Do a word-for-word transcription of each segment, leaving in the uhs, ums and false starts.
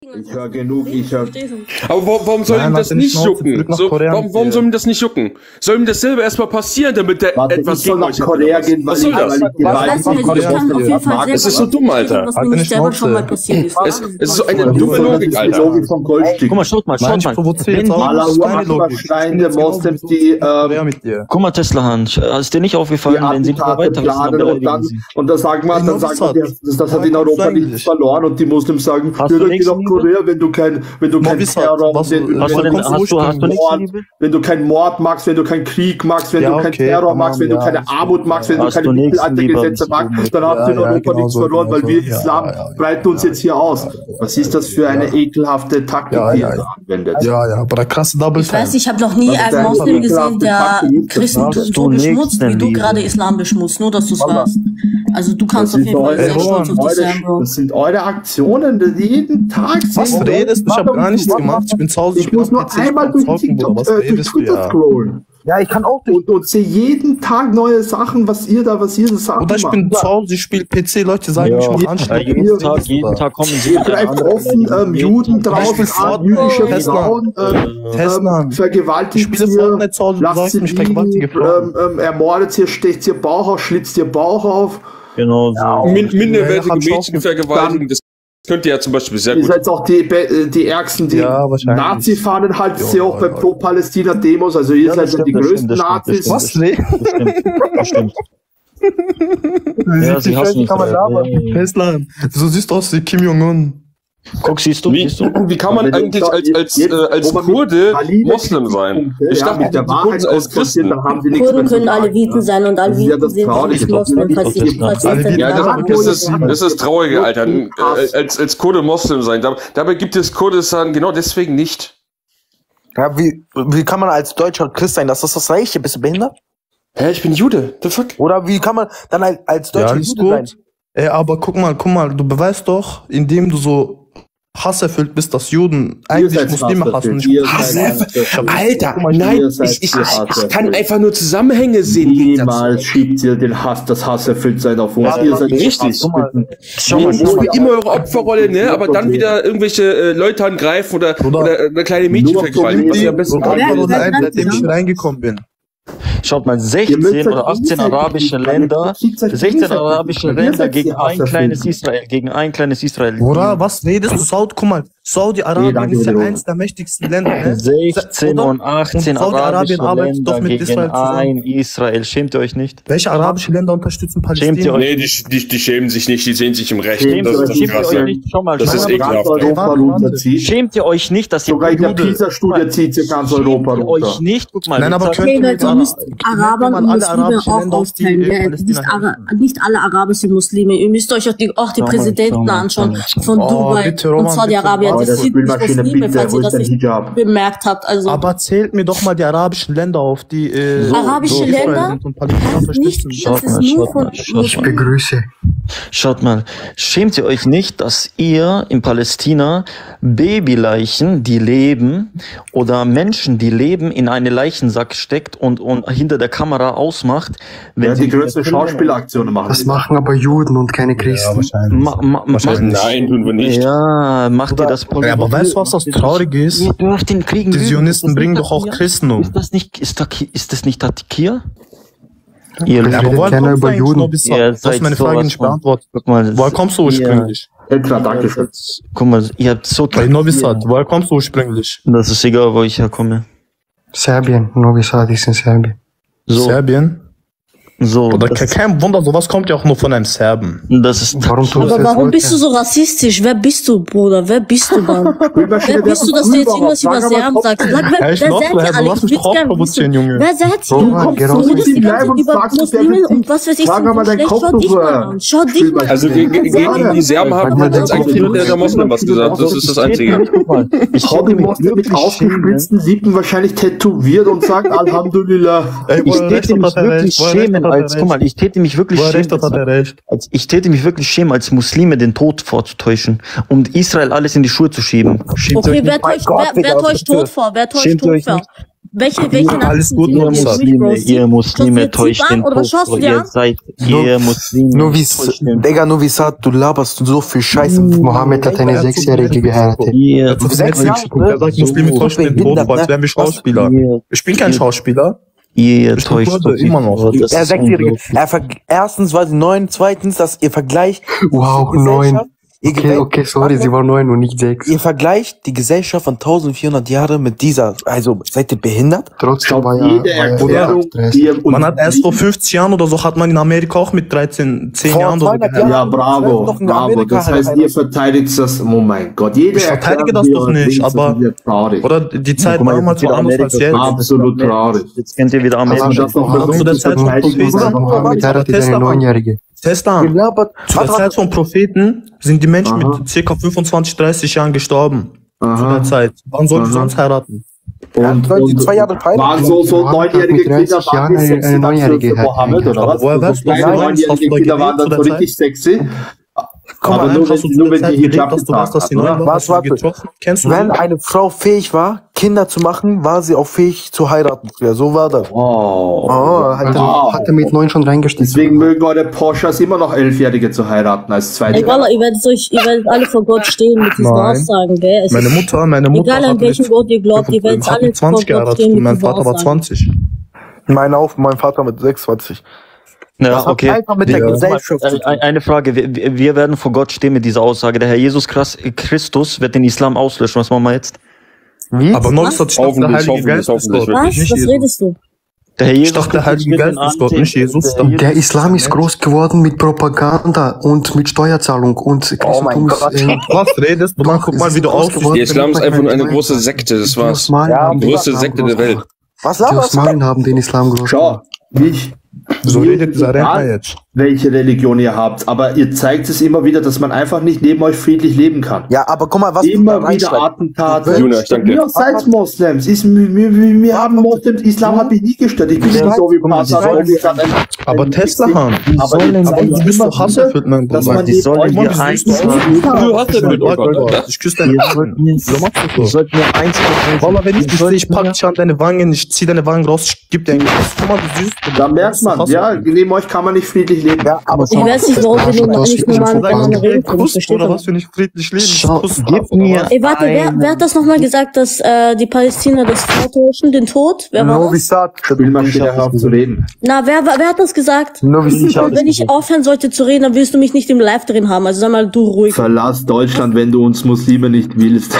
Ich höre genug, ich höre. Aber warum, warum soll Nein, ihm das warte, nicht nicht jucken? nach So, Korea warum warum mit soll ihm das nicht jucken? Soll ihm dasselbe erstmal passieren, damit der Warte, etwas ich soll gegen nach euch hat? Korea gehen, weil Was ich, soll das? weil ich die Was Wahl heißt denn, ich kann auf jeden Fall Es ist so dumm, Alter. was Halt mir nicht deine selber schon mal Schnauze. passiert ist. Es, es ist so eine Du dumme sollst- Logik, die Alter. Logik vom Goldstück. Guck mal, schaut mal, Nein, schaut ich mal. provoziere Wenn jetzt die- auch. Allahu Das ist deine Akbar Logik. schreien Ich der bin jetzt Moslems, genauso die, Korea ähm, mit dir. Guck mal, Teslahan, ist dir nicht die aufgefallen, wenn sie lieber Attentate weiter wissen, dann planen und dann, beleidigen sie. und dann sagen wir, Ey, dann sagen wir, Novice das, das, das hat hat- in Europa eigentlich? nichts verloren und die Muslims sagen, Hast ja, du dann geh nach Nächstenliebe? Korea, wenn du kein, wenn du kein Novice hat- Terror, was- wenn, Hast du wenn, denn, kommst du hast du, hast du ursprünglich? Mord, Nächstenliebe? wenn du keinen Mord magst, wenn du keinen Krieg magst, wenn Ja, du keinen okay, Terror tamam, magst, wenn du ja, keine ist Armut gut, magst, ja. wenn du Hast keine du Mittelaltergesetze Nächstenliebe, magst, bist dann du hast du in Ja, ja, Europa genau nichts so, verloren, weil genau wir so. Ja, Islam ja, ja, breiten uns ja, jetzt hier aus. Was ist das für eine ekelhafte Taktik, Ja, die ja, ihr da ja. anwendet? Ja, ja, aber der krasse Double Ich weiß, ich habe noch nie Was ist einen dein Moslem gesehen, ekelhafte der Taktik? Christentum Hast so du beschmutzt, wie du Nächstenliebe? gerade Islam beschmutzt. Nur, dass du es weißt. Also du kannst Das auf sind, jeden Fall eure, sehr stolz auf dich eure, sein, Bro. das sind eure Aktionen, die jeden Tag Was sind. redest du? Ich habe gar nichts gemacht. Ich bin zu Hause. Ich bin muss am nur P C, ich einmal bin durch am Zocken, TikTok, Bruder. Was äh, durch redest du, Twitter ja? scrollen. Ja, ich kann auch nicht. Und, und sehe jeden Tag neue Sachen, was ihr da, was ihr so Sachen Oder ich bin zu Hause, ich spiele P C, Leute sagen, Ja, ich mache ja, Anstrengung. jeden Tag, jeden Tag kommen sie. Ihr greift offen ähm, Juden draußen an, Fortnite, jüdische Tesla. Frauen, ähm, Tesla. ähm, vergewaltigt Ich spiele sie, Fortnite zu Hause, du lasst sagst sie mich liegen, vergewaltige Frauen. ähm, ähm, ermordet sie, stecht ihr Bauch auf, schlitzt ihr Bauch auf. Genau so. Min minderwertige Ja, ja, Mädchen vergewaltigen, das könnt ihr ja zum Beispiel sehr Ihr gut. seid auch die, Be- die Ärgsten, die Ja, wahrscheinlich. Nazi-Fahnen haltet Ja, ihr auch bei ja, ja. Pro-Palästina-Demos, also ihr Ja, das seid ja die stimmt, das größten stimmt, das Nazis. stimmt, das stimmt. Was? Das stimmt. Ja, sie hassen kann man Israel. labern. Ja, ja, ja. Tesla, so siehst du aus wie Kim Jong-un. Guck, siehst du, Wie, siehst du? wie kann man Wenn du eigentlich doch als, als, jetzt, äh, als wo man mit Kurde validen Moslem sein? Punkte, Ich ja, dachte, mit die der Kurden Wahrheit als auskonfrontiert, Christen. dann haben sie nichts Kurden mehr zu können sagen, Aleviten ne? sein und Das ist ja Aleviten das sind Traurige. nicht Moslem, falls ihr falls ihr es denn Ja, das, daran das, ist, wollt. das ist traurig, Alter. Äh, Als, als Kurde Moslem sein. Dab- Dabei gibt es Kurdistan genau deswegen nicht. Ja, wie, wie kann man als Deutscher Christ sein? Das ist das Gleiche. Bist du behindert? Hä, ich bin Jude. The fuck? Oder wie kann man dann als, als Ja, Deutscher alles Jude sein? gut. Ey, aber guck mal, guck mal, du beweist doch, indem du so hasserfüllt bist, dass Juden eigentlich seid Muslime hassen. hasserfüllt. Ihr Hass- seid hasserfüllt. Alter, Guck mal, nein, ihr seid ich, ich, so ich, ich hasserfüllt. kann einfach nur Zusammenhänge sehen. im Gegensatz. Niemals schiebt ihr den Hass, das Hasserfülltsein auf uns. Ja, Ihr seid richtig. Guck mal, Schau Nee, mal, ihr schau mal. spielt immer eure Opferrolle, ne? Aber dann wieder irgendwelche äh, Leute angreifen oder, Bruder. oder äh, eine kleine Mädchen Nur vergewaltigen, was ihr am besten Bruder, könnt. einfach nur Ja, ein, seitdem ich ja. reingekommen bin. Schaut mal, Ihr müsst sechzehn euch oder achtzehn gegenseitig arabische lieben, Länder, ihr schiebt euch sechzehn gegenseitig. arabische Ihr Länder seid gegen die ein kleines Hasserfüllen. Israel, gegen ein kleines Israel. Bruder, was redest du? Saudi, guck mal, Nee, Saudi-Arabien danke, ist ja Bruder. eins der mächtigsten Länder, ne? sechzehn Oder? und achtzehn Und Saudi-Arabien arabische arbeitet Länder doch mit gegen Israel zusammen. ein Israel. Schämt ihr euch nicht? Welche arabische Länder unterstützen Palästina? Schämt ihr euch? Nee, die, die, die schämen sich nicht, die sehen sich im Recht. Schämt Das ihr ist das euch nicht? Schämt ihr Krasse. euch nicht? Schau mal, Das schau ist mal. Ganz ekelhaft. Europa Ey, runterzieht. Schämt ihr euch nicht, dass ihr Sogar in der Jude- PISA-Studie zieht ihr ganz Schämt Europa ihr runter. euch nicht? Guck mal, Nein, wir aber sagen- könnt Okay, ihr mir Leute, ihr jetzt müsst alle- Araber nennt und mir mal alle Muslime arabischen auch Länder, auf die, aufteilen. äh, Gell? Palästina Nicht, Ara helfen. nicht alle Araber sind Muslime. Ihr müsst euch auch die, auch die Schau mal, schau Präsidenten mal, anschauen schau mal. von Oh, Dubai bitte, und Roman, Saudi-Arabien. bitte. Oh, Das das sind nicht Spülmaschine, Muslime, bitte, falls wo ihr ist das dein nicht Hijab? bemerkt habt. Also Aber zählt mir doch mal die arabischen Länder auf, die äh, So, arabische so, Israel Länder, sind und Palästina das unterstützen. nicht, Schaut das ist mal, nur schaut von mal, schaut mal. Ich begrüße. Schaut mal, schämt ihr euch nicht, dass ihr in Palästina Babyleichen, die leben, oder Menschen, die leben, in einen Leichensack steckt und, und hinter der Kamera ausmacht, wenn Ja, sie die größte Schauspielaktion machen. Das machen aber Juden und keine Christen. Ma, ma, ma, Nein, tun wir nicht. ja, macht ihr das Ja, aber weißt du, was das Traurige ist? Ihr dürft den Kriegen Die lügen. Zionisten Ist das bringen nicht doch auch Takia? Christen um. Ist das nicht, ist, da, ist das nicht Takia? Ihr, Ja, Aber wir woher kennen kommst du über eigentlich, Juden. Nobis? Ihr Du hast seid meine Frage sowas nicht von- beantwortet. guck mal, Woher kommst du ursprünglich? Petra, danke schön. guck mal, ihr habt so Bei Novi Sad, woher kommst du ursprünglich? Das ist egal, wo ich herkomme. Serbien. Novi Sad ist in Serbien. So, Serbien? so, Oder das, kein Wunder, sowas kommt ja auch nur von einem Serben. das ist Warum tust du aber jetzt warum heute? bist du so rassistisch? Wer bist du, Bruder? Wer bist du dann? Spülmaschine, Wer bist du, dass du jetzt irgendwas über Serben sagst? Sag, wer, Echt wer noch? seid Wer- ihr du alle? lass Ich mich will's drauf gern provozieren, wissen. Junge. Wer seid So, ihr? Mann, geh Du raus. redest die ganze Bleib Zeit und über fragst, wer Muslime bist du? und was weiß ich. Sag so mal deinen schlecht. Kopf Schau dich rüber. mal an. Schau dich mal an. Also gegen, gegen die Serben haben Sag mal, jetzt dein eigentlich nur der, der Moslem was gesagt. Das ist das Einzige. Guck mal, ich Hobby hätte mich Moslem mit wirklich schämen. aufgespritzten Lippen, wahrscheinlich tätowiert und sagt Alhamdulillah. Ey, Ich woher recht täte hat mich er wirklich recht? Woher recht schämen hat er als, recht? guck mal, ich täte mich wirklich Woher recht schämen, hat er recht? als, ich täte mich wirklich schämen, als Muslime den Tod vorzutäuschen und Israel alles in die Schuhe zu schieben. Schämt ihr Okay, euch wer nicht? täuscht, Gott, wer, wer Digga, täuscht bitte. tot vor? Wer täuscht Schämt ihr tot euch vor? nicht? Welche, welche Alles Nachrichten gut, sind Ihr Nobis. dir Muslime, wichtig, ihr Bro? Muslime Schaust du täuscht dir an den oder schaust Popo. du dir Ihr an? seid, Nur- ihr Muslime Nur wie's, täuscht den Digga, nur wie's hat, du laberst so viel Scheiße. Mohammed hat eine Sechsjährige geheiratet. Ihr Er sagt, Sechs Jahre, er sagt Muslime so täuschen den behindert, Tod, als ne? wären wir Schauspieler. Ihr, Ich bin kein Schauspieler. ihr Ich bin täuscht Kurde, so viel immer noch. vor, das Er ist Sechsjährige. unglaublich. Er ver erstens war sie neun, zweitens, dass ihr Vergleich. Wow, die neun. Gesellschaft- Ihr, Okay, Ge- okay, sorry, sie war neun und nicht sechs. ihr vergleicht die Gesellschaft von eintausendvierhundert Jahren mit dieser. Also, seid ihr behindert? Trotzdem Schaut, war ja, jede war ja Erklärung, Stress. die ihr Man hat erst vor fünfzig Jahren oder so, hat man in Amerika auch mit dreizehn, zehn Vor Jahren oder so zweihundert geheiratet. Ja, Ja, bravo, doch in bravo. Amerika Das heißt, halt ihr verteidigt das. Oh mein Gott, jede Ich verteidige Erklärung, das die doch ihr nicht, bringt, aber- ist wieder traurig. Oder die Zeit Guck mal, damals jetzt war anders wieder als jetzt. Amerika. Absolut traurig. Jetzt kennt ihr wieder Aber Amerika. das noch Mohammed zu der Zeit von Propheten. Mohammed heiratet eine Neunjährige. Tesla, Gelabert. zu der Warte, Zeit warte. von Propheten sind die Menschen Aha. mit circa fünfundzwanzig, dreißig Jahren gestorben. Zu Aha. der Zeit. Wann sollen die Aha. sonst heiraten? Und, Weil die und zwei Jahre feiern. waren so, so Mohammed hat neunjährige mit Kinder dreißig waren Jahren die eine- sexy eine dann für- Neunjährige für Mohammed, geheiratet. oder was? Woher So weißt du, kleine was du meinst? neunjährige Hast du da Kinder gelebt waren dann zu so der richtig sexy. Komm Aber mal, nur, hast du wenn, zu nur der wenn Zeit die gelebt, Hijab dass du weißt, dass die getragen neun hat, war, Was, hast du die warte. getroffen? Kennst du Wenn die? eine Frau fähig war, Kinder zu machen, war sie auch fähig zu heiraten. Ja, so war das. oder? Oh. Oh, halt. Also hat er mit neun schon reingesteckt. Deswegen mögen eure Porschers immer noch Elfjährige zu heiraten als Ey, Zweite. Wallah, ihr werdet euch, ihr werdet alle vor Gott stehen mit diesen Nein. Aussagen, gell? Es Meine ist, Mutter, meine Mutter egal an hat welchem mit, Gott ihr glaubt, ihr werdet hat alle mit vor zwanzig Gott geheiratet stehen und mit mein diesen Vater war Aussagen. zwanzig. Meine auch, mein Vater mit sechsundzwanzig. Ja, Das hat okay. einfach mit der Ja. Gesellschaft zu Äh, tun. ein- Eine Frage. Wir, wir werden vor Gott stehen mit dieser Aussage. Der Herr Jesus Christus wird den Islam auslöschen. Was machen wir jetzt? Wie? Aber neulich hat sich doch der Hoffentlich, Heilige hoffentlich, Geist ist hoffentlich Gott, Was? nicht Was Jesus. redest du? Der Herr Ich Jesus dachte, der Heilige wird Geist den ist Gott, Anti- nicht Jesus. Der Der Islam ist groß geworden mit Propaganda und mit Steuerzahlung und Oh mein Christentum ist, Gott. äh, Was redest du? Dann guck mal, wie du groß aussiehst. geworden, Der Islam ist damit einfach man nur eine keine große Steuern- Sekte, das Die war's. Osmanen Ja, haben die den Größte Islam Sekte groß der Welt. gemacht. Was Die laberst du? Osmanen haben den Islam groß Schau, gemacht. mich. So mir redet dieser egal, Rentner jetzt. welche Religion ihr habt, aber ihr zeigt es immer wieder, dass man einfach nicht neben euch friedlich leben kann. Ja, aber guck mal, was Immer du da wieder reinschreibst. Attentate. Juna, ich danke dir. Wir seid Moslems. Ist, wir, wir, wir haben Moslems. Islam hat mich nie gestört. Ich bin nicht so wie Pastor. Aber Tesla haben. Aber sollen- aber Aber du bist immer doch hasserfüllt, mein dass Bruder. man Die die sollen Leute- dir Mann, eins wie süß du sagen. bist. Du hast ja mit Alter, Gott. Ich küsse deine Ihr Wangen. sollt mir, So machst du ihr so. sollt mir eins Wallah, wenn ich dich sehe, ich pack mir, dich an deine Wangen, ich zieh deine Wangen raus, ich geb dir einen Kuss. Guck mal, wie süß du bist. Da merkt man, ja, neben euch kann man nicht friedlich leben. Ja, aber Ich weiß nicht, warum wir nur Das nicht ist normal schon miteinander vorbei. reden können. Ich Kuss, verstehe oder das was für nicht friedlich leben? Schau, Kuss, gib oder mir was? Ey, warte, wer, wer hat das nochmal gesagt, dass äh, die Palästinenser das vortäuschen, den Tod? Wer war Novi das? Sad. Spielmaschine, hör auf zu reden. Na, wer, wer hat das gesagt? Novi Sad. Und wenn ich aufhören sollte zu reden, dann willst du mich nicht im Live drin haben. Also sag mal, du ruhig. Verlass Deutschland, wenn du uns Muslime nicht willst.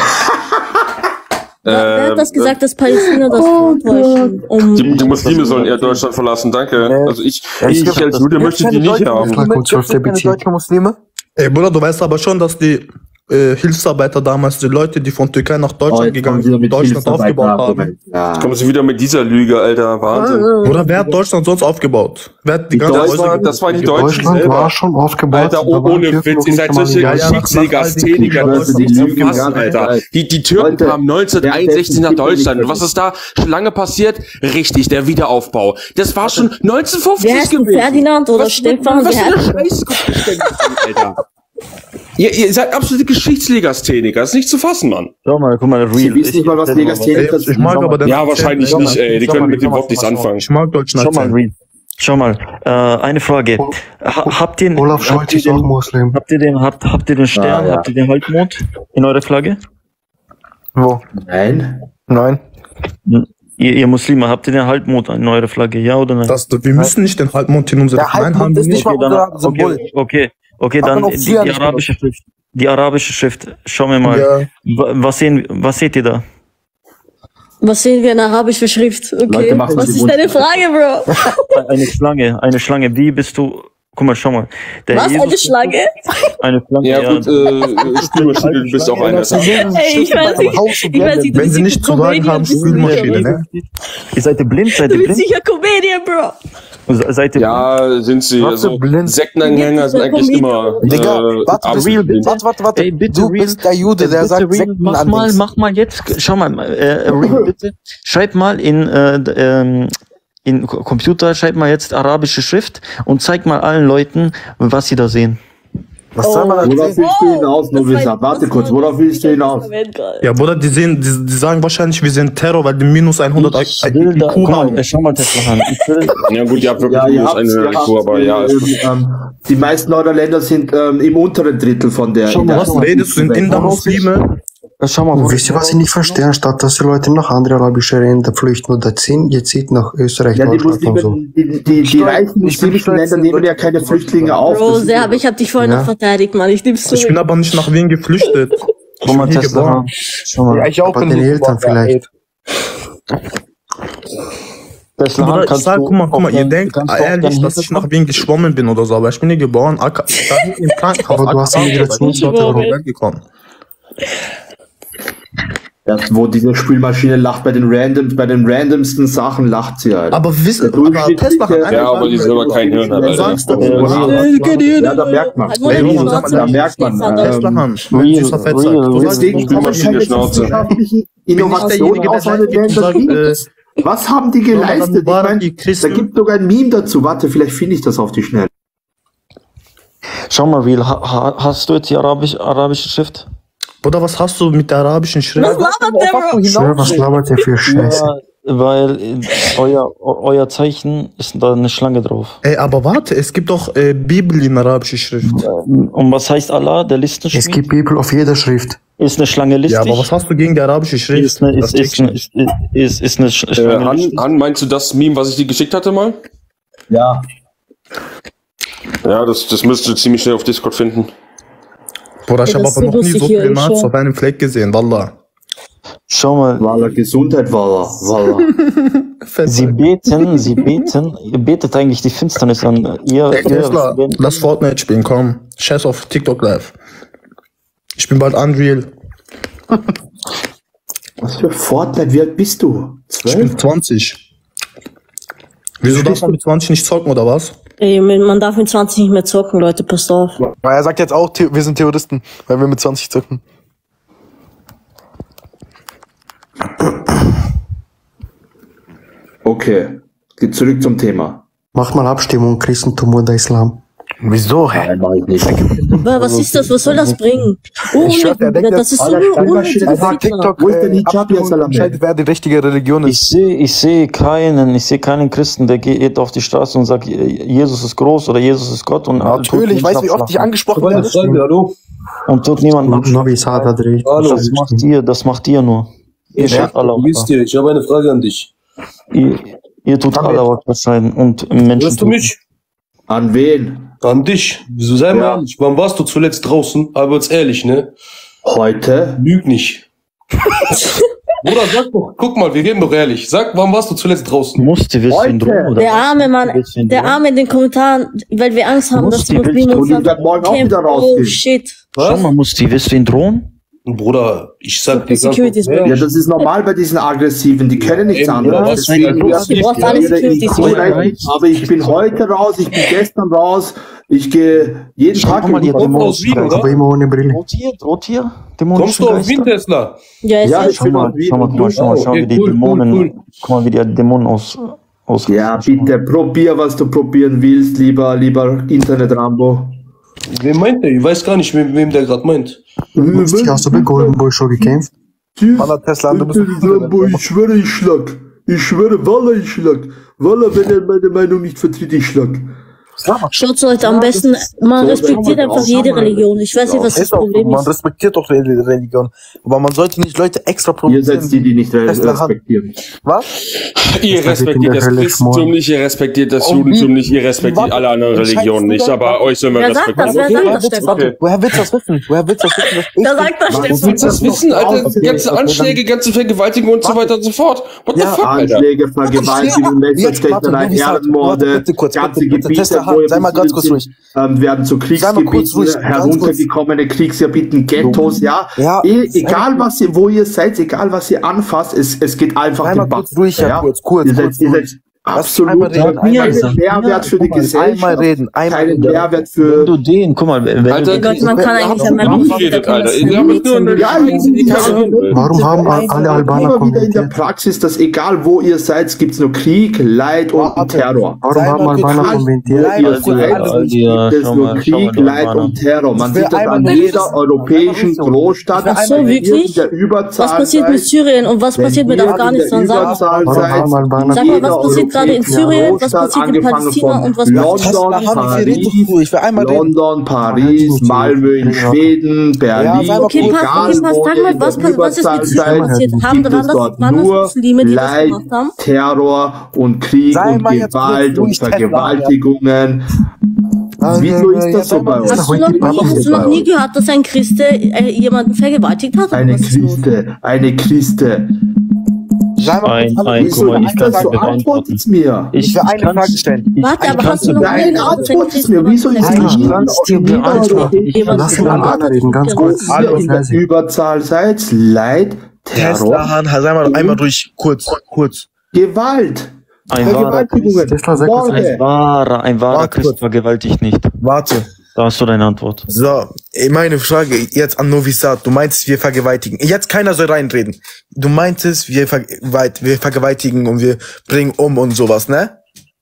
Wer, wer hat das Ähm, gesagt, dass Palästinenser das vortäuschen? Um, Die, die Muslime sollen eher Deutschland verlassen, danke. Also ich, ich gibt- als Jude möchte die nicht haben. Muslime. kurz auf der Keine Beziehung. deutschen Muslime? Ey, Bruder, du weißt aber schon, dass die äh, Hilfsarbeiter damals, die Leute, die von Türkei nach Deutschland gegangen sind, Deutschland aufgebaut haben. Ja. Kommen Sie wieder mit dieser Lüge, Alter, Wahnsinn. Oder wer hat Deutschland sonst aufgebaut? Wer hat die ganze Das, Häuser war, gebaut? das waren die Deutschen Deutschland war selber. schon aufgebaut. Alter, da oh, waren ohne Türken Witz, noch ihr nicht seid einmal solche in Gaza. Geschichtslegastheniker, das ist Die nicht zu lügen fassen, ganz Alter. alt. Die, die Türken Leute, kamen neunzehnhunderteinundsechzig nach der- der- Deutschland. Und was ist da schon lange passiert? Richtig, der Wiederaufbau. Das war schon neunzehnhundertfünfzig wer heißt du, gewesen. Ferdinand oder Was, Stefan? was Wer für eine heißt du? Scheiße guckt ihr ständig an, Alter. Ihr, ihr seid absolute Geschichtslegastheniker. Das ist nicht zu fassen, Mann. schau mal, guck mal, Real. Sie wissen nicht mal, was Ich- Legastheniker Ey, ich mag aber den Ja, wahrscheinlich Akzent, nicht, ey. Die schau können mal, mit dem schau mal, Wort nichts schau mal. anfangen. Ich mag deutschen Schau mal, Akzent. Real. Schau mal, äh, eine Frage. Ha, habt ihr, Olaf habt Scholz ihr ist auch den, Muslim. habt ihr den, habt, habt ihr den Stern, Ah, ja. habt ihr den Halbmond in eurer Flagge? Wo? Nein. Nein. Ihr, ihr Muslime, habt ihr den Halbmond in eurer Flagge? Ja oder nein? Das, wir müssen nicht den Halbmond in unserer Der Nein, haben Halbmond wir ist nicht nicht. mal Okay, unser dann, Symbol. okay, okay, okay, Hat man dann auch die, früher die nicht arabische Schrift. Die arabische Schrift. Schauen wir mal. Ja. Wa- Was sehen, was seht ihr da? Was sehen wir in arabischer Schrift? Okay. Leute, machen Was Sie ist deine Wunsch. Frage, Bro? Eine Schlange, eine Schlange. Wie bist du? Guck mal, schau mal. Der Was? Eine Schlange? Eine Schlange. Ja, gut, äh, Spülmaschine, du bist auch einer. Ey, ich weiß nicht. Ich weiß nicht, du Wenn bist sie nichts zu sagen Comedian, haben, bist du Spülmaschine, sicher. ne? Ihr seid ihr blind? Seid Du ihr bist blind? sicher Comedian, Bro. Se- Seid ihr Ja, sind sie. Was Also, für blind. Sektenanhänger sind eigentlich immer. Digga, äh, warte, absolut blind. warte, warte, warte. Ey, bitte, Du Real. bist der Jude, der Bitte, sagt Real, Sekten mach an mal, Dings. mach mal jetzt, schau mal, äh, Real, bitte, schreib mal in, äh, d- ähm, in Ko- Computer, schreib mal jetzt arabische Schrift und zeig mal allen Leuten, was sie da sehen. Was soll man da Worauf sehen? willst du hinaus, Novisa? Warte kurz, worauf willst du hinaus? Ja, Bruder, die sehen, die, die sagen wahrscheinlich, wir sind Terror, weil die minus hundert Ich will da, guck mal, schau mal Tesla an. Ich will, Ja gut, ihr habt wirklich Ja, ihr minus habt, eine ihr I Q, habt, aber ja. ähm, ähm, die meisten eurer Länder sind ähm, im unteren Drittel von der. Schau mal, was redest du? Sind Inder Muslime? schau mal, Und wo wisst ihr, was ich nicht verstehe? Anstatt dass die Leute nach andere arabische Länder flüchten oder ziehen, jetzt zieht nach Österreich, Ja, die Deutschland und so. Muslime, die, die, die reichen muslimischen Länder nehmen ja keine Flüchtlinge auf. Bro, Das ist- sehr, aber ich hab dich vorhin Ja. noch verteidigt, Mann. Ich nehm's Ich zurück. bin aber nicht nach Wien geflüchtet. Ich Guck mal, bin hier Tesla geboren. an. Schau mal. Ja, ich auch Bei bin den hier Eltern geboren, vielleicht. Tesla Bruder, an, ich kannst sag, du guck mal, guck mal, auch ihr dein- denkt kannst du auch ehrlich, dein dass ich nach Hintergrund- Wien geschwommen bin oder so, aber ich bin hier geboren. Ak- Da hinten im Krankenhaus. Aber du hast Ak- eine Migrationshintergrund. weggekommen. Ja, wo diese Spülmaschine lacht bei den random, bei den randomsten Sachen lacht sie halt. Aber wissen, Der aber durchschnittliche- Tesla hat Ja, aber die selber kein Hirn hat, Du Alter. sagst doch, Ja, du hast- Ja, da merkt man. Halt Ey, mal die Roman, Schnauze, da ich merkt man, stehe vor äh, dir. Tesla Hand, mein Real, süßer Fetzer. real, Du real. sagst, Deswegen ich kommen Spülmaschine, keine Schnauze. wissenschaftlichen Innovationen derjenige, aus der euren sagt, Ländern. sagt, Gibt äh, es. Was haben die geleistet? Ich waren mein, die da Christen. gibt sogar ein Meme dazu. Warte, vielleicht finde ich das auf die Schnelle. Schau mal, Real, ha, ha, hast du jetzt die arabisch, arabische Schrift? Oder was hast du mit der arabischen Schrift? Was labert der, Bro? Schwör, was labert ihr für Scheiße? Ja, weil äh, euer, euer Zeichen ist da eine Schlange drauf. Ey, aber warte, es gibt doch äh, Bibel in arabischer Schrift. Und was heißt Allah, der Es Listenschmied? gibt Bibel auf jeder Schrift. Ist eine Schlange listig? Ja, aber was hast du gegen die arabische Schrift? ist eine, Das ist, ist, check eine, ich ist, ist, ist eine Sch Äh, Schlange Han, listig? Han, meinst du das Meme, was ich dir geschickt hatte mal? Ja. Ja, das, das müsst ihr ziemlich schnell auf Discord finden. Bruder, ich Ja, habe das aber noch nie wusste so ich hier viele schon. Nazis auf einem Fleck gesehen, Wallah. Schau mal, Walla, Gesundheit, Walla. Walla. sie beten, sie beten, ihr betet eigentlich die Finsternis an. Ihr, Ey, Tesla, ihr, lass Fortnite spielen, komm. Scheiß auf TikTok live. Ich bin bald Unreal. Was für Fortnite? Wie alt bist du? Ich Zwölf? bin zwanzig. Wieso darf man mit zwanzig nicht zocken, oder was? Ey, man darf mit zwanzig nicht mehr zocken, Leute, passt auf. Weil er sagt jetzt auch, The- wir sind Terroristen, weil wir mit zwanzig zocken. Okay. Geht zurück zum Thema. Macht mal Abstimmung, Christentum oder Islam. Wieso, hä? Nein, mach ich nicht. Aber was ist das? Was soll das bringen? Oh, Ich schwör, der denkt, das ist so Alter, nur Spülmaschine, unnötige das Einfach Fitner. TikTok Wo ist denn äh, Hijab, Abstimmung ya Salam? entscheidet, wer die richtige Religion ich ist. sehe, ich sehe keinen, ich sehe keinen Christen, der geht auf die Straße und sagt, Jesus ist groß oder Jesus ist Gott und Natürlich, weißt du, wie oft ich angesprochen werde? Hallo? und tut niemand nach. Novi Sad hat recht. Hallo. Das macht ihr, das macht ihr nur. Ihr Ja, tut alle wie geht's dir? Ich habe eine Frage an dich. Ihr, ihr tut alle wahrscheinlich und Menschen. Hörst du mich? An wen? An dich. Wieso sei mal ehrlich? Wann warst du zuletzt draußen? Aber jetzt ehrlich, ne? Heute? Lüg nicht. Bruder, sag doch, guck mal, wir reden doch ehrlich. Sag, wann warst du zuletzt draußen? Musste Syndrom oder Der was? arme Mann, Mustivil-Syndrom? der arme in den Kommentaren, weil wir Angst haben, dass die Muslime uns Und ich werd morgen auch campen. wieder Oh rausgehen. shit. Schau mal, Mustivil-Syndrom? Bruder, ich sag dir ganz Securities, Bro. Ja, ehrlich, das ist normal bei diesen Aggressiven. Die können nichts Ey, anderes. Bruder, was Deswegen für- ja, Du brauchst alle ihre Securities, Idole, Bro. aber ich bin heute raus, ich bin gestern raus, ich gehe jeden Schau Tag mal, in ihr die kommst du aus Wien, Dämonischen oder? Aber immer ohne Brille. Rotier, Rotier, Kommst dämonischen du aus Wien, Geister. Tesla? Ja, ist Ja, ja, ich Schau bin mal, aus Wien schau mal, und guck mal, du schau mal, auch. schau mal, wie Okay, die cool, cool, Dämonen, cool. guck mal, wie die Dämonen aus, aus. Ja, bitte, probier, was du probieren willst, lieber, lieber Internet-Rambo. Wen meint der? Ich weiß gar nicht, wem, wem der gerade meint. Musti, hast du bei Golden Boy schon gekämpft? Wallah, Tesla, du bist Rambo, ich schwöre, ich schlag. Ich schwöre, Wallah, ich schlag. Wallah, wenn er meine Meinung nicht vertritt, ich schlag. schaut Leute, am besten, man So, respektiert dann haben wir einfach auch jede schon mal- Religion. Ich weiß nicht, was das Ist auch, Problem man ist. respektiert doch die Religion. Aber man sollte nicht Leute extra Ihr provozieren. seid die, die nicht re- Tesla hat- respektieren. Was? Ihr Das wird in respektiert der das Hölle Christentum schmoren. nicht, ihr respektiert das Oh, Judentum wie- nicht, ihr respektiert Warte, alle anderen entscheidest Religionen du nicht, doch? aber euch sollen wir Wer sagt das? respektieren. Wer Okay, sagt woher das, willst, Stefan? warte, woher willst du das wissen? Woher willst du das wissen? dass ich Wer sagt das, Was Stefan? Willst du das wissen, Alter? Okay, Ganze okay, Anschläge, ganze Vergewaltigungen und so weiter und so fort. What the Ja, fuck, Alter? Anschläge, Vergewaltigungen, Messerstecherei, Ehrenmorde, bitte kurz, ganze bitte, bitte, Gebiete, Tesla, wo sei mal ganz kurz ruhig. ähm, werden zu Sei mal kurz Kriegsgebieten, ruhig, ganz heruntergekommene Kriegsgebieten, Ghettos, ja. Ja, E sei egal mal- was ihr, wo ihr seid, egal was ihr anfasst, es, es geht einfach Sei den mal Bach. kurz ruhig, ja, kurz, kurz, Ihr seid, kurz ihr ruhig. seid, Absolut. reden, Keinen einmal Mehrwert für die Einmal Gesellschaft. reden, einmal Keinen reden. Mehrwert Wenn für. du den, guck mal, wenn Alter, du, Gott, man kann eigentlich ja an meinem genug geredet, Alter. Ich habe nur eine Scheiße, die keiner hören will. Warum haben a- alle Albaner Immer wieder in der kommentiert? Praxis, dass egal wo ihr seid, gibt es nur Krieg, Leid und Warte. Terror. Warum Sei haben mal kurz Albaner ruhig. kommentiert? Bleib Ihr mal kurz seid, alle Alter, ruhig. gibt es schau nur mal, schau mal, Krieg, die Leid Albaner. und Terror. Man Ich will sieht das einmal an nur jeder reden. europäischen Ich will Großstadt. Ach so, Wenn ihr wirklich? in der Überzahl Was passiert mit seid, Syrien und was wenn passiert mit ihr in der Afghanistan? Sag mal. Überzahl Warum seid, haben Albaner Sag mal, jeder was passiert gerade in europäischen Syrien, was Großstadt, passiert in angefangen Palästina von und was London, passiert Hasla, Hamid, wir reden doch Paris, ruhig. Ich will einmal reden. London, Paris, Malmö in Schweden, Berlin, sei mal Okay, cool. pass, egal okay, pass, wo sag ihr mal, in der was, was ist Überzahl mit Syrien seid, passiert? Haben, gibt waren es das, dort waren das nur Muslime, die das Leid, gemacht haben? Terror und Krieg Sei und mal jetzt Gewalt kurz und ruhig, Tesla, Vergewaltigungen. Wieso ist das so bei uns? Hast du noch nie, hast du noch nie gehört, dass ein Christe äh, jemanden vergewaltigt hat? Oder Eine was ist los? Christe, eine Christe. Sei mal Ein, kurz alle ein, ruhig. guck Wieso mal, ich ist kann das es so? beantworten. Antwortet's mir. Ich, Ich will eine kann's- Frage stellen. Ich, Warte, ich aber kann's hast du noch Nein, nie gehört, dass ein antwortet's mir. Wieso ist Christ das Nein, nicht kannst auf dir jeder beantworten. europäischen Lass ihn Sprache? Albaner reden, ganz Wo kurz. ihr in der Leise. Überzahl seid, Leid, Tesla, Terror, Han, sei mal einmal ruhig. Kurz, kurz. Gewalt, Ein wahrer, Vergewaltigungen, Tesla sagt das ein Morde. wahrer, ein wahrer Warte Christ kurz. vergewaltigt nicht. Warte. Da hast du deine Antwort. So, eh, meine Frage jetzt an Novisat. Du meinst, wir vergewaltigen. Jetzt keiner soll reinreden. Du meintest, wir, vergewalt, wir vergewaltigen und wir bringen um und sowas, ne?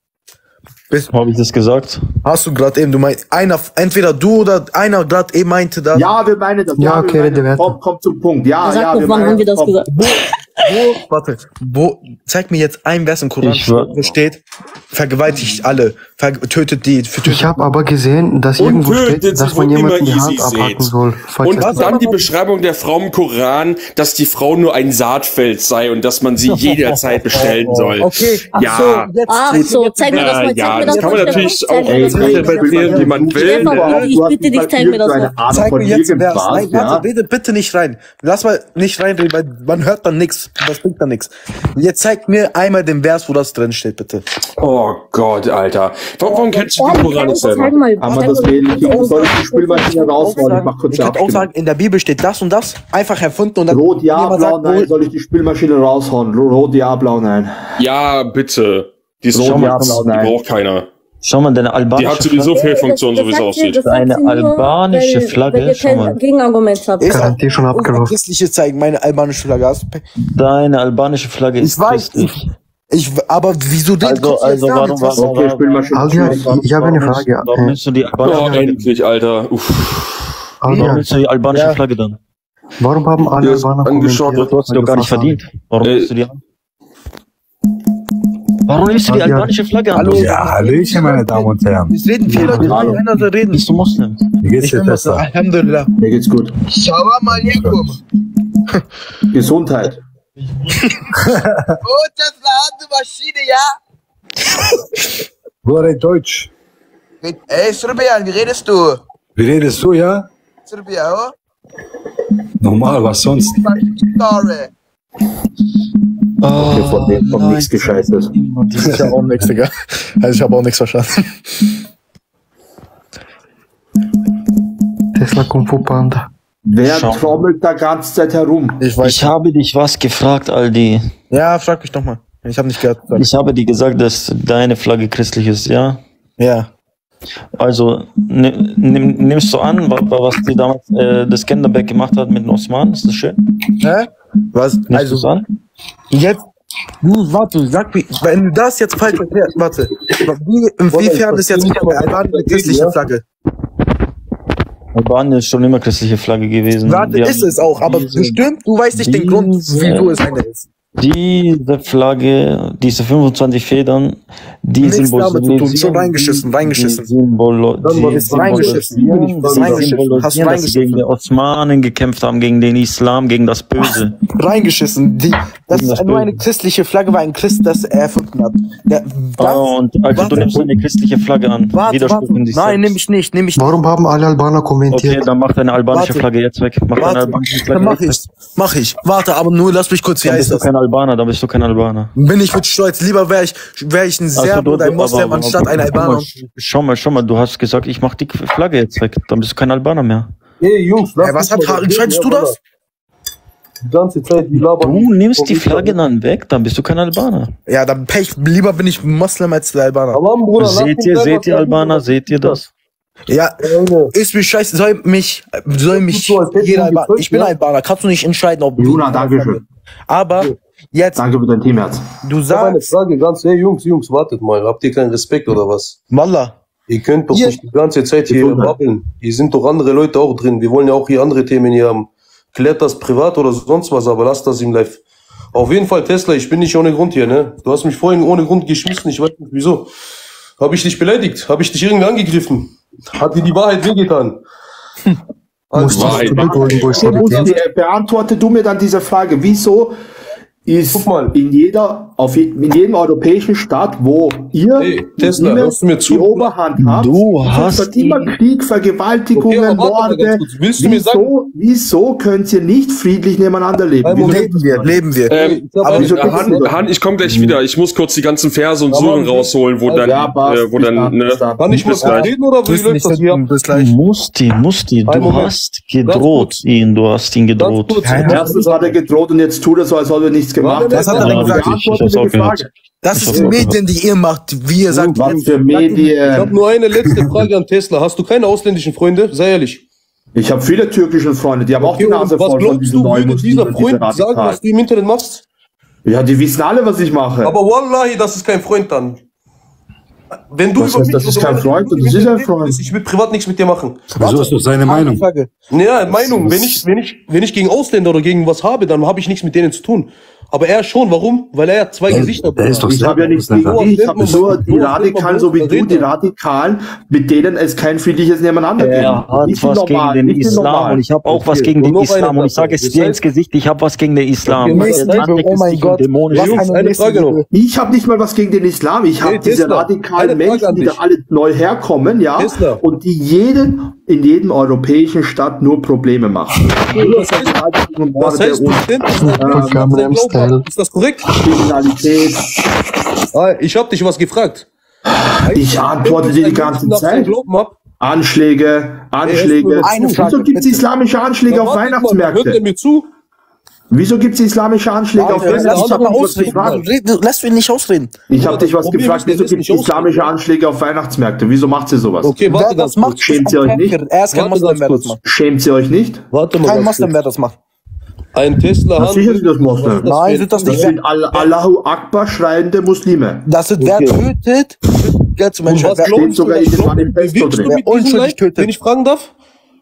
Bist, Habe ich das gesagt? hast du gerade eben, du meinst, einer, entweder du oder einer gerade eben meinte das. Ja, wir meinen das. Ja, wir okay, meinen rede das. weiter. Komm, komm zum Punkt. Ja, Sag ja, doch, wir wann meinen haben wir das komm. gesagt? Wo, warte, wo, zeig mir jetzt ein Vers im Koran, Ich schwör- wo steht, vergewaltigt alle, ver tötet die, tötet Ich habe aber gesehen, dass Und irgendwo tötet steht, dass sie, man wo jemanden immer die ihr Hand sie abhacken seht. soll. Falls Und das- dann die Beschreibung der Frau im Koran, dass die Frau nur ein Saatfeld sei und dass man sie jederzeit bestellen soll. Okay, Ja, jetzt, Ach so, zeig mir das äh, mal, zeig ja, mir das das kann mal. man natürlich Zeig auch mir das mal. interpretieren, wie man will. Stefan, Ne? ich bitte dich, zeig mir das mal. zeig mir jetzt einen Vers. Nein, ja? warte, rede bitte nicht rein. Lass mal nicht reinreden, weil man hört dann nichts. Das bringt dann nichts. Jetzt zeig mir einmal den Vers, wo das drin steht, bitte. Oh Gott, Alter. Warum, warum kennst du den Koran nicht Zeig selber? mal, Haben wir zeig das mal. Mädchen auch? Soll ich die Spülmaschine rausholen? Ich mach kurz Ich eine könnte auch sagen, Abstimmung. in der Bibel steht das und das, einfach erfunden und dann Rot ja, jemand blau sagt, nein. wohl, Soll ich die Spülmaschine raushauen? Rot ja, blau nein. Ja, bitte. Die ist Rot, schon mal, ja, blau, die nein. braucht keiner. Schau mal, deine Die albanische hat sowieso Flagge. Fehlfunktion, so wie es aussieht. Eine albanische Flagge, Weil ihr schau kein mal. Gegenargument habt. ist Garantie schon auch abgelaufen. christliche zeigen, meine albanische Flagge. Hast- Deine albanische Flagge ist Ich weiß, christlich. ich, aber wieso den Also, kommst du jetzt also, damit? warum, Was- warum, Okay, Spülmaschine. Aldia, ich, ich habe eine warum Frage. nimmst- Warum Äh, nimmst du die albanische Oh, Flagge? endlich, Alter. Uff. Warum Aldia, nimmst du die albanische Ja. Flagge dann? warum haben alle Der ist Albaner angeschaut, kommentiert? Du hast sie doch gar nicht verdient. Warum Äh, nimmst du die an? Warum nimmst du die Aldia. albanische Flagge an? Hallo? Ja, Hallöchen, meine Damen und Herren. Es reden viele Leute, Hallo. einer soll reden. Bist du Muslim? Wie geht's Ich dir, bin Muslim. Tessa? Alhamdulillah. Mir geht's gut. Shalom alaikum. Gesundheit. Oh, Tesla hat eine Maschine, ja? Wo redet Deutsch? Ey, Serbian, wie redest du? Wie redest du, ja? Serbian, oh? Normal, was sonst? Sorry. Okay, von dem kommt nichts Gescheites. Ich habe auch nichts, Digga. Also ich habe auch nichts verstanden. Tesla Kung Fu Panda. Wer Schau. trommelt da ganze Zeit herum? Ich weiß. Ich habe dich was gefragt, Aldi. Ja, frag mich doch mal. Ich habe nicht gehört. Ich habe dir gesagt, dass deine Flagge christlich ist, ja? Ja. Also, nimm, nimm, nimmst du an, wa- wa- was die damals äh, das Skanderbeg gemacht hat mit dem Osman? Ist das schön? Hä? Was? Nimmst du es Also, an? jetzt. Du, warte, sag mir, wenn du das jetzt falsch erklärst, warte. Wie, inwiefern ist jetzt bei Albanien eine christliche Flagge? Albanien ist schon immer christliche Flagge gewesen. Warte, Die ist haben es auch, aber diese- bestimmt, du weißt nicht den Grund, diese- wieso es eine ist. Diese Flagge, diese fünfundzwanzig Federn, die Nichts damit zu tun, symbolisieren- schon reingeschissen, reingeschissen. Die, Symbolo Dann die war es reingeschissen. symbolisieren, Das die reingeschissen. symbolisieren, Hast du dass sie gegen reingeschissen? die Osmanen gekämpft haben, gegen den Islam, gegen das Böse. Reingeschissen. Die, das Gegen das ist nur eine Böse. christliche Flagge, weil ein Christ das erfunden hat. Der, das, Oh, und also warte, du nimmst eine christliche Flagge an. warte, Widerspruch warte. in sich Nein, selbst. nehme ich nicht, nehme ich nicht. Warum haben alle Albaner Okay, kommentiert? dann mach deine albanische Warte. Flagge jetzt weg. Mach deine Warte, albanische dann Flagge mach weg. ich. Mach ich. Warte, aber nur lass mich kurz, wie Dann heißt bist du das? kein Albaner, dann bist du kein Albaner. Bin ich mit Stolz. Lieber wäre ich, wäre ich ein Also Serb du- oder ein du- Moslem aber- anstatt aber- ein guck mal, Albaner. Schau mal, schau mal, du hast gesagt, ich mach die Flagge jetzt weg. Dann bist du kein Albaner mehr. Hey, Jungs, Ey, was hat, entscheidest du das? die ganze Zeit die labern. Du nimmst die Flaggen dann weg, dann bist du kein Albaner. Ja, dann Pech, lieber bin ich Moslem als der Albaner. Aber Bruder, Seht ihr, seht ihr Albaner, seht ihr das? Ja, ist mir scheiße, soll mich, soll mich jeder Albaner, ich bin Albaner, kannst du nicht entscheiden, ob Luna, danke schön. Aber jetzt, Danke für dein Teamherz. du Ich habe eine sagst, Frage ganz, hey Jungs, Jungs, wartet mal, habt ihr keinen Respekt oder was? Wallah, Ihr könnt doch Ihr- nicht die ganze Zeit hier Gesundheit. babbeln. Hier sind doch andere Leute auch drin. Wir wollen ja auch hier andere Themen hier haben. Klärt das privat oder sonst was, aber lasst das im Live. Auf jeden Fall, Tesla, ich bin nicht ohne Grund hier, ne? Du hast mich vorhin ohne Grund geschmissen, ich weiß nicht wieso. Habe ich dich beleidigt? Habe ich dich irgendwie angegriffen? Hat dir die Wahrheit wehgetan? Musst du Wahrheit. zurückholen, wo ich Be schon be beantworte du mir dann diese Frage, wieso ist Guck mal. in jeder, auf je, in jedem europäischen Staat, wo ihr Hey, Tesla, Muslime hörst du mir zu? die Oberhand habt, Du es hast wird immer Krieg, Vergewaltigungen, Okay, aber warte mal Morde. ganz kurz. Willst du mir sagen- Wieso, wieso könnt ihr nicht friedlich nebeneinander leben? Ein Wieso Moment. leben wir, leben wir. Ähm, Ich hab aber eine wieso Frage. Han, Han, ich komme gleich wieder. Ich muss kurz die ganzen Verse und Aber- Suren rausholen, wo dann, Ja, passt. äh, wo Bis dann, dann, ne, bis dann. Kann ich mal Bis gleich. reden oder wie Bis läuft das hier ab? bis gleich. Musti, Musti, Einen du Moment. hast gedroht kurz. ihn, du hast ihn gedroht. Ganz kurz. Erstens hat er gedroht und jetzt tut er so, als ob er nichts gemacht Warte, hat. was hat er denn Aber gesagt? beantworte Ich hab's mir auch die gehört. Frage. Das Ich ist hab's die auch Medien, die ihr macht, wie ihr sagt. Was für Ich habe Medien? nur eine letzte Frage an Tesla. Hast du keine ausländischen Freunde? Sei ehrlich. Ich habe viele türkische Freunde, die haben auch die und Nase was voll von glaubst diesen du, neuen würde dieser Muslimen, diese Freund sagen, Radikalen. was du im Internet machst? Ja, die wissen alle, was ich mache. Aber Wallahi, das ist kein Freund dann. Wenn du Was über heißt, mich das ist oder kein meine Freund? Freunde Das ist ein redest, Freund. Ich will privat nichts mit dir machen. Wieso ist doch seine Meinung? Frage. Ja, Meinung. Wenn ich, wenn ich, wenn ich gegen Ausländer oder gegen was habe, dann habe ich nichts mit denen zu tun. Aber er schon. Warum? Weil er hat zwei Der- Gesichter. der ist doch Ich habe ja nichts gegen Ausländer. die, ich habe nur die So, Radikalen, so wie du, die Radikalen, mit denen es kein friedliches Nebeneinander gibt. Er hat Nicht die was gegen normalen, den nicht die Islam normalen. und ich habe auch was Okay, gegen und den noch eine Islam und ich Sache. sage es Das dir heißt- ins Gesicht, ich habe was gegen den Islam. Okay, Das das ist heißt- ein oh mein Gott. dämonisch. Was Jungs, eine eine nächste Frage noch. Sache. Ich habe nicht mal was gegen den Islam. Ich habe Hey, diese Tesla, radikalen eine Frage Menschen, an die da dich. alle neu herkommen, ja, Tesla. und die jeden, in jedem europäischen Stadt nur Probleme machen. Das heißt, das heißt, du und ständest Ähm, Gangnam Style. Ist das korrekt? Kriminalität. Ah, ich habe dich was gefragt. Ich antworte dir die ganze Nach seinem Zeit. Glauben ab. Anschläge, Anschläge. Eine Frage, Wieso gibt es bitte. islamische Anschläge Ja, auf warte mal, hört er Weihnachtsmärkte? mir zu? Wieso gibt es islamische Anschläge auf Lass Weihnachtsmärkte? mich Ich doch habe mal dich was ausreden. gefragt. Red- Lass mich nicht ausreden. Ich habe dich was Problem gefragt. ist, der Wieso lässt gibt es mich islamische Anschläge auf Weihnachtsmärkte? Wieso macht ihr sowas? Okay, Wer warte das ganz macht, kurz. Schämt ist ihr ein euch nicht? Kafir. Er ist kein Warte Moslem, ganz wer das kurz. macht. Schämt ihr euch nicht? Warte mal Kein ganz Moslem, kurz. wer das macht. Ein Tesla Na, sicher sind das Moslems. Was ist Nein, für- sind das Das nicht. sind Al Allahu Akbar schreiende Muslime. Das sind, wer Okay. tötet, Geld zum Und Menschen. was Wer steht glaubst du, sogar in dem was Manifesto bewirkst du drin. mit Wer diesem unschuldig Live, tötet. wenn ich fragen darf?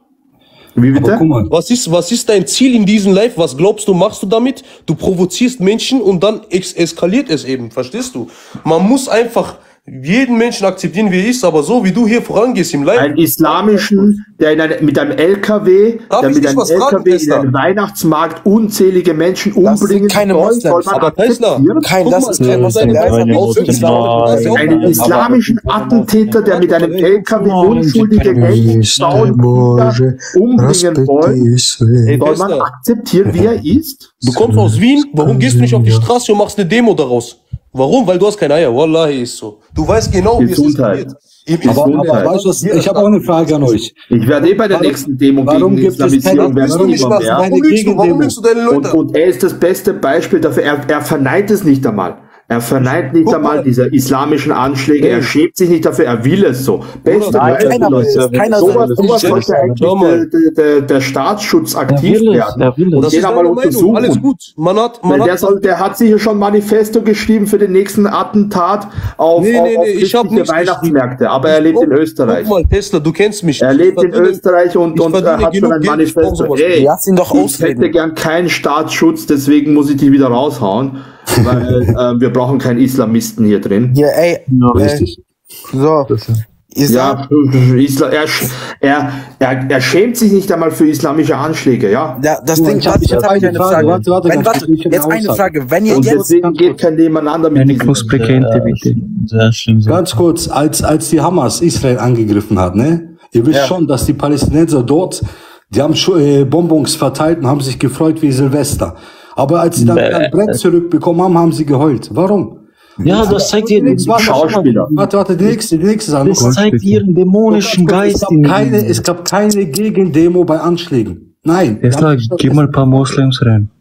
Wie Aber bitte? guck mal, Was ist, was ist dein Ziel in diesem Live? Was glaubst du, machst du damit? Du provozierst Menschen und dann ex eskaliert es eben, verstehst du? Man muss einfach jeden Menschen akzeptieren, wie er ist, aber so wie du hier vorangehst im Live. Einen islamischen, der in eine, mit einem L K W, Darf der ich mit dich einem was L K fragen, W in Tesla? einem Weihnachtsmarkt unzählige Menschen Das sind umbringen keine soll, Moslems. soll man Aber Tesla, akzeptieren? Kein, Guck das mal, ist kein das Moslem. ist Der ist eine ein Muslim. Islam. Das ist auch- Einen islamischen Attentäter, der mit einem L K W unschuldige Menschen, Frauen, Kinder umbringen wollen, Hey, soll man Tesla, akzeptieren, wie er ist? du kommst aus Wien, warum gehst du nicht auf die Straße und machst eine Demo daraus? Warum? Weil du hast keine Eier. Wallahi ist so. Du weißt genau, wie es Gesundheit. ist. Im aber, Islam- aber weißt du was, ich habe auch eine Frage an euch. Ich werde eh bei der Warum- nächsten Demo warum gegen gibt es Islamisierung keine- werden Willst du nicht immer machen? mehr. Warum lügst du? Warum Gegendemo. lügst du deine Und, Leute? und er ist das beste Beispiel dafür. Er, er verneint es nicht einmal. Er verneint nicht Guck einmal mal. diese islamischen Anschläge. Er schämt sich nicht dafür. Er will es so. Beste Nein, Beispiel, keiner Leute. will es. Keiner Sowas, will es. sowas Ich- sollte eigentlich Schau mal. der, der, der Staatsschutz aktiv will es, werden. er will es. Und Das den ist einmal deine Meinung. untersuchen. Alles gut. Man hat, man Weil der, hat, soll, der hat sich ja schon Manifesto geschrieben für den nächsten Attentat auf, Nee, auf, nee, auf nee, ich hab christliche nichts Weihnachtsmärkte. Aber er lebt in Österreich. Guck mal, Tesla, du kennst mich. Er Ich lebt in verdiene- Österreich und, ich und er verdiene hat schon genug ein Geld, ich brauch Manifesto. sowas Ey, Lass ihn doch ich ausreden. hätte gern keinen Staatsschutz, deswegen muss ich dich wieder raushauen, weil äh, wir brauchen keinen Islamisten hier drin. Ja, ey. Richtig. So. Ihr Ja, sagt, Isla er, er, er, er schämt sich nicht einmal für islamische Anschläge, ja. ja, das Guck mal, Ding, ich hab- warte, ich jetzt hab habe ich eine eine Frage. Frage. Warte, warte, Wenn, ganz warte, kurz, ich hab jetzt eine eine Aussage. Frage. Wenn ihr Und jetzt, deswegen geht kein Nebeneinander mit Eine diesen. Kussbekennte, bitte. Sehr schlimm. Sehr. Ganz kurz, als, als die Hamas Israel angegriffen hat, ne? Ihr wisst Ja. schon, dass die Palästinenser dort, die haben schon äh, Bonbons verteilt und haben sich gefreut wie Silvester. Aber als sie dann Bäh. ein Brett zurückbekommen haben, haben sie geheult. Warum? Ja, das zeigt ihren Schauspieler. Warte, warte, die nächste, die nächste Sache. Das zeigt ihren dämonischen Es Geist. gab in keine, ihnen. es gab keine Gegendemo bei Anschlägen. Nein. Tesla, gib mal ein paar Moslems rein.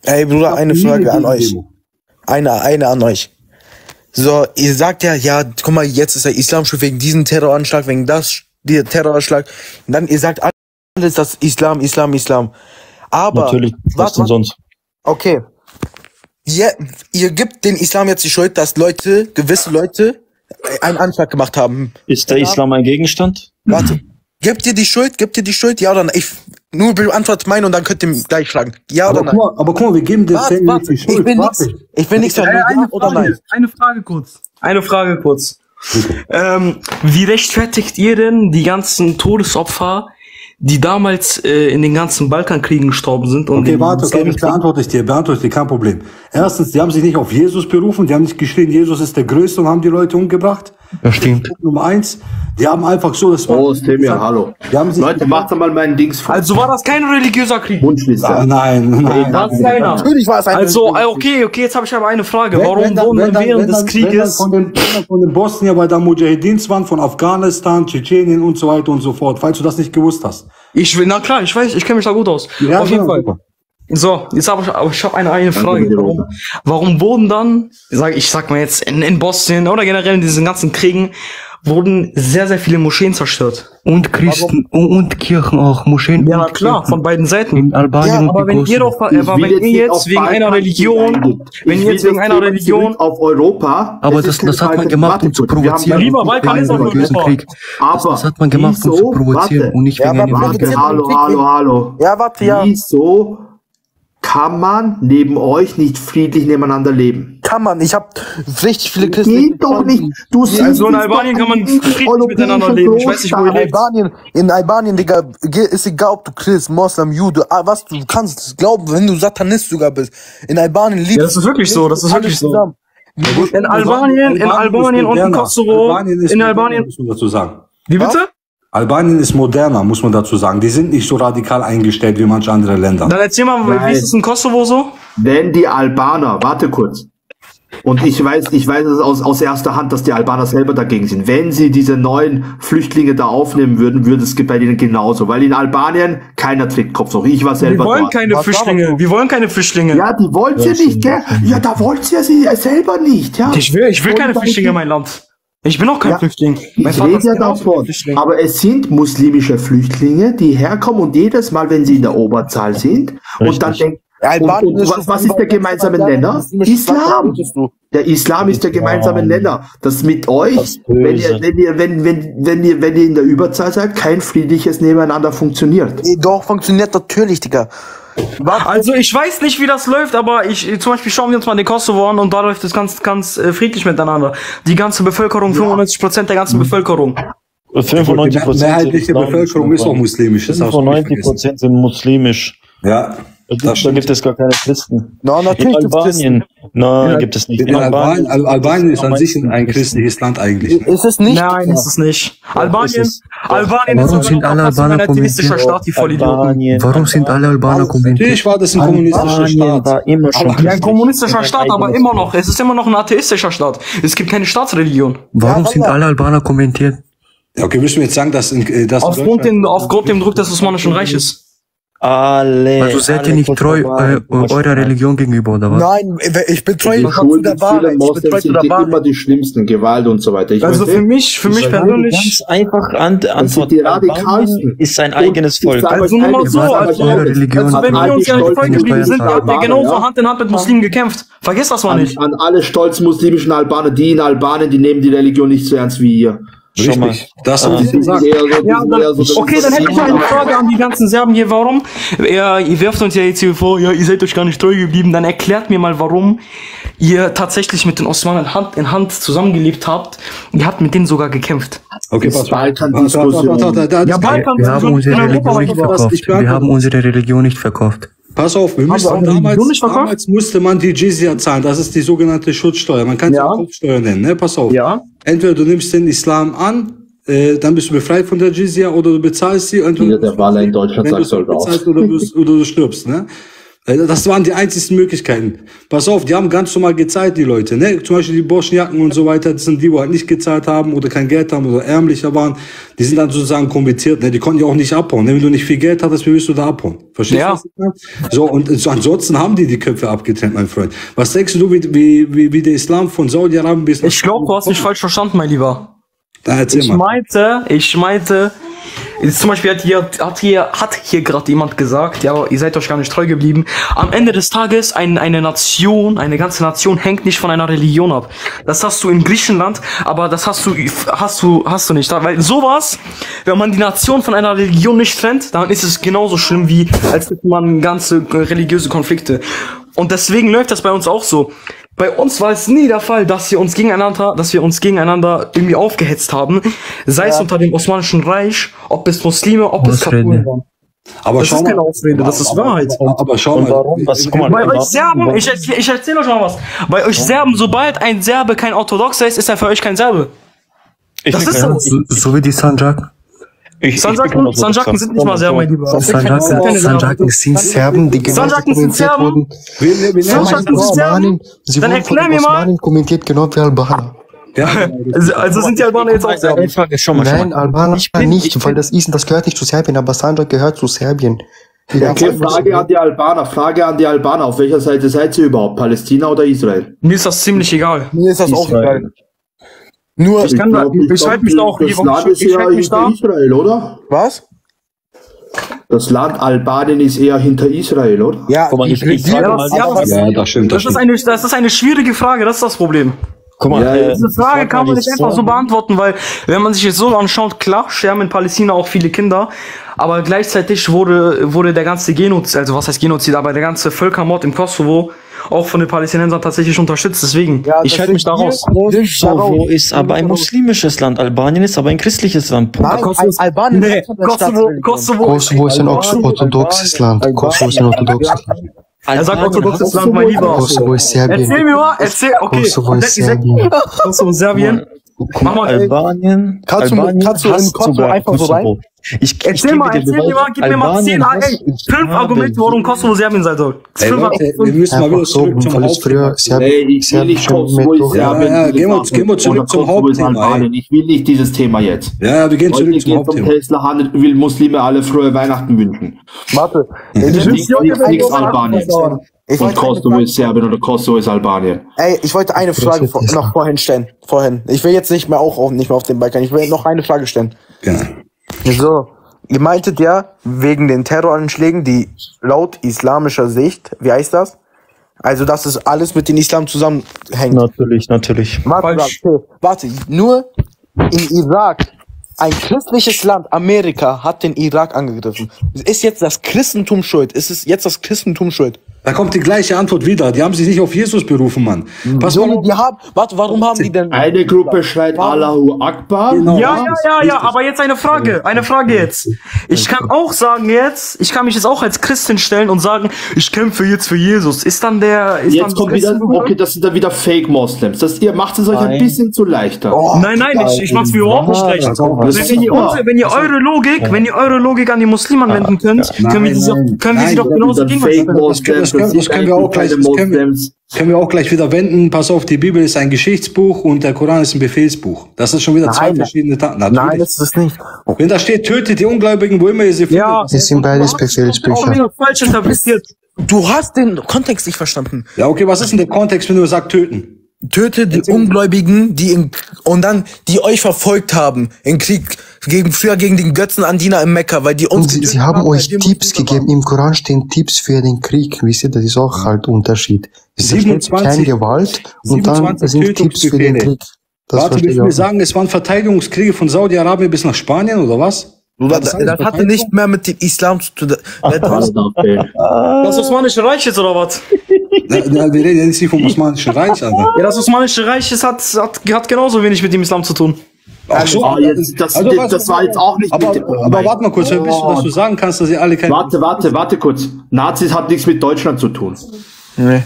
Ey, Bruder, eine Frage an euch. Eine, eine an euch. So, ihr sagt ja, ja, guck mal, jetzt ist der Islam schon wegen diesem Terroranschlag, wegen das, der Terroranschlag. Und dann, ihr sagt alles, das Islam, Islam, Islam. Aber, natürlich, was denn sonst? Okay. Ihr, ihr gebt den Islam jetzt die Schuld, dass Leute, gewisse Leute, einen Anschlag gemacht haben. Ist der Islam ein Gegenstand? Warte. Gebt ihr die Schuld? Gebt ihr die Schuld? Ja oder nein? Ich, nur beantwortet meine und dann könnt ihr gleich schlagen. Ja aber oder nein? Guck mal, aber guck mal, wir geben den Warte, warte. die Schuld. Ich will nichts. Ich will nichts hören. Äh, eine, Ja oder Frage, nein? eine Frage kurz. Eine Frage kurz. ähm, wie rechtfertigt ihr denn die ganzen Todesopfer, die damals äh, in den ganzen Balkankriegen gestorben sind? Und Okay, warte, okay, das beantworte ich dir, beantworte ich dir, kein Problem. Erstens, die haben sich nicht auf Jesus berufen, die haben nicht geschrien, Jesus ist der Größte und haben die Leute umgebracht. Das stimmt. Nummer eins, die haben einfach so, das war... Oh, Stemir, hallo. Die haben sich Leute, macht doch mal meinen Dings vor. Also war das kein religiöser Krieg? Wunschliste. Ah, nein, nein. War es keiner? Natürlich war es ein Also, äh, okay, okay, jetzt habe ich aber eine Frage. Wenn- Warum wenn dann- wurden wenn denn dann- während wenn des dann- wenn dann Krieges... Von den, wenn dann von den Bosnier bei der Mujahedins waren, von Afghanistan, Tschetschenien und so weiter und so fort, falls du das nicht gewusst hast. Ich will, na klar, ich weiß, ich kenne mich da gut aus. Ja, Auf jeden genau, Fall. super. So, jetzt habe ich, aber ich habe eine, eine Frage. dir, Warum, warum wurden dann, sag, ich sag mal jetzt, in, in Bosnien oder generell in diesen ganzen Kriegen, wurden sehr, sehr viele Moscheen zerstört? Und Christen und, und Kirchen auch, Moscheen Ja, na und klar, Kirchen. von beiden Seiten. In Albanien Ja, und Aber die wenn großen. ihr doch, aber Ich will wenn jetzt ihr nicht jetzt auf wegen einer Balkan Religion, eingehen. wenn Ich ihr will jetzt wegen das einer Thema Religion, zurück auf Europa. Aber Es das, ist das hat man keine gemacht, um zu Debatte. Wir haben- provozieren. Lieber Balkan wegen ist doch dem nur bösen Europa. Krieg. Aber Das hat man gemacht, um zu wieso- provozieren warte. und nicht Ja, wegen aber einem warte, bösen Warte, hallo, hallo, hallo. Ja, warte, ja. Wieso kann man neben euch nicht friedlich nebeneinander leben? Kann man. Ich hab richtig viele Christen. Geht doch nicht. Du siehst also in es Albanien doch kann man in friedlich europäischen miteinander leben. Ich weiß nicht, wo ihr In lebt. Albanien, in Albanien, Digga, ge- ist egal, ob du Christ, Moslem, Jude, ah, was du kannst glauben, wenn du Satanist sogar bist. In Albanien liebst Ja, das ist wirklich so, das ist alles wirklich so. zusammen. In Albanien, in Albanien und in Kosovo, Albanien ist in moderner, Albanien, muss man dazu sagen. wie bitte? Albanien ist moderner, muss man dazu sagen. Die sind nicht so radikal eingestellt wie manche andere Länder. Dann erzähl mal, wie Nein. ist es in Kosovo so? Wenn die Albaner, warte kurz. Und ich weiß, ich weiß es aus, aus erster Hand, dass die Albaner selber dagegen sind. Wenn sie diese neuen Flüchtlinge da aufnehmen würden, würde es bei denen genauso. Weil in Albanien keiner trägt Kopftuch. Ich war Wir selber wollen dort. keine Was Flüchtlinge, laberst wir wollen keine Flüchtlinge. Ja, die wollt ihr nicht, gell? Ja, da wollt ihr sie selber nicht, ja. Ich will, ich will keine Flüchtlinge in mein Land. Ich bin auch kein Ja, Flüchtling. Mein Ich Vater rede ist ja genauso davon. ein Flüchtling. Aber es sind muslimische Flüchtlinge, die herkommen und jedes Mal, wenn sie in der Oberzahl sind, und dann denken, Albanien und, und was, was ist der gemeinsame Nenner? Islam. Der Islam ist der gemeinsame Nenner. Das mit euch, Das wenn Böse. ihr, wenn ihr, wenn, wenn, wenn ihr, wenn ihr in der Überzahl seid, kein friedliches Nebeneinander funktioniert. Nee, doch, funktioniert natürlich, Digga. Warte, Also ich weiß nicht, wie das läuft, aber ich zum Beispiel schauen wir uns mal den Kosovo an und da läuft es ganz, ganz äh, friedlich miteinander. Die ganze Bevölkerung, fünfundneunzig Prozent der ganzen Bevölkerung. fünfundneunzig Die Prozent mehrheitliche Bevölkerung ist auch muslimisch. Das darfst du nicht fünfundneunzig vergessen. Prozent sind muslimisch. Ja, Da gibt es gar keine Christen. no, In natürlich gibt's Albanien, nein, In- gibt es nicht. In Albanien, Al Albanien ist an sich ein christliches Land eigentlich. Christen. Ist es nicht? Nein, ist es nicht. Albanien, ist es. Albanien Warum ist sind sogar alle noch fast ein Albaner atheistischer kommentiert? Staat, die Vollidioten. Albanien, Warum sind alle Albaner kommentiert? Natürlich war das ein kommunistischer Albanien Staat. war immer schon Ja, ein christlich. kommunistischer Staat, aber Eigenes immer noch. Es ist immer noch ein atheistischer Staat. Es gibt keine Staatsreligion. Warum Ja, sind Wallah. alle Albaner kommentiert? Ja, okay, müssen wir jetzt sagen, dass, in, äh, dass Aufgrund, den, aufgrund dem Druck des Osmanischen Reiches. Alle. Also seid ihr alle nicht treu äh, Kosovarer. eurer Religion gegenüber, oder was? Nein, ich bin treu Die zu Schuld der viele Wahrheit. Ich bin treu Moslems zu sind der die immer Wahrheit. die schlimmsten, Gewalt und so weiter. Ich Also weiß für nicht. mich, für mich Ganz persönlich, einfach an, Das sind Antwort. die Albanien radikalsten. ist sein Und eigenes ich Volk. sag euch Also nur mal eines, so, ich sag euch also- Eure eines. Religion also wenn An wir all uns die gar nicht treu stolzen geblieben sind, Steuern da habt ihr Albaner, genauso ja? Hand in Hand mit Muslimen gekämpft. Vergiss das mal An, nicht. an alle stolzen muslimischen Albaner, die in Albanien, die nehmen die Religion nicht so ernst wie ihr. Schau mal. Richtig. Das Ah. habe Die ich sind gesagt. eher so, die Ja, sind dann, eher so, das okay, ist dann das hätte ich eine Frage an die ganzen Serben hier. Warum? Ihr, ihr werft uns ja jetzt hier vor, ja, ihr seid euch gar nicht treu geblieben. Dann erklärt mir mal, warum ihr tatsächlich mit den Osmanen Hand in Hand zusammengelebt habt. Ihr habt mit denen sogar gekämpft. Okay, Das pass auf. Balkan-Diskussion. Warte, warte, warte, Ja, das- Balkan- Wir haben unsere in Europa Religion war nicht ich aber- verkauft. ich Wir haben beantworte- unsere Religion nicht verkauft. Pass auf, wir Haben müssen wir eure Religion damals, nicht verkauft? damals musste man die Jizya zahlen. Das ist die sogenannte Schutzsteuer. Man kann sie Ja. auch Kopfsteuer nennen. Ne? Pass auf. Ja. Entweder du nimmst den Islam an, äh, dann bist du befreit von der Jizya, oder du bezahlst sie. Entweder Jeder, der Waller in Deutschland wenn sagt, du soll raus. bezahlst oder, du- oder du stirbst. Ne? Das waren die einzigsten Möglichkeiten. Pass auf, die haben ganz normal gezahlt, die Leute, ne? Zum Beispiel die Bosniaken und so weiter, das sind die, die halt nicht gezahlt haben oder kein Geld haben oder ärmlicher waren. Die sind dann sozusagen konvertiert, ne? Die konnten ja auch nicht abhauen. Ne? Wenn du nicht viel Geld hattest, wie willst du da abhauen? Verstehst Ja. du, was ich meine? So, und so, ansonsten haben die die Köpfe abgetrennt, mein Freund. Was denkst du, wie, wie, wie, wie der Islam von Saudi-Arabien bis... Ich glaube, du hast mich falsch verstanden, mein Lieber. Da erzähl Ich mal. meinte, ich meinte, jetzt zum Beispiel hat hier, hat hier, hat hier gerade jemand gesagt, ja, ihr seid euch gar nicht treu geblieben. Am Ende des Tages, ein, eine Nation, eine ganze Nation hängt nicht von einer Religion ab. Das hast du in Griechenland, aber das hast du, hast du, hast du nicht. Weil sowas, wenn man die Nation von einer Religion nicht trennt, dann ist es genauso schlimm wie, als hätte man ganze religiöse Konflikte. Und deswegen läuft das bei uns auch so. Bei uns war es nie der Fall, dass wir uns gegeneinander, dass wir uns gegeneinander irgendwie aufgehetzt haben. Sei es Ja. unter dem Osmanischen Reich, ob es Muslime, ob es Katholen waren. Aber das schau ist mal, keine Ausrede, das ist Wahrheit. Aber, aber schau Und mal. warum? Was, guck mal, Bei euch warum- Serben, ich, erzähl- ich erzähle euch mal was. Bei euch Serben, sobald ein Serbe kein Orthodoxer ist, ist er für euch kein Serbe. Ich Das bin ist kein- so. So wie die Sanjak. Ich, ich bin kein Sanjaken, Orthodoxer. Sanjaken sind nicht mal Serben, mein Lieber. Sanjaken sind, Sanjaken sind Serben, die genauso Sanjaken sind kommentiert Serben. wurden. Wir, wir, wir Sanjaken nennen sind Osmanen, sie Dann wurden von erklär den mir mal. Osmanen kommentiert, genau wie Albaner. ja, Also, also sind die Albaner jetzt auch Serben. Frage, schau mal, schau Nein, mal. Albaner bin- nicht, ich weil bin- das ist, das gehört nicht zu Serbien, aber Sanjak gehört zu Serbien. Die Okay, ganzen- Frage an die Albaner, Frage an die Albaner. Auf welcher Seite seid ihr überhaupt? Palästina oder Israel? Mir ist das ziemlich egal. Mir ist das auch Israel. egal. Nur, Ich kann da, glaub, ich, ich glaub, halte mich da auch, das ich, Land ist ich, ich eher halte mich hinter da. Israel, oder? was? Das Land Albanien ist eher hinter Israel, oder? Ja, Guck mal, ich, ich Ja, frage das- mal, ja, das- ja, das stimmt. Das Das ist stimmt. eine, das ist eine schwierige Frage, das ist das Problem. guck mal, Ja, äh, Diese Frage kann man nicht einfach so beantworten, weil wenn man sich jetzt so anschaut, klar, sterben in Palästina auch viele Kinder, aber gleichzeitig wurde, wurde der ganze Genozid, also was heißt Genozid, aber der ganze Völkermord im Kosovo auch von den Palästinensern tatsächlich unterstützt, deswegen, Ja, ich das halte mich da sind raus. wir- Kosovo ist aber ein muslimisches Land. Albanien ist aber ein christliches Land. Punkt. Nein, Kosovo- Al- Albanien Nee, ist von der Kosovo, Staatsreligion. Kosovo, Kosovo ist ein Albanien- orthodoxes Land. Kosovo ist ein orthodoxes Land. er sagt Albanien orthodoxes hat- Land, mein Lieber. Kosovo ist Serbien. Erzähl mir mal, erzähl, okay. Kosovo ist Ihr seid- Serbien. Kosovo, Serbien. Guck Mach mal, mal, ey. Albanien, Kannst du- Albanien kannst du in hasst Kosovo sogar einfach so Kosovo. Ich, ich Erzähl gebe mal, dir erzähl Beweis. mir mal, gib mir mal Albanien zehn, hasst ey, fünf Farbe. Argumente, warum Kosovo Serbien sein soll. Ey, Fünf Leute, wir Argumente. müssen mal wieder Einfach so, zurück zum weil es früher Hauptthema. Serbien, Nee, ich will nicht serbische Kosovo ist Methode. Serbien. Ja, ja, gehen wir- gesagt gehen wir und- zurück oder zum Kosovo ist Hauptthema, Albanien. Ich will nicht dieses Thema jetzt. Ja, wir gehen Heute zurück geht zum es um Hauptthema. Tesla, handelt, will Muslime alle frohe Weihnachten wünschen. Warte. Nichts, Ich, nichts, nichts Albanien. ich, Und wollte Kosovo eine ist Serbien oder Kosovo ist Albanien. Frage, ey, ich wollte eine Frage vor, noch vorhin stellen. Vorhin. Ich will jetzt nicht mehr auch auf, nicht mehr auf den Balkan. Ich will noch eine Frage stellen. Ja. So. Ihr meintet ja, wegen den Terroranschlägen, die laut islamischer Sicht, wie heißt das? Also, dass es alles mit dem Islam zusammenhängt. Natürlich, natürlich. Warte, Falsch. warte, warte, nur in Irak, ein christliches Land, Amerika, hat den Irak angegriffen. Ist jetzt das Christentum schuld? Ist es jetzt das Christentum schuld? Da kommt die gleiche Antwort wieder. Die haben sich nicht auf Jesus berufen, Mann. Pass mal Junge, auf. die haben, warte, warum haben die denn? Eine Gruppe schreit Allahu Akbar. Genau. Ja, ja, ja, ja, aber jetzt eine Frage, eine Frage jetzt. Ich kann auch sagen jetzt, ich kann mich jetzt auch als Christin stellen und sagen, ich kämpfe jetzt für Jesus. Ist dann der, ist Jetzt dann kommt wieder, okay, das sind dann wieder Fake-Moslems. Das, ihr macht es euch ein Nein. bisschen zu leichter. Nein, nein, ich, ich mach's mir überhaupt nicht leicht. Also, Also, wenn, ihr unsere, wenn ihr eure Logik, wenn ihr eure Logik an die Muslime anwenden könnt, können wir, diese, Nein, können wir sie nein, doch genauso Das gegen sind euch stellen. Das können- das können- Fake-Moslems, das können wir auch gleich- keine das können wir- Moslems. Können wir auch gleich wieder wenden. Pass auf, die Bibel ist ein Geschichtsbuch und der Koran ist ein Befehlsbuch. Das ist schon wieder zwei Nein, verschiedene Taten. Nein, Natürlich. das ist es nicht. Wenn da steht, tötet die Ungläubigen, wo immer ihr sie findet. Ja. Das sind beides Auch Befehlsbücher. wieder falsch interpretiert. Du hast den Kontext nicht verstanden. Ja, okay, was ist denn der Kontext, wenn du sagst töten? Töte die Ungläubigen, die in, und dann, die euch verfolgt haben, im Krieg, gegen, früher gegen den Götzenandiener in Mekka, weil die uns Und sie, getötet sie haben euch weil wir Tipps Muslime gegeben. Im Koran stehen Tipps für den Krieg. Wisst ihr, das ist auch halt Unterschied. Da steht siebenundzwanzig keine Gewalt und dann siebenundzwanzig sind Tipps für den Tötungsbefehle. Krieg. Das Warte, verstehe willst ich du mir auch. sagen, es waren Verteidigungskriege von Saudi-Arabien bis nach Spanien oder was? Bruder, Das das, alles das hatte Verteidigung? nicht mehr mit dem Islam zu tun. Das- Das Osmanische Reich ist oder was? Na, na, wir reden ja nicht vom Osmanischen Reich, Alter. Ja, das Osmanische Reich ist, hat, hat, hat genauso wenig mit dem Islam zu tun. Ach so, Ah, jetzt, das, also, das, das war jetzt auch nicht aber, mit dem. Oh aber mein warte mal kurz, Gott. willst du, dass du sagen kannst, dass ihr alle keine... Warte, warte, warte kurz. Nazis hat nichts mit Deutschland zu tun. Nee.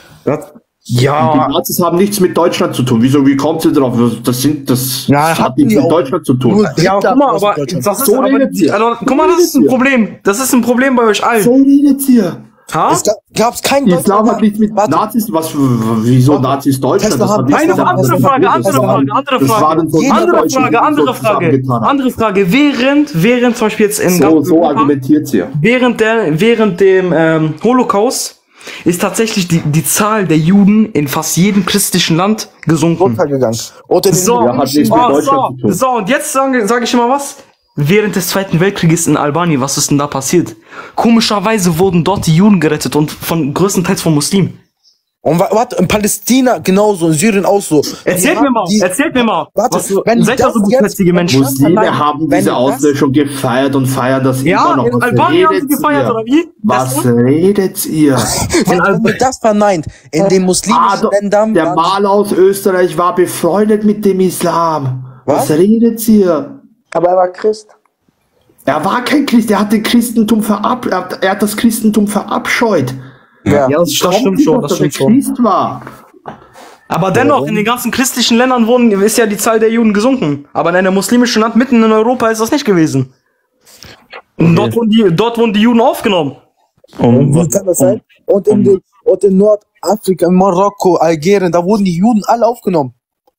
Die Ja, Nazis haben nichts mit Deutschland zu tun. Wieso, wie kommt ihr drauf? Das sind, das Ja, hat hatten nichts die mit auch. Deutschland zu tun. Nur ja, Hitler guck mal, aus aber Deutschland. das ist, So aber, redet ihr. also, guck mal, das ist ein Problem. Das ist ein Problem bei euch allen. So redet ihr. Ha? Es gab, gab's kein Islam hat nichts mit Warte. Nazis, was, wieso Warte. Nazis Deutschland? Tesla Das hat- hat nichts Eine mit- andere das Frage, war- andere das war- Frage, andere das Frage. waren so Andere Deutsche, Frage, die andere so Frage, zusammengetan haben. andere Frage. Während, während zum Beispiel jetzt in So, ganz so Europa, argumentiert sie. während der, während dem ähm, Holocaust ist tatsächlich die, die Zahl der Juden in fast jedem christlichen Land gesunken. runtergegangen. Oder in So, Ja, hat nichts mit oh, Deutschland so, zu tun. so, und jetzt sage sag ich mal was. Während des Zweiten Weltkrieges in Albanien, was ist denn da passiert? Komischerweise wurden dort die Juden gerettet und von größtenteils von Muslimen. Und wa- warte, in Palästina genauso, in Syrien auch so. Erzählt Die mir haben mal, die- erzählt mir mal. Warte, was du, wenn seid das ihr so jetzt- gutherzige Menschen? Muslime Nein, haben wenn diese das- Auslöschung gefeiert und feiern das immer Ja, noch. in Was Albanien haben sie redet gefeiert, ihr? oder wie? Was Das- redet ihr? Wenn, wenn ihr das verneint, in den muslimischen Ah, doch, Ländern. der waren- Maler aus Österreich war befreundet mit dem Islam. Was, Was? redet ihr? Aber er war Christ. Er war kein Christ, er hat den Christentum verab, er hat, er hat das Christentum verabscheut. Ja. Ja, das, das Kommt stimmt nicht, schon, dass das er stimmt schon. Christ war. Aber dennoch, in den ganzen christlichen Ländern wurden, ist ja die Zahl der Juden gesunken. Aber in einem muslimischen Land mitten in Europa ist das nicht gewesen. Und dort, wurden die, dort wurden die Juden aufgenommen. Um, Wie kann das sein? Und in, den, und in Nordafrika, in Marokko, Algerien, da wurden die Juden alle aufgenommen.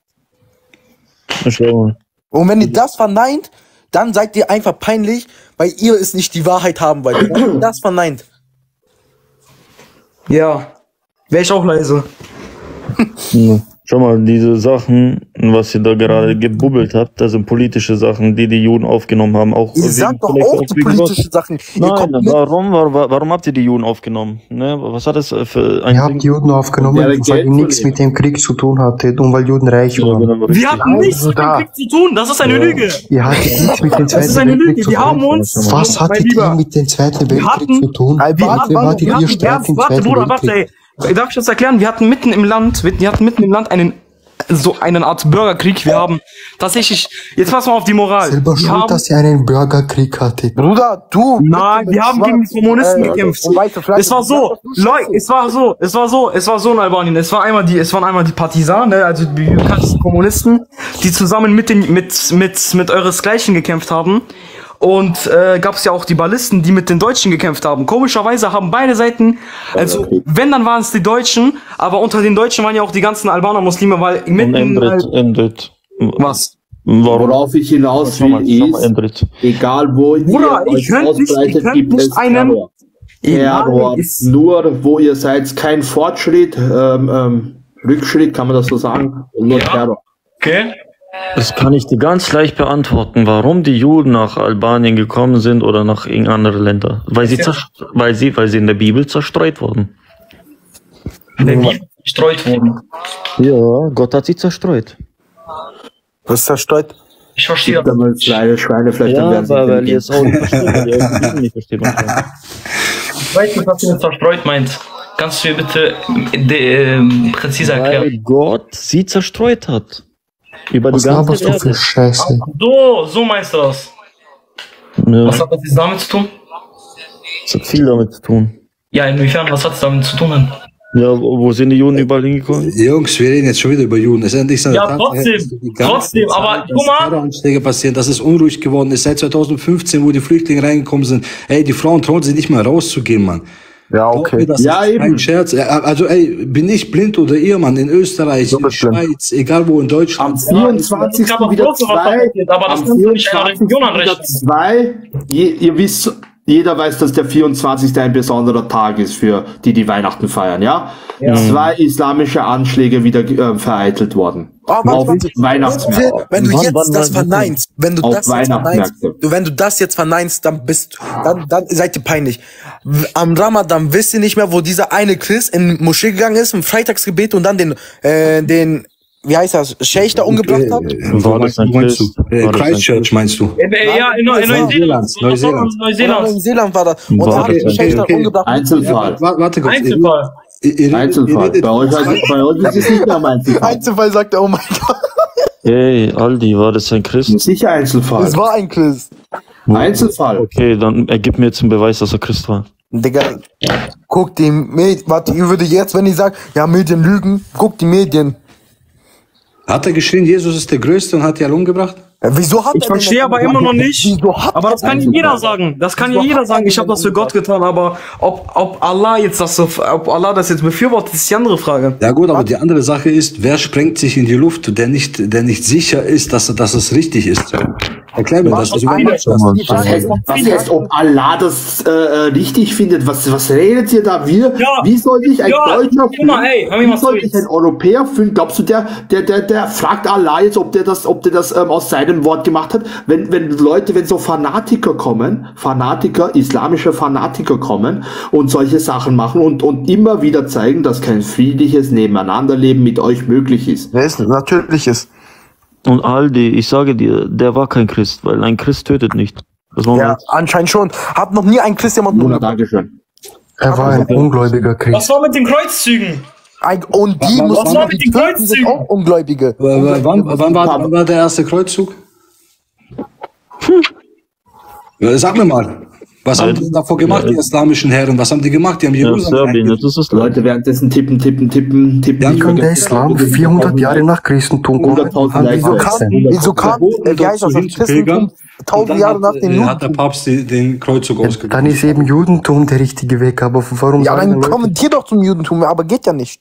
schau mal. Und wenn ihr das verneint, dann seid ihr einfach peinlich, weil ihr es nicht die Wahrheit haben wollt. Wenn ihr das verneint. Ja. Wäre ich auch leise. Ja. Schau mal, diese Sachen, was ihr da gerade gebubbelt habt, das sind politische Sachen, die die Juden aufgenommen haben. Auch Ihr wegen- sagt doch vielleicht auch die wegen politische Gott. Sachen. Ihr Nein, kommt mit, warum, warum, warum habt ihr die Juden aufgenommen? Ne? Was hat das für ein Ihr habt die Juden aufgenommen, Ja, weil Geld ihr nichts von mit dem Krieg zu tun hattet und weil Juden reich Ja, waren. genau, richtig. Wir hatten nichts mit dem da. Krieg zu tun. Das ist eine Lüge. Ihr hattet nichts mit dem Das ist Zweiten eine Weltkrieg Lüge. zu Wir haben tun. uns. Was mein hattet ihr Lieber, mit dem Zweiten wir Weltkrieg hatten- zu tun? wir Bitte, hatten- wartet wir ihr hatten, stark im warte, Zweiten Bruder, warte, Weltkrieg? ey. Darf ich das erklären? Wir hatten mitten im Land, wir hatten mitten im Land einen, so eine Art Bürgerkrieg. Wir haben tatsächlich, jetzt pass mal auf die Moral. Selber Wir schuld, haben, dass ihr einen Bürgerkrieg hattet. Bruder, du. Nein, bitte wir haben mit gegen die Kommunisten äh, gekämpft. und weiße Flaggen. Es war so, Leute, es war so, es war so, es war so in Albanien. Es war einmal die, es waren einmal die Partisanen, ne, also die bekanntesten Kommunisten, die zusammen mit den, mit, mit, mit euresgleichen gekämpft haben. Und äh, gab es ja auch die Ballisten, die mit den Deutschen gekämpft haben. Komischerweise haben beide Seiten, also wenn, dann waren es die Deutschen, aber unter den Deutschen waren ja auch die ganzen Albaner Muslime, weil Und mitten Endrit, Endrit. was? Warum? Worauf ich hinaus Schau mal, will, schau mal, ist, Endrit. egal wo Bruder, ihr ich euch könnte nicht- ich ausbreitet, könnte gibt nicht es einen- Terror. Terror. ist- Nur wo ihr seid, kein Fortschritt, ähm, ähm, Rückschritt, kann man das so sagen, und nur Ja. Terror. Okay. Das kann ich dir ganz leicht beantworten, warum die Juden nach Albanien gekommen sind oder nach irgendeine andere Länder. Weil sie, zerst- weil sie, weil sie in der Bibel zerstreut wurden. In der Bibel gestreut wurden. Ja, Gott hat sie zerstreut. Was zerstreut? Ich verstehe. Dann mal kleine Schweine, vielleicht dann Ja, werden sie weil, weil denken. ihr es auch nicht versteht, weil ihr auch die Bibel nicht versteht. manchmal. Ich weiß nicht, was ihr mit zerstreut meint. Kannst du mir bitte äh, de, ähm, präziser erklären? Weil Gott sie zerstreut hat. Über die Was ganze laberst du für Erde. Scheiße? So, so meinst du das. Ja, Was hat das jetzt damit zu tun? das hat viel damit zu tun. Ja, inwiefern? Was hat es damit zu tun? Denn? Ja, wo wo sind die Juden überall hingekommen? Jungs, wir reden jetzt schon wieder über Juden. Es ist endlich so eine Ja, Tatsache, trotzdem, dass die ganze trotzdem, Zeit, aber dass guck mal. Terroranschläge passieren, dass es unruhig geworden ist. Seit zweitausendfünfzehn, wo die Flüchtlinge reingekommen sind. Ey, die Frauen trauen sich nicht mehr rauszugehen, Mann. Ja, Glaub mir, okay. das Ja, ist eben. kein Scherz. Äh, Also, ey, bin ich blind oder ihr, Mann? In Österreich, in der schlimm. Schweiz, egal wo in Am Deutschland. vierundzwanzigsten Es gab auch wieder große, was da zwei. passiert, aber das Am kannst du nicht einer vierundzwanzigsten Religion wieder anrechnen. zwei. Je, ihr wisst, jeder weiß, dass der vierundzwanzigste ein besonderer Tag ist für die, die Weihnachten feiern, ja? Zwei islamische Anschläge wieder äh, vereitelt worden. Oh, warte, Auf warte. Weihnachtsmärkte. Wenn du Wann- jetzt wann- das wann- verneinst, wenn du Auf das jetzt verneinst, Weihnachtsmärkte. du, wenn du das jetzt verneinst, dann bist, dann, dann seid ihr peinlich. W- Am Ramadan wisst ihr nicht mehr, wo dieser eine Christ in die Moschee gegangen ist, im Freitagsgebet und dann den, äh, den, wie heißt das, Scheich da umgebracht hat? War das ein Wo meinst du? Christ? Äh, War das ein Christchurch meinst du? Äh, Ja, in, in Neuseeland. Neuseeland, So, das war Neuseeland. in Neuseeland. Oder in Neuseeland war das. Und War da hat das den Scheich da okay, okay. umgebracht. Einzelfall. Wa- Warte kurz. Einzelfall. Ihr- ihr- ihr- ihr Einzelfall. redet- Bei euch, halt- bei euch ist es nicht mehr am Einzelfall. Einzelfall sagt er, oh mein Gott, Ey, Aldi, war das ein Christ? Sicher Einzelfall. es war ein Christ. Einzelfall. Okay, dann ergib mir jetzt einen Beweis, dass er Christ war. Digga, guck die Medien, warte, ich würde jetzt, wenn ich sage, ja, Medien lügen, guck die Medien. Hat er geschrien, Jesus ist der Größte und hat die alle umgebracht? Ja, wieso hat Ich er denn verstehe das aber gemacht? immer noch nicht. Wieso hat Aber das er kann ja denn jeder gemacht? sagen. Das kann ja Wieso jeder hat sagen. er Ich denn habe das für gemacht? Gott getan, aber ob, ob Allah jetzt das so, ob Allah das jetzt befürwortet, ist die andere Frage. Ja gut, aber die andere Sache ist, wer sprengt sich in die Luft, der nicht, der nicht sicher ist, dass, dass es richtig ist. Erklär mir das. Also, Was heißt, was heißt, ob Allah das äh, richtig findet? Was, was redet ihr da? Wir, Ja. Wie soll sich ein Ja, Deutscher fühlen? immer, ey, hör mir Wie mal soll zu. sich ein Europäer fühlen? Glaubst du, der, der, der, der fragt Allah jetzt, ob der das, ob der das ähm, aus seinem Wort gemacht hat? Wenn, wenn Leute, wenn so Fanatiker kommen, Fanatiker, islamische Fanatiker kommen und solche Sachen machen und, und immer wieder zeigen, dass kein friedliches Nebeneinanderleben mit euch möglich ist. Wer ist natürlich ist. Und Aldi, ich sage dir, der war kein Christ, weil ein Christ tötet nicht. Das machen wir Ja, jetzt. anscheinend schon. Hab noch nie einen Christ jemanden Bruder, umgebracht. Dankeschön. Er war ein ungläubiger Was Christ. war mit den Kreuzzügen? Ein, und die Was mussten war mit den die Türken sind Kreuzzügen? auch Ungläubige. W- w- wann, wann, war, wann war der erste Kreuzzug? Hm. Sag mir mal. Was haben die davor gemacht, die islamischen Herren? Was haben die gemacht? Die haben Ja, Jerusalem Serbien, jetzt ist es leid. Leute währenddessen tippen, tippen, tippen, tippen. Ja, Ich und Und der vergesse- Islam vierhundert Jahre nach Christentum hunderttausend haben die Likes. so Wieso kam, Christen. wieso kam äh, wie heißt das, das Christentum tausend Jahre nach dem äh, hat der Judentum? Papst die, den Kreuzzug ausgerufen. Dann ist eben Judentum der richtige Weg, aber warum Ja, sagen dann Leute, kommentier doch zum Judentum, aber geht ja nicht.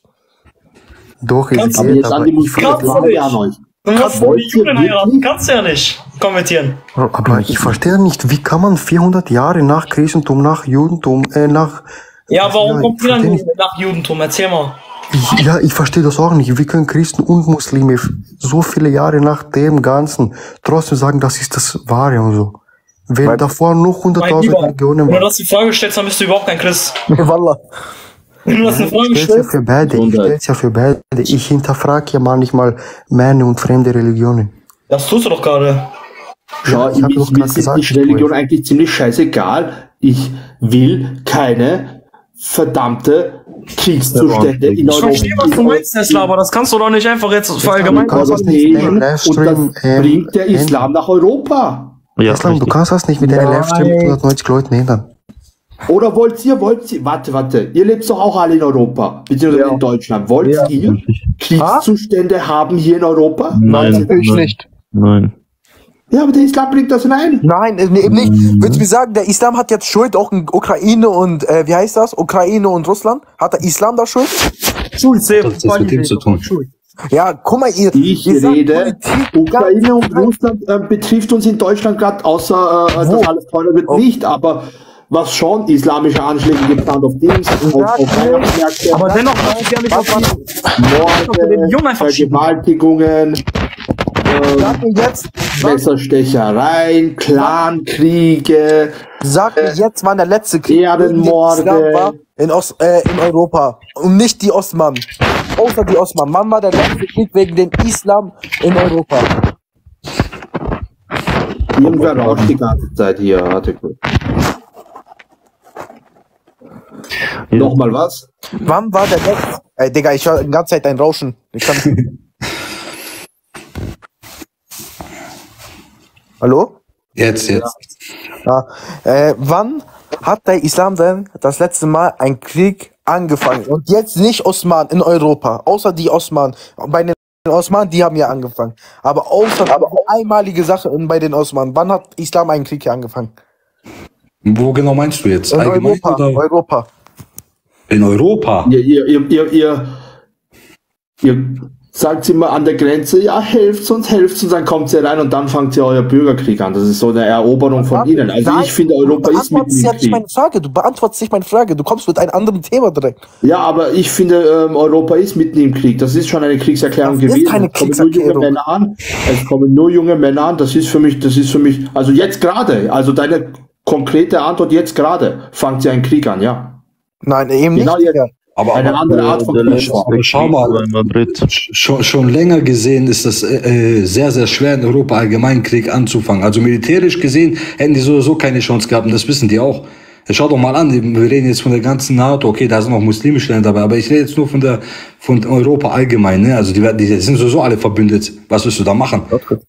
doch, es Kannst Aber geht, jetzt an aber die ich, Muslime, Kannst du glauben wir nicht. an euch. Du musst wollt die ihr Juden heiraten. wirklich- Kannst du ja nicht kommentieren. aber ich verstehe nicht, wie kann man vierhundert Jahre nach Christentum, nach Judentum, äh, nach... Ja, warum Ja, kommt ich ihr dann verstehe nicht. nach Judentum? Erzähl mal. Ich, ja, ich verstehe das auch nicht. Wie können Christen und Muslime so viele Jahre nach dem Ganzen trotzdem sagen, das ist das Wahre und so? Wenn Weil- davor noch Mein hunderttausend Lieber, Religionen wenn du waren. das die Frage stellst, dann bist du überhaupt kein Christ. Wallah. Wenn du das eine Frage Ich stell's ja stellst, für beide. Ich Gesundheit. stell's ja für beide. Ich hinterfrage ja manchmal meine und fremde Religionen. das tust du doch gerade. Schau, ich hab mir doch mir grad ist gesagt, die Religion Bruder. eigentlich ziemlich scheißegal. Ich will keine verdammte Kriegszustände in Ich Europa. verstehe, was du meinst, Tesla, aber das kannst du doch nicht einfach jetzt verallgemeinern. kannst das nicht Europäischen, im Livestream, und das ähm, bringt der Islam nach Europa. Ja, Islam, du richtig. kannst das nicht mit einem Nein. Livestream mit hundertneunzig Leuten ändern. Oder wollt ihr, wollt ihr, warte, warte, ihr lebt doch auch alle in Europa, beziehungsweise in Deutschland. Wollt ihr Kriegszustände haben hier in Europa? Nein, Natürlich nein, nicht. nein. Ja, aber der Islam bringt das rein. Nein, äh, nee, eben nicht. Würdest du mir sagen, der Islam hat jetzt Schuld, auch in Ukraine und, äh, wie heißt das? Ukraine und Russland? Hat der Islam da Schuld? Schuld, Was hat das mit dem zu tun? Ja, guck mal, ihr, Ich ihr sagt rede, Politik Ukraine ganz- und Russland äh, betrifft uns in Deutschland gerade, außer äh, Wo? dass alles teurer wird, Oh. nicht, aber was schon islamische Anschläge geplant auf Dings, auf, auf Weihnachtsmärkte, Aber dennoch weiß ich ja nicht, ob die Morde, Religion einfach schieben. Vergewaltigungen, Sag mir jetzt, wann, Messerstechereien, Clankriege, sag mir jetzt, wann der letzte Krieg gegen den Ehrenmorde. Islam war in, Ost, äh, in Europa. Und nicht die Osmanen. Außer die Osmanen. Wann war der letzte Krieg wegen dem Islam in Europa? Irgendwer rauscht die ganze Zeit hier. Warte kurz. Ja. Nochmal was? Wann war der letzte? Ey, Digga, ich höre die ganze Zeit ein Rauschen. Ich kann Hallo? Jetzt, jetzt. Ja. Äh, wann hat der Islam denn das letzte Mal einen Krieg angefangen? Und jetzt nicht Osmanen in Europa, außer die Osmanen. Bei den Osmanen, die haben ja angefangen. Aber außer aber die einmalige Sache in- bei den Osmanen. Wann hat Islam einen Krieg hier angefangen? Wo genau meinst du jetzt? In Allgemein Europa. oder? Europa. In Europa? Ihr, ihr, ihr, ihr, ihr, ihr sagt immer an der Grenze, ja, helft uns, helft uns, dann kommt sie rein und dann fangt ihr euer Bürgerkrieg an. Das ist so eine Eroberung von Warte, ihnen. Also nein, ich finde, Europa du ist beantwortest mitten ja im nicht Krieg. meine Frage. Du beantwortest nicht meine Frage. Du kommst mit einem anderen Thema direkt. Ja, aber ich finde, ähm, Europa ist mitten im Krieg. Das ist schon eine Kriegserklärung Das ist gewesen. keine Es kommen nur junge Kriegserklärung. Männer an. Es kommen nur junge Männer an. Das ist für mich, das ist für mich, also jetzt gerade, also deine konkrete Antwort jetzt gerade, fangt sie einen Krieg an, ja. Nein, eben Genau, nicht. jetzt. Digga. Aber, Eine aber, andere Art von Der Krieg. letzte aber schau Krieg mal. war in Madrid. Schon, schon länger gesehen ist es äh, sehr, sehr schwer, in Europa allgemein Krieg anzufangen. Also militärisch gesehen hätten die sowieso keine Chance gehabt und das wissen die auch. Schau doch mal an, wir reden jetzt von der ganzen NATO, okay, da sind auch muslimische Länder dabei, aber ich rede jetzt nur von der von Europa allgemein, ne? Also die, werden- die sind sowieso alle verbündet. Was willst du da machen?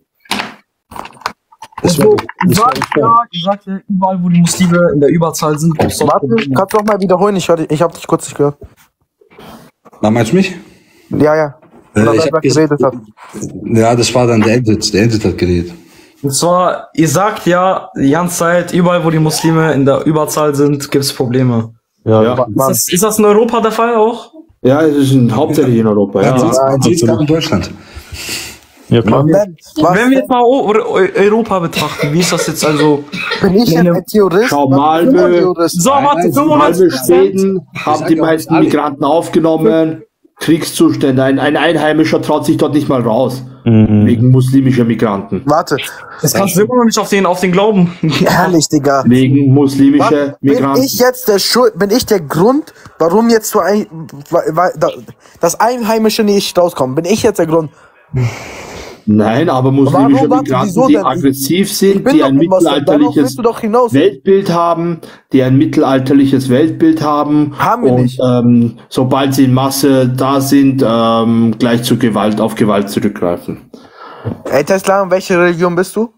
Das wär, Also, das wär, sagt ja, ihr sagt ja, überall, wo die Muslime in der Überzahl sind, gibt's doch Warte, Probleme. kannst du noch mal wiederholen? Ich, hör dich- ich habe dich kurz nicht gehört. Na, meinst du mich? Ja, ja. Äh, Oder ich wer hab da gesagt- geredet hat. Ja, das war dann der Edit, der Edit hat geredet. Und zwar, ihr sagt ja die ganze Zeit, überall wo die Muslime in der Überzahl sind, gibt es Probleme. Ja, ja. Ist das, ist das in Europa der Fall auch? Ja, es ist in, hauptsächlich in Europa. Ja, ja, ja, in Deutschland. Ja, klar. Wenn wir jetzt mal o Europa betrachten, wie ist das jetzt also? Bin ich ein Theorist? Schau, Malmö, so, warte, Malmö, Schweden haben die meisten Migranten aufgenommen. Kriegszustände. Ein, ein Einheimischer traut sich dort nicht mal raus. Mhm. Wegen muslimischer Migranten. Warte. Das kannst du immer noch nicht auf den, auf den glauben. Ehrlich, Digga. Wegen muslimischer Migranten. Bin ich jetzt der Schuld, bin ich der Grund, warum jetzt so ein, das Einheimische nicht rauskommt? Bin ich jetzt der Grund? Nein, aber muslimische Warum, Migranten, wieso die denn? aggressiv sind, bin die doch ein ein Moslem, darauf willst mittelalterliches du doch hinaus. Weltbild haben, die ein mittelalterliches Weltbild haben. Haben wir und, nicht. Ähm, sobald sie in Masse da sind, ähm, gleich zu Gewalt, auf Gewalt zurückgreifen. Ey, Tesla, welche Religion bist du?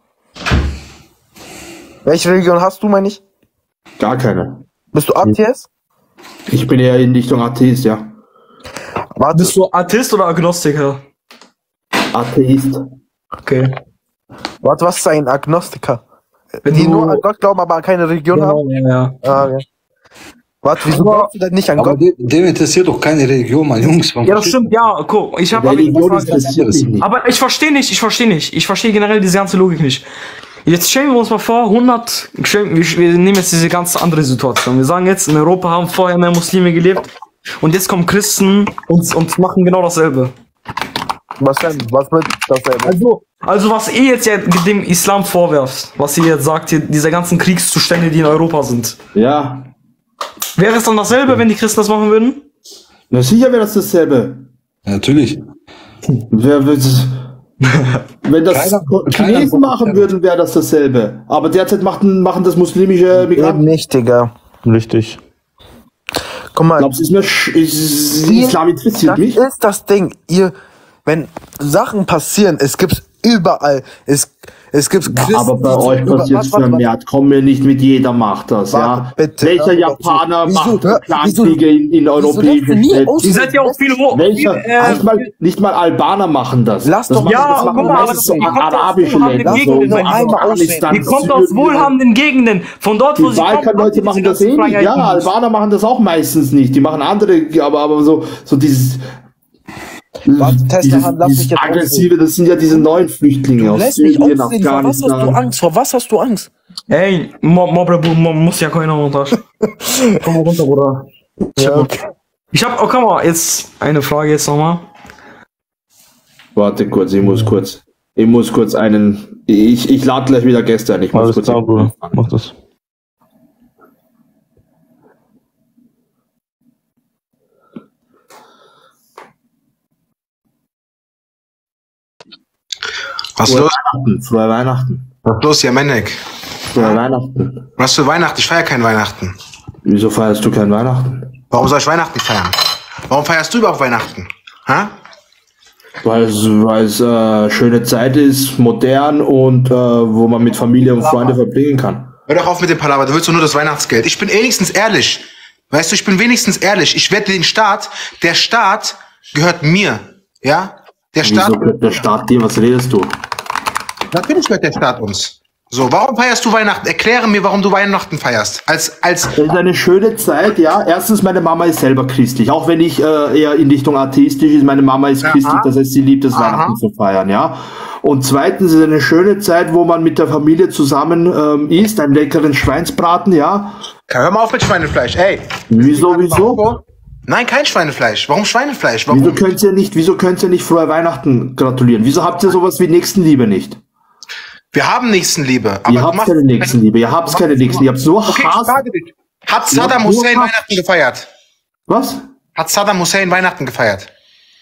Welche Religion hast du, meine ich? Gar keine. Bist du Atheist? Ich bin eher in Richtung Atheist, ja. Warte. Bist du Atheist oder Agnostiker? Atheist. Okay. Warte, was ist ein Agnostiker? Wenn die du- nur an Gott glauben, aber keine Religion Genau, haben? ja, ja. Ah, ja. Warte, wieso glaubst du denn nicht an Aber Gott? dem, dem interessiert doch keine Religion, mein Jungs. Ja, das stimmt, ja, guck, ich habe Religion interessiert mich nicht. aber ich verstehe nicht, ich verstehe nicht, ich verstehe generell diese ganze Logik nicht. Jetzt stellen wir uns mal vor, hundert, stellen- wir wir nehmen jetzt diese ganz andere Situation. Wir sagen jetzt, in Europa haben vorher mehr Muslime gelebt und jetzt kommen Christen und, und machen genau dasselbe. Was denn? Was mit dasselbe? Also, also was ihr jetzt ja dem Islam vorwerft, was ihr jetzt sagt, hier, diese ganzen Kriegszustände, die in Europa sind. Ja. Wäre es dann dasselbe, wenn die Christen das machen würden? Na sicher wäre das dasselbe. Ja, natürlich. Wer, wer, wenn das Keiner- Chinesen keiner- machen würden, wäre das dasselbe. Aber derzeit machen, machen das muslimische Eben Migranten. nicht, Digga. Richtig. Guck mal. Glaubst du, ist mir sch- ist, Ihr- Islam interessiert das mich? ist das Ding. Ihr, wenn Sachen passieren, es gibt's überall. Es, es gibt Ja, aber bei euch passiert es vermehrt. Komm mir nicht mit jeder macht das, ja. Warte, bitte, Welcher hör mir doch zu. Japaner Wieso, macht hör- wieso- Clankriege in, in wieso lässt du europäischen nie Städten? aus- Ihr seid ja auch viel hoch. Welcher? viel, äh, nicht, mal, nicht mal Albaner machen das. Lass das doch machen, ja, das guck machen mal, aber meistens das- so ihr kommt aus arabische wohlhabenden Länder. So Gegenden, nur mein einmal Lieber. Afghanistan, Die kommt aus Syrien. wohlhabenden Gegenden. Von dort, wo Die sie kommt, Balkanleute machen das eh nicht. Ja, Albaner machen das auch meistens nicht. Die machen andere, aber, aber so, so dieses, Warte, Tesla, dieses, lass mich dieses jetzt aggressive, das sind ja diese neuen Flüchtlinge Du aus lässt mich Syrien, aussehen. Vor was hast du Afghanistan. Angst? Vor was hast du Angst? Ey, Mo- Mobrabu, Mo- muss ja keiner runter. Komm mal runter, Bruder. Ja, okay. Ich hab, oh, komm mal, jetzt eine Frage jetzt nochmal. Warte kurz, ich muss kurz, ich muss kurz einen, ich, ich lade gleich wieder Gäste ein. Ich muss Alles kurz klar, Bruder. Mach das. Was Frohe los? Weihnachten, frohe Weihnachten. Was los, ja, Menek? Frohe Weihnachten. Was für Weihnachten? Ich feiere kein Weihnachten. Wieso feierst du kein Weihnachten? Warum soll ich Weihnachten feiern? Warum feierst du überhaupt Weihnachten? Hä? Weil es, weil es äh, schöne Zeit ist, modern und äh, wo man mit Familie und Freunde verbringen kann. Hör doch auf mit dem Palaver, du willst doch nur das Weihnachtsgeld. Ich bin wenigstens ehrlich. Weißt du, ich bin wenigstens ehrlich. Ich werde den Staat, der Staat gehört mir. Ja? Der Staat. Wieso gehört der Staat dir? Was redest du? Natürlich gehört der Staat uns. So, warum feierst du Weihnachten? Erkläre mir, warum du Weihnachten feierst. Als, als. Es ist eine schöne Zeit, ja. Erstens, meine Mama ist selber christlich. Auch wenn ich äh, eher in Richtung atheistisch ist, meine Mama ist Aha. christlich, das heißt, sie liebt es, Aha. Weihnachten zu feiern, ja. Und zweitens ist es eine schöne Zeit, wo man mit der Familie zusammen ähm, isst, einen leckeren Schweinsbraten, ja. Hör mal auf mit Schweinefleisch, ey. Wieso, wieso? Nein, kein Schweinefleisch. Warum Schweinefleisch? Warum? Wieso könnt ihr nicht, wieso könnt ihr nicht frohe Weihnachten gratulieren? Wieso habt ihr sowas wie Nächstenliebe nicht? Wir haben Nächstenliebe. Aber Ihr du habt machst- keine Nächstenliebe, ihr habt keine Nächstenliebe, ihr habt so Okay, ich Hass. frage dich. Hat Ja, Saddam nur Hussein Hass. Weihnachten gefeiert? Was? Hat Saddam Hussein Weihnachten gefeiert?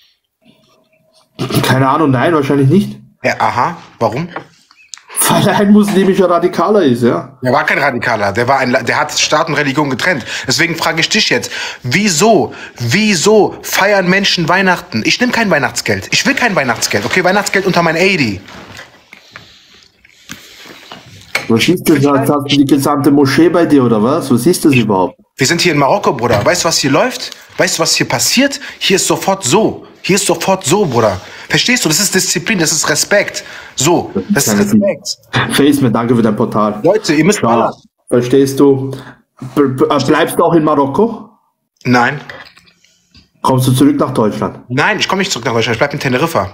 Keine Ahnung, nein, wahrscheinlich nicht. Ja, aha. Warum? Weil er ein muslimischer Radikaler ist, ja. Der war kein Radikaler, der war ein, der hat Staat und Religion getrennt. Deswegen frage ich dich jetzt, wieso, wieso feiern Menschen Weihnachten? Ich nehme kein Weihnachtsgeld. Ich will kein Weihnachtsgeld. Okay, Weihnachtsgeld unter mein eighty. Was ist das? Hast du die gesamte Moschee bei dir oder was? Was ist das überhaupt? Wir sind hier in Marokko, Bruder. Weißt du, was hier läuft? Weißt du, was hier passiert? Hier ist sofort so. Hier ist sofort so, Bruder. Verstehst du? Das ist Disziplin, das ist Respekt. So, das ist Respekt. Faceman, danke für dein Portal. Leute, ihr müsst mal. Verstehst du? Bleibst du auch in Marokko? Nein. Kommst du zurück nach Deutschland? Nein, ich komme nicht zurück nach Deutschland. Ich bleib in Teneriffa.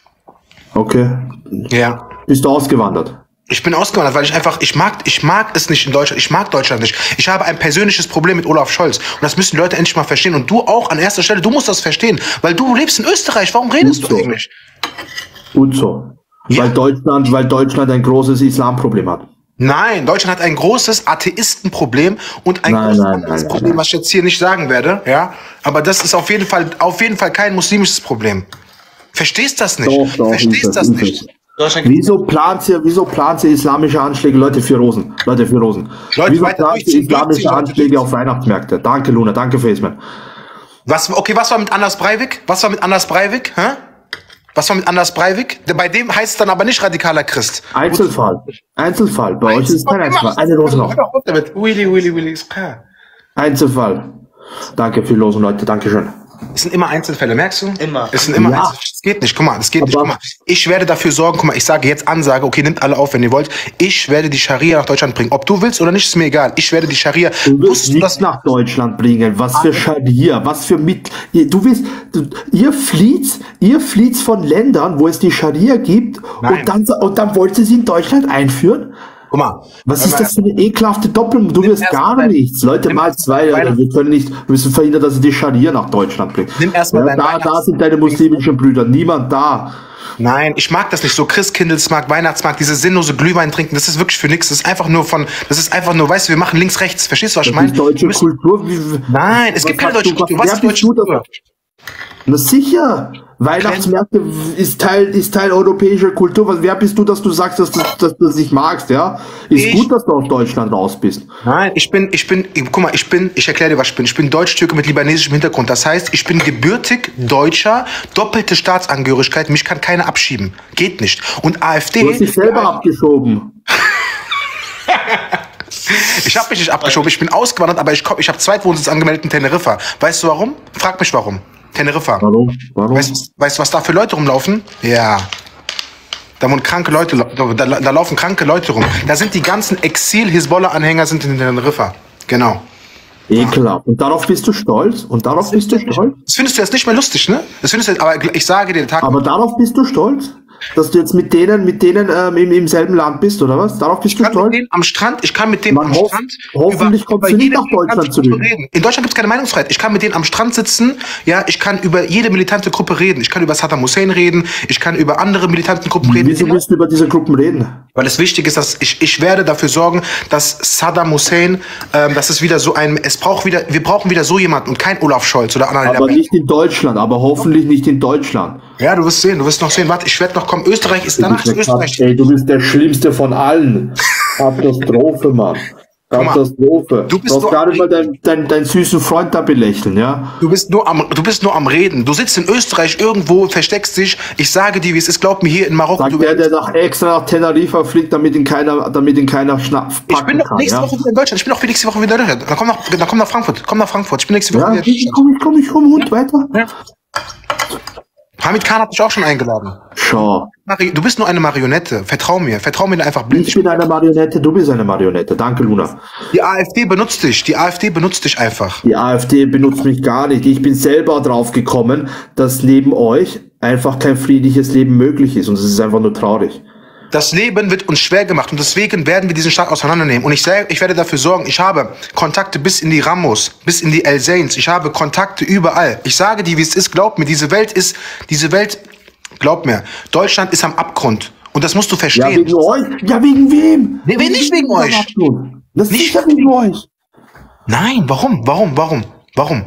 Okay. Ja. Bist du ausgewandert? Ich bin ausgewandert, weil ich einfach, ich mag, ich mag es nicht in Deutschland. Ich mag Deutschland nicht. Ich habe ein persönliches Problem mit Olaf Scholz. Und das müssen die Leute endlich mal verstehen. Und du auch an erster Stelle, du musst das verstehen. Weil du lebst in Österreich. Warum redest Gut du so. Englisch? Gut so. Ja. Weil Deutschland, weil Deutschland ein großes Islamproblem hat. Nein, Deutschland hat ein großes Atheistenproblem und ein Nein, großes nein, anderes nein, nein, Problem, nein. was ich jetzt hier nicht sagen werde. Ja, aber das ist auf jeden Fall, auf jeden Fall kein muslimisches Problem. Verstehst das nicht? Doch, doch, Verstehst ist das es, nicht? ist Wieso plant ihr, wieso plant ihr islamische Anschläge, Leute, für Rosen? Leute, für Rosen. Leute, wieso weiter plant ihr durchziehen, islamische durchziehen, Leute, Anschläge auf Weihnachtsmärkte? Danke, Luna, danke, Faceman. Was, okay, was war mit Anders Breivik? Was war mit Anders Breivik? Hä? Was war mit Anders Breivik? Der- Bei dem heißt es dann aber nicht radikaler Christ. Einzelfall. Einzelfall. Bei euch ist es kein Einzelfall. Eine Rose noch. Hör doch auf damit. Willy, Willy, Willy, ist klar. Einzelfall. Danke für Losen, Leute. Dankeschön. Es sind immer Einzelfälle, merkst du? Immer. Es sind immer Ja. Einzelfälle. Es geht nicht, guck mal, es geht nicht. Aber- Guck mal, ich werde dafür sorgen, guck mal, ich sage jetzt Ansage, okay, nehmt alle auf, wenn ihr wollt. Ich werde die Scharia nach Deutschland bringen. Ob du willst oder nicht, ist mir egal. Ich werde die Scharia. Du willst Wusstest du nichts das? nach Deutschland bringen. Was für Scharia, was für mit. Ihr- Du willst, du, ihr flieht, ihr flieht von Ländern, wo es die Scharia gibt, Nein. und dann, und dann wollt ihr sie in Deutschland einführen? Guck mal. Was hör ist mal das für eine ekelhafte Doppelung? Du Nimm wirst erst gar mal dein- nichts. Leute, nimm mal erst zwei. mal dein- Wir können nicht, wir müssen verhindern, dass sie die Scharia nach Deutschland bringen. Nimm erst mal Ja, dein da, da Weihnachts- sind deine muslimischen Brüder. Niemand da. Nein, ich mag das nicht so. Christkindlesmarkt, Weihnachtsmarkt, diese sinnlose Glühwein trinken, das ist wirklich für nichts. Das ist einfach nur von, das ist einfach nur, weißt du, wir machen links, rechts. Verstehst du, was ich Das meine? ist deutsche Wir müssen- Kultur. Wie- Nein, es was gibt keine hast deutsche du- was- Kultur. Was wer ist bist deutsche du, dass- Kultur? Na sicher. Weihnachtsmärkte ist Teil, ist Teil europäischer Kultur. Was, wer bist du, dass du sagst, dass du, dass du das nicht magst, ja? Ist Ich- gut, dass du aus Deutschland raus bist. Nein, ich bin, ich bin, guck mal, ich bin, ich erkläre dir, was ich bin. Ich bin Deutsch-Türke mit libanesischem Hintergrund. Das heißt, ich bin gebürtig Deutscher, doppelte Staatsangehörigkeit. Mich kann keiner abschieben. Geht nicht. Und AfD. Du hast dich selber abgeschoben. Ich habe mich nicht abgeschoben. Ich bin ausgewandert, aber ich komm, ich habe Zweitwohnsitz angemeldet in Teneriffa. Weißt du warum? Frag mich warum. Teneriffa. Warum? Warum? Weißt du, weißt, du, was da für Leute rumlaufen? Ja. Da wohnen kranke Leute, da, da, da laufen kranke Leute rum. Da sind die ganzen Exil-Hisbollah-Anhänger sind in Teneriffa. Genau. Ekelhaft. Und darauf bist du stolz? Und darauf bist du stolz? Das findest du jetzt nicht mehr lustig, ne? Das findest du jetzt, aber ich sage dir, den Tag. Aber darauf bist du stolz? Dass du jetzt mit denen, mit denen ähm, im, im selben Land bist, oder was? Darauf bist Ich du kann mit stolz? denen am Strand, ich kann mit denen Man am hoff- Strand hoffentlich kommst du nicht jede nach Deutschland militante Gruppe zurück. reden. In Deutschland gibt es keine Meinungsfreiheit. Ich kann mit denen am Strand sitzen, ja, ich kann über jede militante Gruppe reden. Ich kann über Saddam Hussein reden, ich kann über andere militanten Gruppen reden. Wieso willst du über diese Gruppen reden? Weil es wichtig ist, dass ich, ich werde dafür sorgen, dass Saddam Hussein, ähm, dass es wieder so ein, es braucht wieder, wir brauchen wieder so jemanden und kein Olaf Scholz oder Annalena Aber Baerbock. nicht in Deutschland, aber hoffentlich nicht in Deutschland. Ja, du wirst sehen, du wirst noch sehen. Warte, ich werde noch kommen. Österreich ist danach ist Österreich. Ey, du bist der Schlimmste von allen. Katastrophe, Mann. mal, Katastrophe. du bist brauchst nur- gar nicht mal deinen dein, dein süßen Freund da belächeln, ja? Du bist nur am, du bist nur am Reden. Du sitzt in Österreich irgendwo, versteckst dich. Ich sage dir, wie es ist. Glaub mir, hier in Marokko. Sagt Du der, der nach extra nach Teneriffa fliegt, damit ihn keiner, damit ihn keiner schnapp ich packen bin doch kann, nächste ja? Woche wieder in Deutschland. Ich bin auch nächste Woche wieder in Deutschland. Dann komm nach, dann komm nach Frankfurt. Komm nach Frankfurt. Ich bin nächste Woche Ja, wieder in ich Deutschland. komm, ich komm, ich komm, Hund, weiter. Ja. Hamid Khan hat dich auch schon eingeladen. Schau. Mari, du bist nur eine Marionette. Vertrau mir. Vertrau mir einfach blind. Ich bin eine Marionette, du bist eine Marionette. Danke, Luna. Die AfD benutzt dich. Die AfD benutzt dich einfach. Die AfD benutzt mich gar nicht. Ich bin selber drauf gekommen, dass neben euch einfach kein friedliches Leben möglich ist. Und es ist einfach nur traurig. Das Leben wird uns schwer gemacht und deswegen werden wir diesen Staat auseinandernehmen. Und ich, sag, ich werde dafür sorgen, ich habe Kontakte bis in die Ramos, bis in die El Zains. Ich habe Kontakte überall. Ich sage dir, wie es ist. Glaub mir, diese Welt ist, diese Welt, glaub mir, Deutschland ist am Abgrund. Und das musst du Ja, verstehen. wegen euch? Ja, wegen wem? Nee, nicht wegen euch. Das ist Nicht sicher wegen euch. Nein, warum? Warum? Warum? Warum?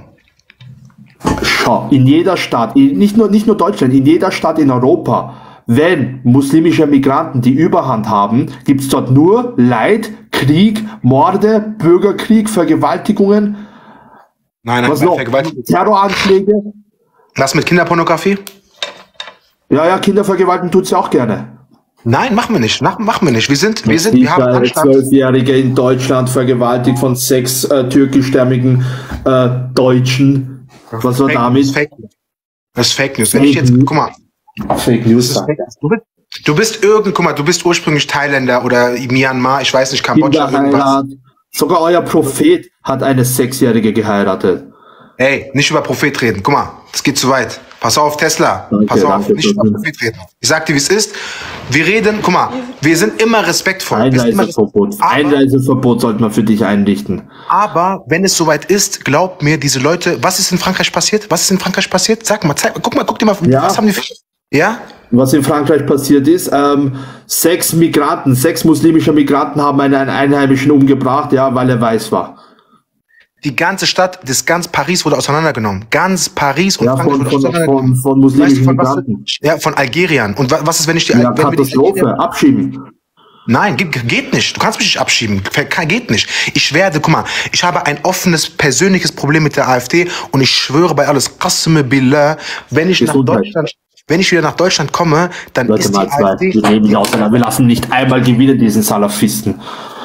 Schau, in jeder Stadt, in, nicht nur, nicht nur Deutschland, in jeder Stadt in Europa, wenn muslimische Migranten die Überhand haben, gibt's dort nur Leid, Krieg, Morde, Bürgerkrieg, Vergewaltigungen, Nein, nein, was nein, noch? Vergewaltigung. Terroranschläge. Was mit Kinderpornografie? Ja, ja, Kinder vergewaltigen tut's ja auch gerne. Nein, machen wir nicht. Nach- Machen wir nicht. Wir sind, wir sind, wir haben eine Anstand. Zwölfjährige in Deutschland vergewaltigt von sechs äh, türkischstämmigen äh, Deutschen. Was war Fake damit? News, Fake, Das ist Fake News. Wenn ich jetzt, guck mal. Fake News. Fake News. Du bist, du bist irgend, guck mal, du bist ursprünglich Thailänder oder Myanmar, ich weiß nicht, Kambodscha, irgendwas. Sogar euer Prophet hat eine Sechsjährige geheiratet. Ey, nicht über Prophet reden. Guck mal, das geht zu weit. Pass auf, Tesla. Danke, Pass auf, danke, nicht über Prophet reden. Ich sag dir, wie es ist. Wir reden, guck mal, wir sind immer respektvoll. Einreiseverbot. Einreiseverbot sollte man für dich einrichten. Aber wenn es soweit ist, glaubt mir, diese Leute, was ist in Frankreich passiert? Was ist in Frankreich passiert? Sag mal, zeig, guck mal, guck dir mal, ja. was haben die für, ja? Was in Frankreich passiert ist, ähm, sechs Migranten, sechs muslimische Migranten haben einen, einen Einheimischen umgebracht, ja, weil er weiß war. Die ganze Stadt, das ganz Paris wurde auseinandergenommen. Ganz Paris und ja, Frankreich von, wurde von, auseinandergenommen. von, von muslimischen weißt du, von was, Migranten. ja, von Algeriern. Und was ist, wenn ich die... Ja, wenn Katastrophe, wir die abschieben. Nein, geht, geht nicht. Du kannst mich nicht abschieben. Geht nicht. Ich werde, guck mal, ich habe ein offenes, persönliches Problem mit der AfD und ich schwöre bei alles, Qasme Billah, wenn ich nach Deutschland... Wenn ich wieder nach Deutschland komme, dann Leute, ist die AfD... Wir reden aus, wir lassen nicht einmal gewinnen, diesen Salafisten.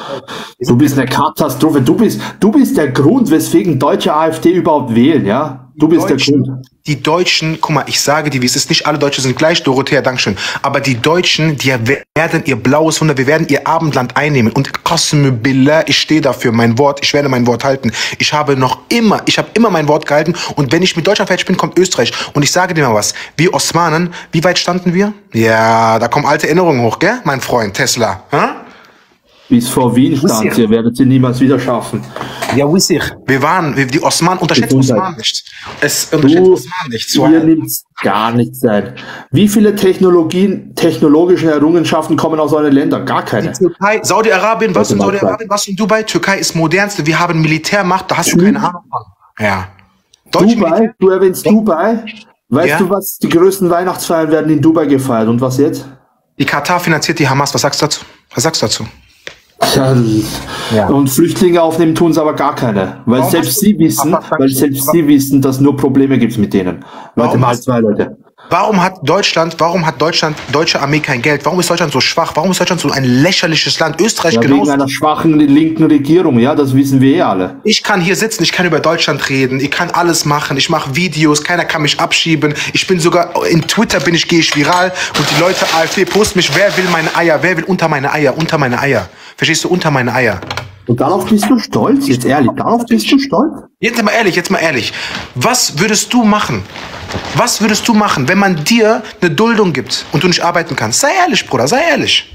Du bist eine Katastrophe. Du bist, du bist der Grund, weswegen deutsche AfD überhaupt wählen, ja? Du bist Deutschen, der Grund. Die Deutschen, guck mal, ich sage dir, wie es ist, nicht alle Deutsche sind gleich, Dorothea, Dankeschön. Aber die Deutschen, die werden ihr blaues Wunder, wir werden ihr Abendland einnehmen. Und Qasme Billah, ich stehe dafür, mein Wort, ich werde mein Wort halten. Ich habe noch immer, ich habe immer mein Wort gehalten. Und wenn ich mit Deutschland fertig bin, kommt Österreich. Und ich sage dir mal was, wir Osmanen, wie weit standen wir? Ja, da kommen alte Erinnerungen hoch, gell, mein Freund Tesla. Hm? Bis vor Wien stand, ihr werdet sie niemals wieder schaffen. Ja, wissig. Wir waren, wir, die Osmanen unterschätzen Osmanen nicht. Es unterschätzt Osmanen nicht. So ihr nehmt gar nichts ein. Wie viele Technologien, technologische Errungenschaften kommen aus euren Ländern? Gar keine. Die Türkei, Saudi-Arabien, was in Saudi-Arabien, was in Dubai? Türkei ist modernste. Wir haben Militärmacht, da hast du keine Ahnung von. Ja. Deutsche Dubai, Militär du erwähnst ja. Dubai. Weißt ja. du was? Die größten Weihnachtsfeiern werden in Dubai gefeiert. Und was jetzt? Die Katar finanziert die Hamas. Was sagst du dazu? Was sagst du dazu? Ja, ja. Und Flüchtlinge aufnehmen tun es aber gar keine. Weil Warum selbst sie wissen, weil selbst sie wissen, dass nur Probleme gibt mit denen. Leute, mal zwei Leute. Warum hat Deutschland, warum hat Deutschland, deutsche Armee kein Geld? Warum ist Deutschland so schwach? Warum ist Deutschland so ein lächerliches Land? Österreich ja, genauso. Wegen einer schwachen linken Regierung, ja, das wissen wir eh alle. Ich kann hier sitzen, ich kann über Deutschland reden, ich kann alles machen, ich mache Videos, keiner kann mich abschieben. Ich bin sogar, in Twitter bin ich, gehe ich viral und die Leute AfD posten mich, wer will meine Eier, wer will unter meine Eier, unter meine Eier. Verstehst du, unter meine Eier. Und darauf bist du stolz, jetzt ehrlich, darauf bist du stolz? Jetzt mal ehrlich, jetzt mal ehrlich. Was würdest du machen? Was würdest du machen, wenn man dir eine Duldung gibt und du nicht arbeiten kannst? Sei ehrlich, Bruder, sei ehrlich.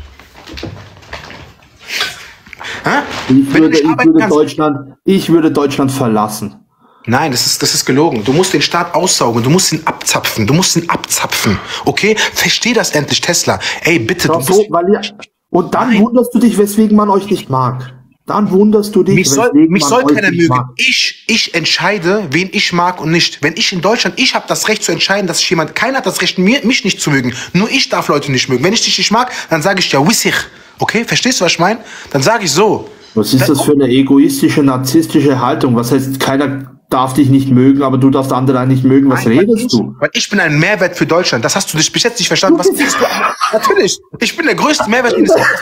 Ich würde, ich, würde Deutschland, ich würde Deutschland verlassen. Nein, das ist, das ist gelogen. Du musst den Staat aussaugen, du musst ihn abzapfen, du musst ihn abzapfen. Okay? Versteh das endlich, Tesla. Ey, bitte. Du so, weil ihr, und dann Nein. wunderst du dich, weswegen man euch nicht mag. Dann wunderst du dich, mich soll, mich soll keiner mögen. Ich, ich entscheide, wen ich mag und nicht. Wenn ich in Deutschland, ich habe das Recht zu entscheiden, dass ich jemand, keiner hat das Recht, mir, mich nicht zu mögen. Nur ich darf Leute nicht mögen. Wenn ich dich nicht mag, dann sage ich ja wissig. Okay, verstehst du, was ich meine? Dann sage ich so. Was ist das, das für eine egoistische, narzisstische Haltung? Was heißt, keiner darf dich nicht mögen, aber du darfst andere nicht mögen? Was Nein, redest ich, du? Weil ich bin ein Mehrwert für Deutschland. Das hast du bis jetzt nicht verstanden. Was bist du? Natürlich. Ich bin der größte Mehrwert in Deutschland.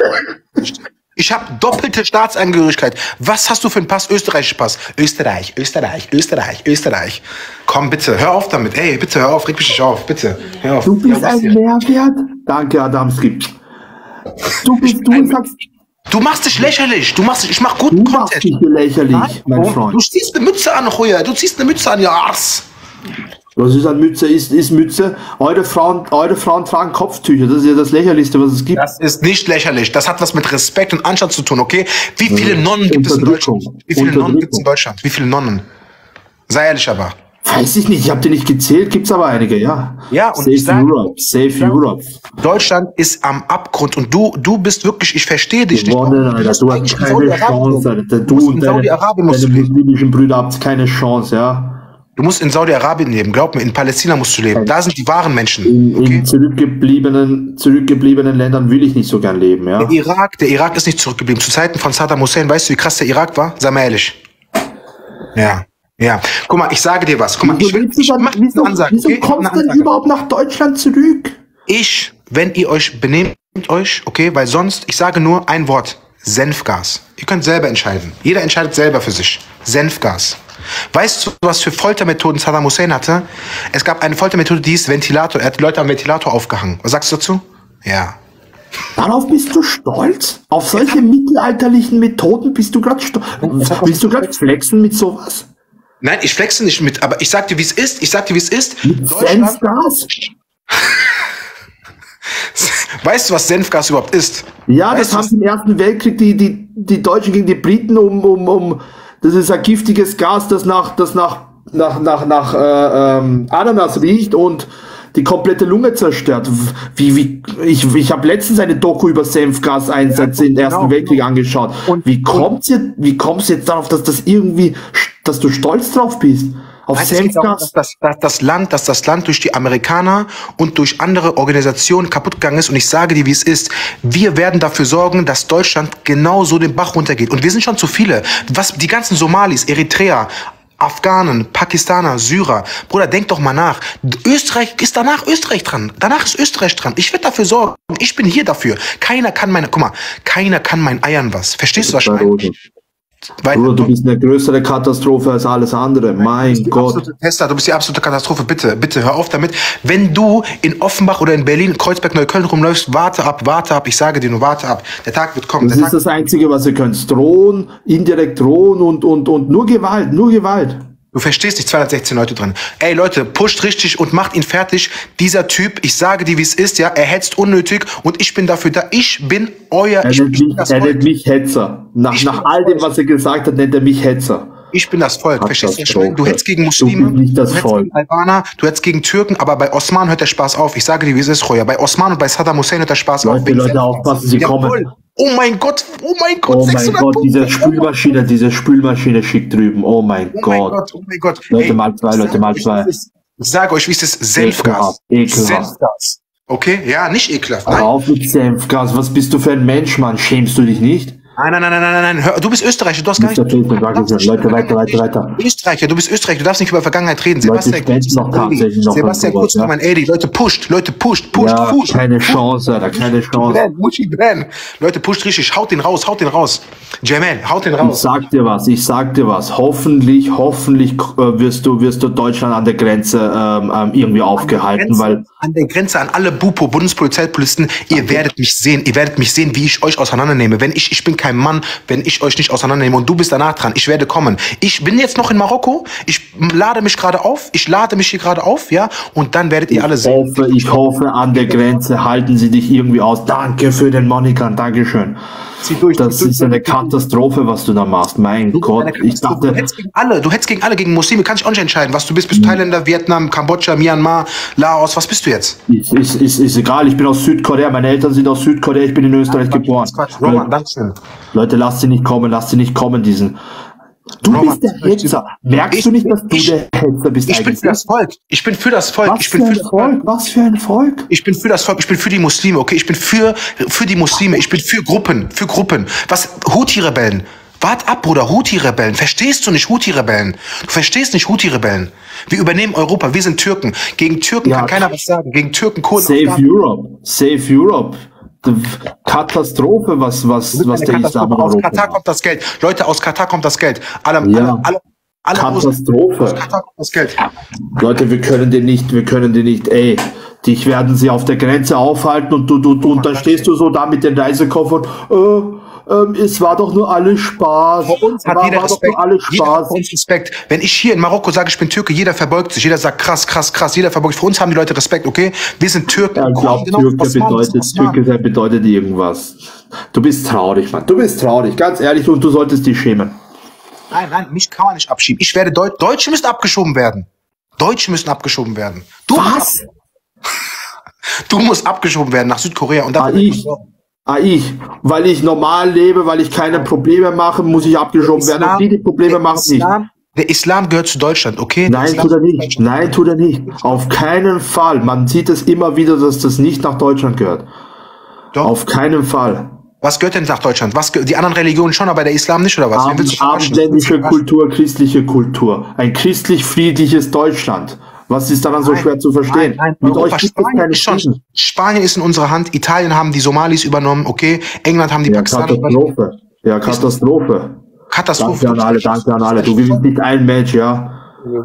Ich habe doppelte Staatsangehörigkeit. Was hast du für einen Pass? Österreichischer Pass. Österreich, Österreich, Österreich, Österreich. Komm bitte, hör auf damit. Ey, bitte hör auf, reg mich nicht auf, bitte. Hör auf. Du bist ja, ein Mehrwert? Danke, Adamski. Du bist, du ein, sagst... Du machst dich lächerlich. Du machst dich, ich mach guten du Content. Du machst dich lächerlich, Nein, mein Freund. Du ziehst eine Mütze an, Julia. Du ziehst eine Mütze an, ja Arsch. Was ist an Mütze? Ist, ist Mütze? Eure Frauen, eure Frauen tragen Kopftücher. Das ist ja das Lächerlichste, was es gibt. Das ist nicht lächerlich. Das hat was mit Respekt und Anstand zu tun, okay? Wie viele Nonnen gibt es in Deutschland? Wie viele Nonnen gibt es in Deutschland? Wie viele Nonnen? Sei ehrlich aber. Weiß ich nicht. Ich habe die nicht gezählt. Gibt's aber einige, ja. Ja, und Save ich sag, Europe. Save ja, Europe. Deutschland ist am Abgrund und du, du bist wirklich, ich verstehe dich Gewonnen, nicht. Alter. Du hast keine Chance, Alter. Du und deine, deine muslimischen Brüder habt keine Chance, ja. Du musst in Saudi-Arabien leben, glaub mir, in Palästina musst du leben. Da sind die wahren Menschen. In, okay? in zurückgebliebenen, zurückgebliebenen Ländern will ich nicht so gern leben, ja. Der Irak, der Irak ist nicht zurückgeblieben. Zu Zeiten von Saddam Hussein, weißt du, wie krass der Irak war? Sei mal ehrlich. Ja, ja. Guck mal, ich sage dir was. Guck mal, ich, will, ich mach wieso, eine Ansage. Wieso okay? kommst du denn überhaupt nach Deutschland zurück? Ich, wenn ihr euch benehmt euch, okay, weil sonst, ich sage nur ein Wort. Senfgas. Ihr könnt selber entscheiden. Jeder entscheidet selber für sich. Senfgas. Weißt du, was für Foltermethoden Saddam Hussein hatte? Es gab eine Foltermethode, die hieß Ventilator. Er hat die Leute am Ventilator aufgehangen. Was sagst du dazu? Ja. Darauf bist du stolz? Auf solche mittelalterlichen Methoden bist du gerade stolz? Willst du gerade flexen mit sowas? Nein, ich flexe nicht mit, aber ich sag dir, wie es ist. Ich sag dir, wie es ist. Mit Senfgas? Weißt du, was Senfgas überhaupt ist? Ja, weißt das haben sie im Ersten Weltkrieg die, die, die Deutschen gegen die Briten um, um, um, das ist ein giftiges Gas, das nach, das nach, nach, nach, nach äh, ähm, Ananas riecht und die komplette Lunge zerstört. Wie, wie, ich, ich habe letztens eine Doku über Senfgaseinsätze ja, im Ersten genau, Weltkrieg genau. angeschaut. Und wie kommt's jetzt, wie kommst du jetzt darauf, dass das irgendwie, dass du stolz drauf bist? Auf Nein, Senfgas? Auch, dass, dass, das Land, dass das Land durch die Amerikaner und durch andere Organisationen kaputt gegangen ist. Und ich sage dir, wie es ist. Wir werden dafür sorgen, dass Deutschland genauso den Bach runtergeht. Und wir sind schon zu viele. Was, die ganzen Somalis, Eritreer, Afghanen, Pakistaner, Syrer. Bruder, denk doch mal nach. Österreich ist danach Österreich dran. Danach ist Österreich dran. Ich werde dafür sorgen. Ich bin hier dafür. Keiner kann meine, guck mal, keiner kann mein Eiern was. Verstehst du, was ich meine? Bruder, du bist eine größere Katastrophe als alles andere. Mein Gott. Tester, du bist die absolute Katastrophe. Bitte, bitte, hör auf damit. Wenn du in Offenbach oder in Berlin, Kreuzberg, Neukölln rumläufst, warte ab, warte ab. Ich sage dir nur, warte ab. Der Tag wird kommen. Das Der ist Tag das Einzige, was ihr könnt. Drohen, indirekt drohen und, und, und nur Gewalt, nur Gewalt. Du verstehst nicht, zweihundertsechzehn Leute drin. Ey Leute, pusht richtig und macht ihn fertig. Dieser Typ, ich sage dir, wie es ist, ja, er hetzt unnötig und ich bin dafür da. Ich bin euer... Er ich nennt, bin mich, das er Volk. nennt mich Hetzer. Nach, Ich nach bin all dem, was er gesagt hat, nennt er mich Hetzer. Ich bin das Volk, verstehst du? Katastrophe. Du hetzt gegen Muslime, Du bist nicht das du hetzt Volk. gegen Albaner, du hetzt gegen Türken, aber bei Osman hört der Spaß auf. Ich sage dir, wie es ist, Roya. Bei Osman und bei Saddam Hussein hört der Spaß auf. Leute, Wegen Leute, Senfgas. aufpassen, sie Jawohl. kommen. Oh mein Gott, oh mein Gott, Oh mein sechshundert Gott, diese Punkte. Spülmaschine, diese Spülmaschine schickt drüben. Oh mein Oh mein Gott. Gott, oh mein Gott. Leute, Ey, mal zwei, ich Leute, sag mal euch, zwei. wie es ist. Ich sage euch, wie es ist. Senfgas. Ekelhaft, ekelhaft. Senfgas. Okay? Ja, nicht ekelhaft. Hör Nein. auf mit Senfgas. Was bist du für ein Mensch, Mann? Schämst du dich nicht? Nein, nein, nein, nein, nein, nein. Hör, du bist Österreicher, du hast gar nicht. Mister Peter, sag ich schon. Leute, weiter, weiter, weiter. Österreicher, du bist Österreicher, du darfst nicht über Vergangenheit reden. Leute, Sebastian spenden Kurz, noch tatsächlich noch Sebastian was, Kurz, ja. mein Edi, Leute, pusht, Leute, pusht, pusht, Ja, pusht. keine Chance, Alter, keine Chance. Brenn, Muschi, brenn. Leute, pusht richtig, haut den raus, haut den raus. Jamal, haut den Ich raus. sag dir was, ich sag dir was. Hoffentlich, hoffentlich äh, wirst du, wirst du Deutschland an der Grenze ähm, ähm, irgendwie aufgehalten, Grenze, weil an der Grenze an alle Bupo, Bundespolizeipolizisten, ihr werdet mich sehen, ihr werdet mich sehen, wie ich euch auseinandernehme. Wenn ich, ich bin kein Mann, wenn ich euch nicht auseinandernehme und du bist danach dran, ich werde kommen. Ich bin jetzt noch in Marokko, ich lade mich gerade auf, ich lade mich hier gerade auf, ja, und dann werdet ihr alle ich sehen. hoffe, ich hoffe, an der Grenze halten sie dich irgendwie aus. Danke für den Monikan, Dankeschön. Zieh durch, Das zieh durch, ist eine Katastrophe, was du da machst. Mein Gott, ich Du dachte, hättest gegen alle, du hättest gegen alle, gegen Muslime, kannst dich auch nicht entscheiden, was du bist. Bist du Thailänder, Vietnam, Kambodscha, Myanmar, Laos, was bist du jetzt? ist, ist, ist, ist egal, ich bin aus Südkorea, meine Eltern sind aus Südkorea, ich bin in Österreich geboren. Quatsch, Roman, Dankeschön. Leute, lass sie nicht kommen, lass sie nicht kommen, diesen. Du Roman, bist der Hetzer. Merkst ich- du nicht, dass du ich- der Hetzer bist? Ich bin eigentlich? für das Volk. Ich bin für das Volk. Was Ich bin für für ein das Volk? Was für ein Volk? Ich bin für das Volk, ich bin für die Muslime, okay? Ich bin für, für die Muslime, ich bin für Gruppen, für Gruppen. Was? Houthi-Rebellen. Wart ab, Bruder, Houthi-Rebellen. Verstehst du nicht Houthi-Rebellen? Du verstehst nicht Houthi-Rebellen. Wir übernehmen Europa, wir sind Türken. Gegen Türken Ja. kann keiner was sagen. Gegen Türken, Kurden, Save Afghanen. Europe. Save Europe. Die Katastrophe, was, was, Mit was einer der Islam in Katastrophe. Aus Europa Katar macht. kommt das Geld. Leute, aus Katar kommt das Geld. Alle, Ja. alle, alle, alle Katastrophe. Aus Katar kommt das Geld. Leute, wir können den nicht, wir können den nicht, ey. Dich werden sie auf der Grenze aufhalten und du, du, du und dann stehst du so da mit den Reisekoffern. Äh, ähm, es war doch nur alles Spaß. Vor uns hat war, jeder war doch Respekt. nur alles Jeder hat Spaß. vor uns Respekt. Wenn ich hier in Marokko sage, ich bin Türke, jeder verbeugt sich. Jeder sagt krass, krass, krass. Jeder verbeugt sich. Für uns haben die Leute Respekt, okay? Wir sind Türken. Er glaubt, Genau, Türke Osman, bedeutet, Osman. Türke sein bedeutet irgendwas. Du bist traurig, Mann. Du bist traurig, ganz ehrlich, und du solltest dich schämen. Nein, nein, mich kann man nicht abschieben. Ich werde Deut Deutsche müssen abgeschoben werden. Deutsche müssen abgeschoben werden. Du Was? Du musst abgeschoben werden nach Südkorea und Ah, dann ich? Ah, ich. Weil ich normal lebe, weil ich keine Probleme mache, muss ich abgeschoben werden. Und die, die Probleme der machen, nicht. Islam, der Islam gehört zu Deutschland, okay? Der Nein, Islam tut er gehört zu nicht. Deutschland. Nein, tut er nicht. Auf keinen Fall. Man sieht es immer wieder, dass das nicht nach Deutschland gehört. Doch. Auf keinen Fall. Was gehört denn nach Deutschland? Was ge- die anderen Religionen schon, aber der Islam nicht, oder was? Wen willst du Abend, verarschen? abendländische Kultur, christliche Kultur. Ein christlich-friedliches Deutschland. Was ist daran so schwer zu verstehen? Nein, nein, Mit Europa, euch gibt es Spanien keine ist schon. Frieden. Spanien ist in unserer Hand, Italien haben die Somalis übernommen, okay? England haben die Ja, Pakistaner übernommen. Katastrophe. Ja, Katastrophe. Katastrophe. Danke an alle, danke an alle. Du gewinnst nicht ein Match, ja.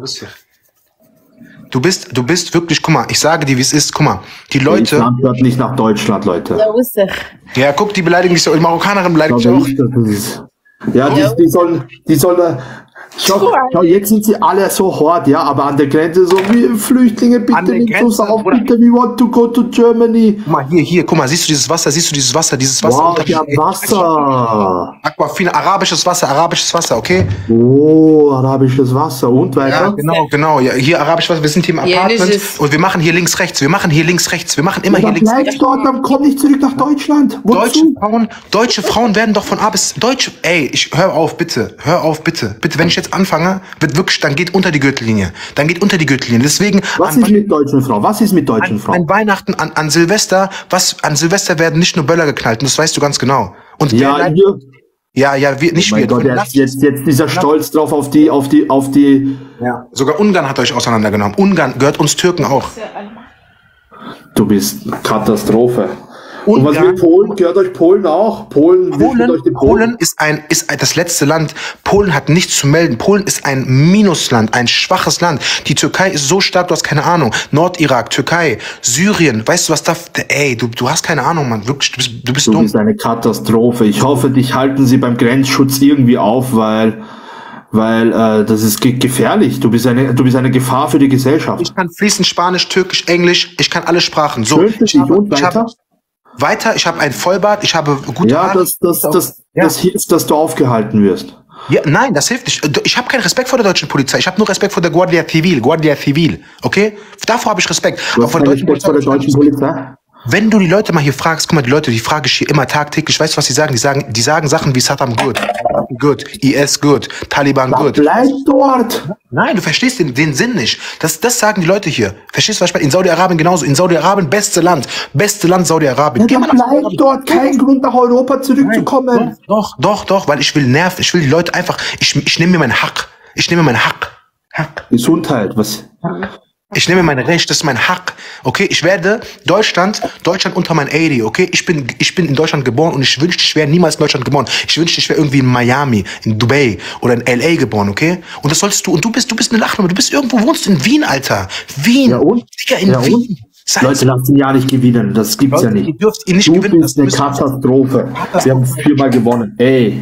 Du bist, du bist wirklich, guck mal, ich sage dir, wie es ist, guck mal, die Leute. Island gehört nicht nach Deutschland, Leute. Ja, wusste ich. Ja, guck, die beleidigen mich so, die Marokkanerin beleidigt mich Glaube auch. ich, das ist- Ja, die, die sollen, die sollen, schau, schau, jetzt sind sie alle so hart, ja, aber an der Grenze so, wie Flüchtlinge, bitte An der nicht so Grenze, auf, Bruder. bitte, we want to go to Germany. Guck mal, hier, hier, guck mal, siehst du dieses Wasser, siehst du dieses Wasser, dieses Wasser. Wow, unter- ja, Wasser. Aquafina, arabisches Wasser, arabisches Wasser, okay? Oh, arabisches Wasser. Und Ja, weiter? genau, genau. Ja, hier arabisches Wasser, wir sind hier im Ja, Apartment das ist- und wir machen hier links, rechts, wir machen hier links, rechts, wir machen immer Ja, hier dann links, bleib rechts. dort, dann komm nicht zurück nach Deutschland. Deutsche Wozu? Frauen, deutsche Frauen werden doch von A bis, deutsche, ey, ich, hör auf, bitte, hör auf, bitte, bitte, wenn ich jetzt anfange, wird wirklich, dann geht unter die Gürtellinie, dann geht unter die Gürtellinie, deswegen, Was an, ist mit deutschen Frauen? Was ist mit deutschen an, Frauen? an Weihnachten, an, an Silvester, was, an Silvester werden nicht nur Böller geknallt, und das weißt du ganz genau. Und Ja, wer- hier. ja, ja, wir, nicht Oh mein wir, Gott, du- jetzt, jetzt, jetzt dieser Stolz drauf auf die, auf die, auf die. ja, sogar Ungarn hat euch auseinandergenommen, Ungarn gehört uns Türken auch. Du bist Katastrophe. Und was Ungarn- mit Polen? Gehört euch Polen auch? Polen, wie steht euch die Polen, Polen ist ein, ist ein, das letzte Land. Polen hat nichts zu melden. Polen ist ein Minusland, ein schwaches Land. Die Türkei ist so stark, du hast keine Ahnung. Nordirak, Türkei, Syrien, weißt du was da, ey, du, du hast keine Ahnung, Mann, wirklich, du bist, du bist Du dumm. bist eine Katastrophe. Ich hoffe, dich halten sie beim Grenzschutz irgendwie auf, weil, weil äh, das ist ge gefährlich. Du bist eine, du bist eine Gefahr für die Gesellschaft. Ich kann fließend Spanisch, Türkisch, Englisch, ich kann alle Sprachen. So, Schön für ich dich. habe, Und ich weiter? habe, weiter, ich habe ein Vollbart, ich habe gute Ja, Haare. das, das, das, Ja. das hilft, dass du aufgehalten wirst. Ja, nein, das hilft nicht. Ich habe keinen Respekt vor der deutschen Polizei. Ich habe nur Respekt vor der Guardia Civil, Guardia Civil, okay? Davor habe ich Respekt. Du Aber hast vor der keinen deutschen Respekt vor der deutschen Polizei? Wenn du die Leute mal hier fragst, guck mal, die Leute, die frage ich hier immer tagtäglich, weißt du, was sie sagen? Die sagen, die sagen Sachen wie Saddam good, good, I S good, Taliban Dann good. bleib dort. Nein, du verstehst den, den Sinn nicht. Das, das sagen die Leute hier. Verstehst du, was ich meine? In Saudi-Arabien genauso. In Saudi-Arabien, beste Land. Beste Land Saudi-Arabien. Ja, Geh dann mal nach bleib Saudi-Arabien. dort. Kein Grund, nach Europa zurückzukommen. Doch, doch, doch, weil ich will nerven. Ich will die Leute einfach, ich, ich nehme mir meinen Hack. Ich nehme mir meinen Hack. Hack. Gesundheit, was? Ich nehme mein Recht, das ist mein Hack. Okay, ich werde Deutschland, Deutschland unter mein achtzig, okay? Ich bin, ich bin in Deutschland geboren und ich wünschte, ich wäre niemals in Deutschland geboren. Ich wünschte, ich wäre irgendwie in Miami, in Dubai oder in L A geboren, okay? Und das sollst du, und du bist, du bist eine Lachnummer, du bist irgendwo, wohnst in Wien, Alter. Wien. Ja und? Digga, in Ja Wien. und? Sei Leute, lasst ihn ja nicht gewinnen. Das gibt's ja Leute, nicht. ihr dürft ihn nicht Du gewinnen. bist eine Katastrophe. Wir haben viermal gewonnen. Ey.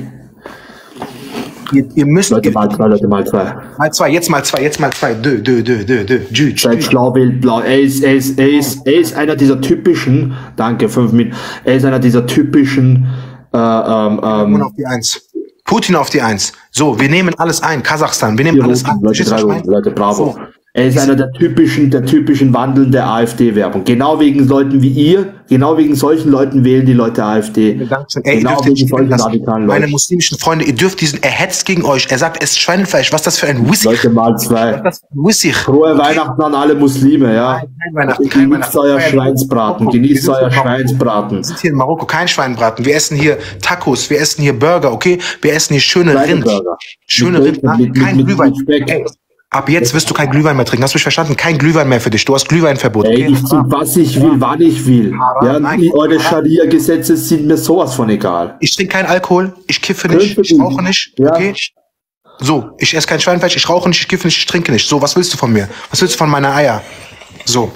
Ihr, ihr müsst, Leute, mal zwei, Leute, mal zwei. mal zwei, jetzt mal zwei, jetzt mal zwei. Dö, dö, dö, dö, dö. Jü, Seid schlau, wild, blau. Er ist, er ist, er ist, er ist einer dieser typischen, danke, fünf Minuten. Er ist einer dieser typischen, äh, ähm, Putin ähm, auf die Eins. Putin auf die Eins. So, wir nehmen alles ein. Kasachstan, wir nehmen vier alles Runden, ein. Leute, Verstehst du, drei was ich Runden, meine? Leute, bravo. So. Er ist einer der typischen, der typischen Wandeln der AfD-Werbung. Genau wegen Leuten wie ihr, genau wegen solchen Leuten wählen die Leute AfD. Dankeschön. Ey, ihr Genau dürft den wegen nicht solchen gewinnen lassen. radikalen Meine Leuten. muslimischen Freunde, ihr dürft diesen, er hetzt gegen euch. Er sagt, es ist Schweinefleisch. Was ist das für ein Whisky? Leute, mal zwei. Was ist das für ein Whisky? Frohe Weihnachten an alle Muslime, ja. Kein Weihnachten, kein Genießt Weihnachten. euer Schweinsbraten, Wir genießt sind euer in Marokko. Schweinsbraten. Wir sind hier in Marokko, kein Schweinbraten. Wir essen hier Tacos, wir essen hier Burger, okay? Wir essen hier schöne Kleine Rind. Burger. Schöne Mit Rind, Bacon, mit- kein mit- Glühwein. mit Speck. Ey, ab jetzt wirst du kein Glühwein mehr trinken. Hast du mich verstanden? Kein Glühwein mehr für dich. Du hast Glühweinverbot. Ey, Okay? ich tue, was ich will, wann ich will. Ja, nein. die, eure Scharia-Gesetze sind mir sowas von egal. Ich trinke keinen Alkohol, ich kiffe nicht, Könnte ich ich. rauche nicht, Ja. okay? So, ich esse kein Schweinefleisch, ich rauche nicht, ich kiffe nicht, ich trinke nicht. So, was willst du von mir? Was willst du von meiner Eier? So.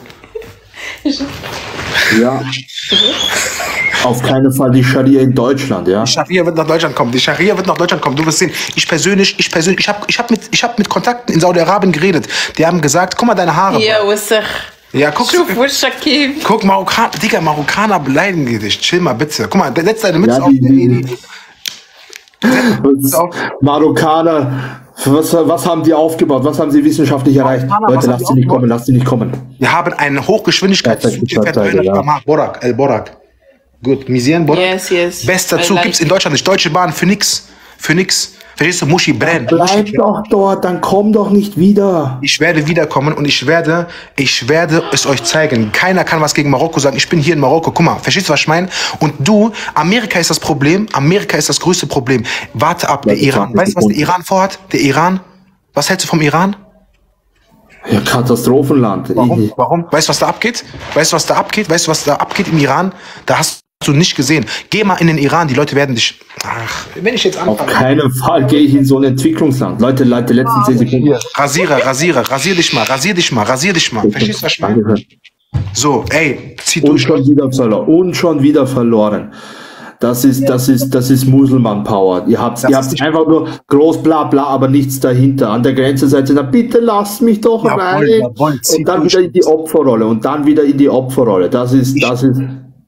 Ja. Auf keinen Fall die Scharia in Deutschland, ja. Die Scharia wird nach Deutschland kommen. Die Scharia wird nach Deutschland kommen. Du wirst sehen. Ich persönlich, ich persönlich, ich habe ich hab mit, ich hab mit Kontakten in Saudi-Arabien geredet. Die haben gesagt, guck mal deine Haare. Ja, وسخ. Ja, guck, شوف وشك كيف. guck, Marokkaner, Digga, Marokkaner beleidigen dich. Chill mal bitte. Guck mal, setz deine Mütze Ja, auf. die- die- Marokkaner, was, was haben die aufgebaut? Was haben sie wissenschaftlich erreicht? Marokkaner, was Leute, haben lasst die sie nicht aufgebaut? kommen, lasst sie nicht kommen. Wir haben einen Hochgeschwindigkeitszug. Ja, das ist ja. Borak, El Borak. Gut, Misian Borak. Yes, yes. Bester I Zug like gibt's in Deutschland nicht. Deutsche Bahn für nix. Für nix. Verstehst du? Muschi brennt. Bleib doch dort, dann komm doch nicht wieder. Ich werde wiederkommen und ich werde, ich werde es euch zeigen. Keiner kann was gegen Marokko sagen. Ich bin hier in Marokko. Guck mal, verstehst du, was ich meine? Und du, Amerika ist das Problem. Amerika ist das größte Problem. Warte ab, der Leute, Iran. zwanzig Weißt du, was der Sekunden. Iran vorhat? Der Iran? Was hältst du vom Iran? Ja, Katastrophenland. Warum? Warum? Weißt du, was da abgeht? Weißt du, was da abgeht? Weißt du, was da abgeht im Iran? Da hast du nicht gesehen. Geh mal in den Iran, die Leute werden dich... Ach, wenn ich jetzt anfange... Auf keinen Fall gehe ich in so ein Entwicklungsland. Leute, Leute, letzten zehn Sekunden. Rasierer, Rasierer, rasier dich mal, rasier dich mal, rasier dich mal. Verstehst du, was ich meine? So, ey, zieh durch. Und schon wieder verloren. Und schon wieder verloren. Das ist, das ist, das ist Muselmann-Power. Ihr habt, ihr habt einfach nur groß bla bla, aber nichts dahinter. An der Grenze seid ihr dann, bitte lasst mich doch Jawohl, rein. jawohl, und dann wieder in die Opferrolle. Und dann wieder in die Opferrolle. Das ist, das ist...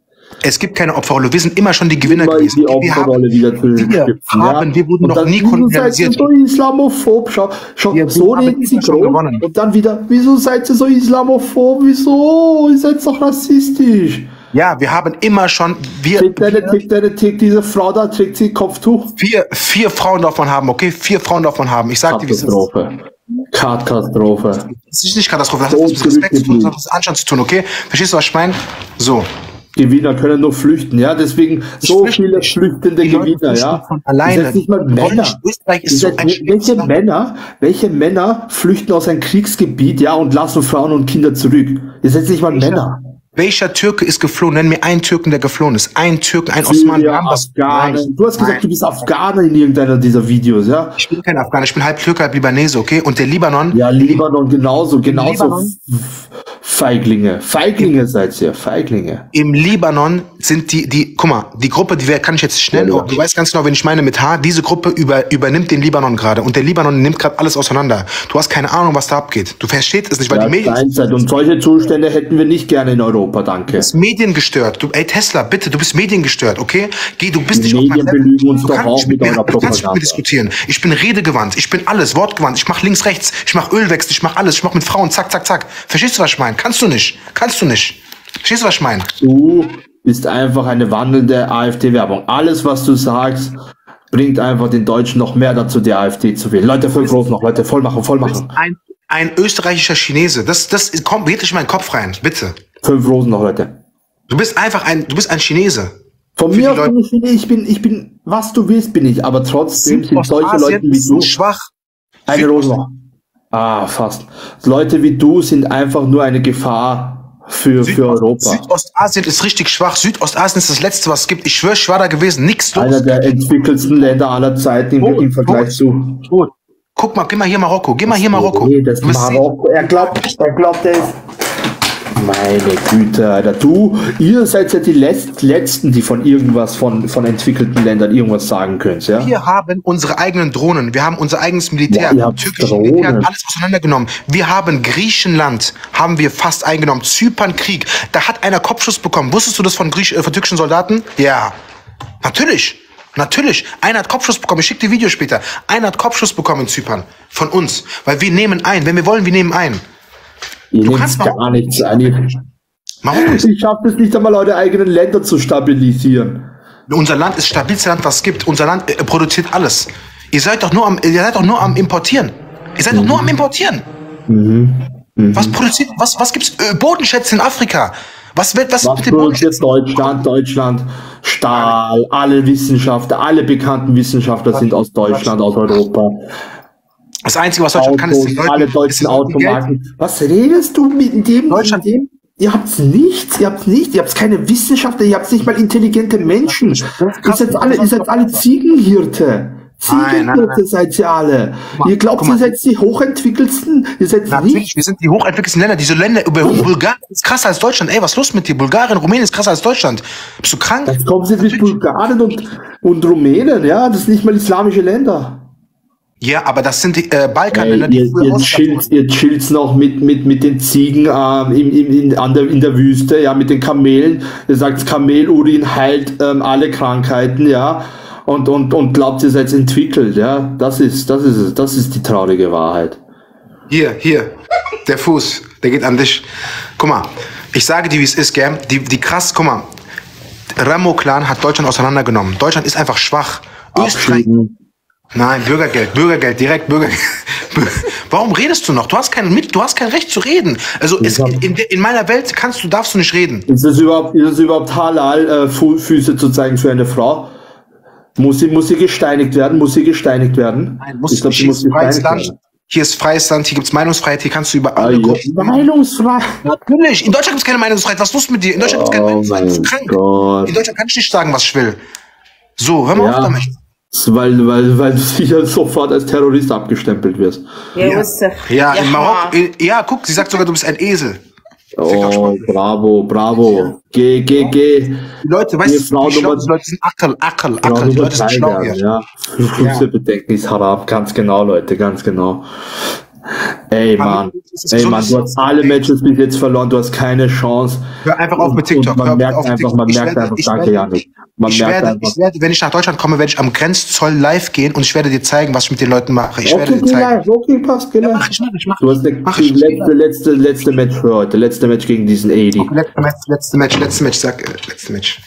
Es gibt keine Opferrolle. Wir sind immer schon die Gewinner immer gewesen. Die Opferrolle wir haben, wieder zu wir, haben, ja? wir wurden und noch nie kolonialisiert. So islamophob. Schau, schau ja, so reden sie groß. Und dann wieder, wieso seid ihr so islamophob? Wieso? Ihr seid doch rassistisch. Ja, wir haben immer schon... Wir, trägt deine, trägt deine, trägt diese Frau da, trägt sie Kopftuch? Vier, vier Frauen davon haben, okay? Vier Frauen davon haben. Ich sag dir, wie es ist. Katastrophe. Katastrophe. Das ist nicht Katastrophe. Das hat was mit Respekt zu tun, das hat was mit Anstand zu tun, okay? Verstehst du, was ich meine? So. Gewinner können nur flüchten, ja, deswegen so viele flüchtende Gewinner, ja. Alleine. Nicht mal Männer. Österreich ist so ein welche Männer, welche Männer flüchten aus einem Kriegsgebiet, ja, und lassen Frauen und Kinder zurück? Ihr seid nicht mal Männer. Welcher Türke ist geflohen? Nenn mir einen Türken, der geflohen ist. Ein Türken, ein Osman. Ja, Afghaner. Du hast gesagt, Nein. du bist Afghaner in irgendeiner dieser Videos, ja? Ich bin kein Afghaner, ich bin halb Türke, halb Libanese, okay? Und der Libanon... Ja, Libanon genauso, genauso. Libanon, Feiglinge. Feiglinge seid ihr, Feiglinge. Im Libanon sind die, die, guck mal, die Gruppe, die kann ich jetzt schnell, ja, du weißt ganz genau, wen ich meine mit H, diese Gruppe über, übernimmt den Libanon gerade und der Libanon nimmt gerade alles auseinander. Du hast keine Ahnung, was da abgeht. Du verstehst es nicht, weil ja, die Medien... Und solche Zustände hätten wir nicht gerne in Europa, danke. Du bist mediengestört. Du, ey Tesla, bitte, du bist mediengestört, okay? Geh, du bist die nicht Medien auf meinem belügen uns du doch kannst auch mit eurer Du kannst mit mir Propaganda. diskutieren. Ich bin redegewandt, ich bin alles, wortgewandt, ich mach links, rechts, ich mach Ölwechsel, ich mach alles, ich mach mit Frauen, zack, zack, zack. Verstehst du, was ich meine? Kannst du nicht. Kannst du nicht. Verstehst du, was ich meine? Du bist einfach eine wandelnde AfD-Werbung. Alles, was du sagst, bringt einfach den Deutschen noch mehr dazu, die AfD zu wählen. Leute, voll groß noch, Leute, voll machen, voll machen. Ein, ein österreichischer Chinese, das, das kommt wirklich in meinen Kopf rein, bitte. Fünf Rosen noch, Leute. Du bist einfach ein, du bist ein Chinese. Von mir aus bin ich Chinese, ich bin, ich bin, was du willst, bin ich, aber trotzdem sind solche Leute wie du schwach. Eine Rose noch. Ah, fast. Leute wie du sind einfach nur eine Gefahr für, für Europa. Südostasien ist richtig schwach. Südostasien ist das Letzte, was es gibt. Ich schwöre, ich war da gewesen. Nix los. Einer der entwickelsten Länder aller Zeiten im, im Vergleich zu. Tot. Guck mal, geh mal hier Marokko. Geh mal hier Marokko. Nee, das Marokko. Er glaubt, er glaubt, er ist... Meine Güte, Alter. Du, ihr seid ja die Letz Letzten, die von irgendwas, von, von entwickelten Ländern irgendwas sagen könnt, ja? Wir haben unsere eigenen Drohnen, wir haben unser eigenes Militär, ja, türkisches Militär hat alles auseinandergenommen. Wir haben Griechenland, haben wir fast eingenommen, Zypern, Krieg. Da hat einer Kopfschuss bekommen. Wusstest du das von, Griech äh, von türkischen Soldaten? Ja, natürlich. Natürlich. Einer hat Kopfschuss bekommen. Ich schicke dir Video später. Einer hat Kopfschuss bekommen in Zypern. Von uns. Weil wir nehmen ein. Wenn wir wollen, wir nehmen ein. Ihr du kannst gar nichts an. Ich schaffe es nicht einmal, eure eigenen Länder zu stabilisieren. Unser Land ist das stabilste Land, was es gibt. Unser Land äh, produziert alles. Ihr seid doch nur am, ihr seid doch nur am Importieren. Ihr seid mhm. doch nur am Importieren. Mhm. Mhm. Was produziert, was, was gibt's? Äh, Bodenschätze in Afrika. Was wird, was, was mit dem produziert Deutschland? Deutschland, Stahl, alle Wissenschaftler, alle bekannten Wissenschaftler sind aus Deutschland, aus Europa. Das Einzige, was Deutschland Autos, kann, ist die alle deutschen Automarken. Was redest du mit dem? Deutschland? Mit dem? Ihr habt's nichts, ihr habt's nicht, ihr habt keine Wissenschaftler, ihr habt nicht mal intelligente Menschen. Ihr seid alle, ihr seid alle Ziegenhirte. Ziegenhirte seid ihr alle. Ihr glaubt, ihr seid die hochentwickelsten, ihr seid Natürlich, nicht. wir sind die hochentwickelsten Länder. Diese Länder, über Bulgarien ist krasser als Deutschland. Ey, was ist los mit dir? Bulgarien, Rumänien ist krasser als Deutschland. Bist du krank? Jetzt kommen sie mit Bulgarien und, und Rumänen, ja, das sind nicht mal islamische Länder. Ja, aber das sind die äh, Balkanländer, die die ihr, ihr chillt, ihr chillt noch mit, mit, mit den Ziegen ähm, im, im, in, an der, in der Wüste, ja, mit den Kamelen. Ihr sagt, Kamelurin heilt ähm, alle Krankheiten, ja, und, und, und glaubt, ihr seid entwickelt, ja. Das ist, das ist es, das ist die traurige Wahrheit. Hier, hier, der Fuß, der geht an dich. Guck mal, ich sage dir, wie es ist, gell, die, die krass, guck mal, Ramo-Clan hat Deutschland auseinandergenommen. Deutschland ist einfach schwach. Österreich... Nein, Bürgergeld, Bürgergeld, direkt Bürgergeld. Warum redest du noch? Du hast kein mit, du hast kein Recht zu reden. Also es, in, in meiner Welt kannst du, darfst du nicht reden. Ist es überhaupt, ist es überhaupt halal, äh, Füße zu zeigen für eine Frau? Muss sie, muss sie gesteinigt werden? Muss sie gesteinigt werden? Nein, muss ich glaube, sie muss gesteinigt werden. Hier ist freies Land, hier gibt's Meinungsfreiheit, hier kannst du über alle Ah, ja. Gruppen. Meinungsfreiheit. Natürlich. In Deutschland gibt's keine Meinungsfreiheit. Was ist los mit dir? In Deutschland gibt's keine Oh Meinungsfreiheit. Bist du mein krank? Gott. In Deutschland kann ich nicht sagen, was ich will. So, hör mal auf Ja, damit. weil, weil, weil du sicher sofort als Terrorist abgestempelt wirst. Ja, Ja, Yusuf. ja in Ja. Marokko. in- Ja, guck, sie sagt sogar, du bist ein Esel. Oh, bravo, bravo. Geh, geh, geh. Die Leute, Die weißt du, Frau die, schlau, Nummer die Leute sind Ackel, Ackel, Frau Ackel. Die Nummer Leute sind drei schlau werden, hier. ja. Füße bedecken ist haram. Ganz genau, Leute, ganz genau. Ey, Mann. Es ist Ey, gesund, Mann, du hast alle Matches bis jetzt verloren, du hast keine Chance. Hör einfach auf mit Und, und TikTok. Hör man merkt auf mit einfach, TikTok. man Ich merkt werde- einfach, ich danke, werde- Janik. Man Ich merkt werde, einfach. ich werde, wenn ich nach Deutschland komme, werde ich am Grenzzoll live gehen und ich werde dir zeigen, was ich mit den Leuten mache. Ich werde Okay, dir geh zeigen. live, okay, passt, genau. Mach ich, mach ich, mach Du hast eine, Mach die ich. letzte, letzte, letzte Match für heute. Letzte Match gegen diesen Adi. Letzte Match, letzte Match, letzte Match, sag, äh, letzte Match.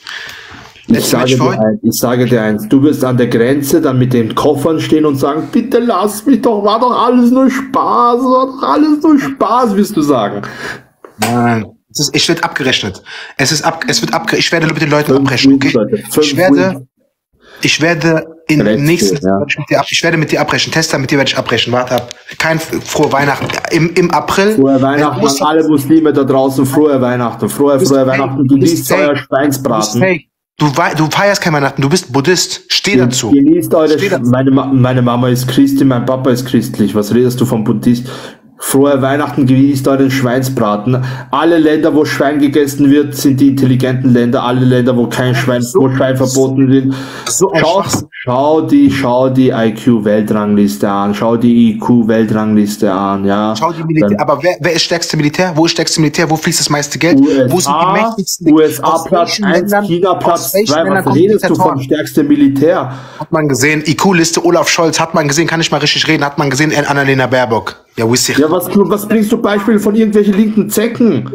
Ich Letzte sage, Match dir für heute. eins, ich sage dir eins, du wirst an der Grenze dann mit den Koffern stehen und sagen, bitte lass mich doch, war doch alles nur Spaß, war doch alles nur Spaß, wirst du sagen. Nein. Es ist, ich werde abgerechnet. Es ist ab, es wird abge, ich werde mit den Leuten Fünf abrechnen, okay? Wins, Leute. Fünf Ich werde, Wins. ich werde in Letzte, den nächsten, ja. werde ich, mit dir ab, ich werde mit dir abrechnen. Tester, mit dir werde ich abrechnen. Warte ab. Kein frohe Weihnachten. Im, im April. Frohe Weihnachten Wenn an alle Muslime da draußen, frohe Weihnachten, frohe, bist frohe fake, Weihnachten, du bist liest fake, euer Du bist Schweinsbraten. fake. Du, wei- du feierst kein Weihnachten, du bist Buddhist. Steh dazu. Genießt eure, Steh dazu. meine, Ma- meine Mama ist Christin, mein Papa ist christlich. Was redest du vom Buddhist? Frohe Weihnachten, genießt euren Schweinsbraten. Alle Länder, wo Schwein gegessen wird, sind die intelligenten Länder. Alle Länder, wo kein Schwein, wo Schwein verboten wird. So ein Schau, Schwachsinn. schau die, schau die I Q-Weltrangliste an. Schau die I Q-Weltrangliste an, ja. Schau die Militär. Dann Aber wer, wer ist stärkste Militär? Wo ist stärkste Militär? Wo fließt das meiste Geld? Wo sind die U S A, mächtigsten? U S A Aus Platz welchen eins, Ländern- China aus Platz welchen zwei. Ländern Was kommen die redest du vom Diktatoren? stärksten Militär? Hat man gesehen. I Q-Liste Olaf Scholz. Hat man gesehen. Kann ich mal richtig reden. Hat man gesehen. Annalena Baerbock. Ja, wisst ihr. Ja, was, was bringst du Beispiele von irgendwelchen linken Zecken?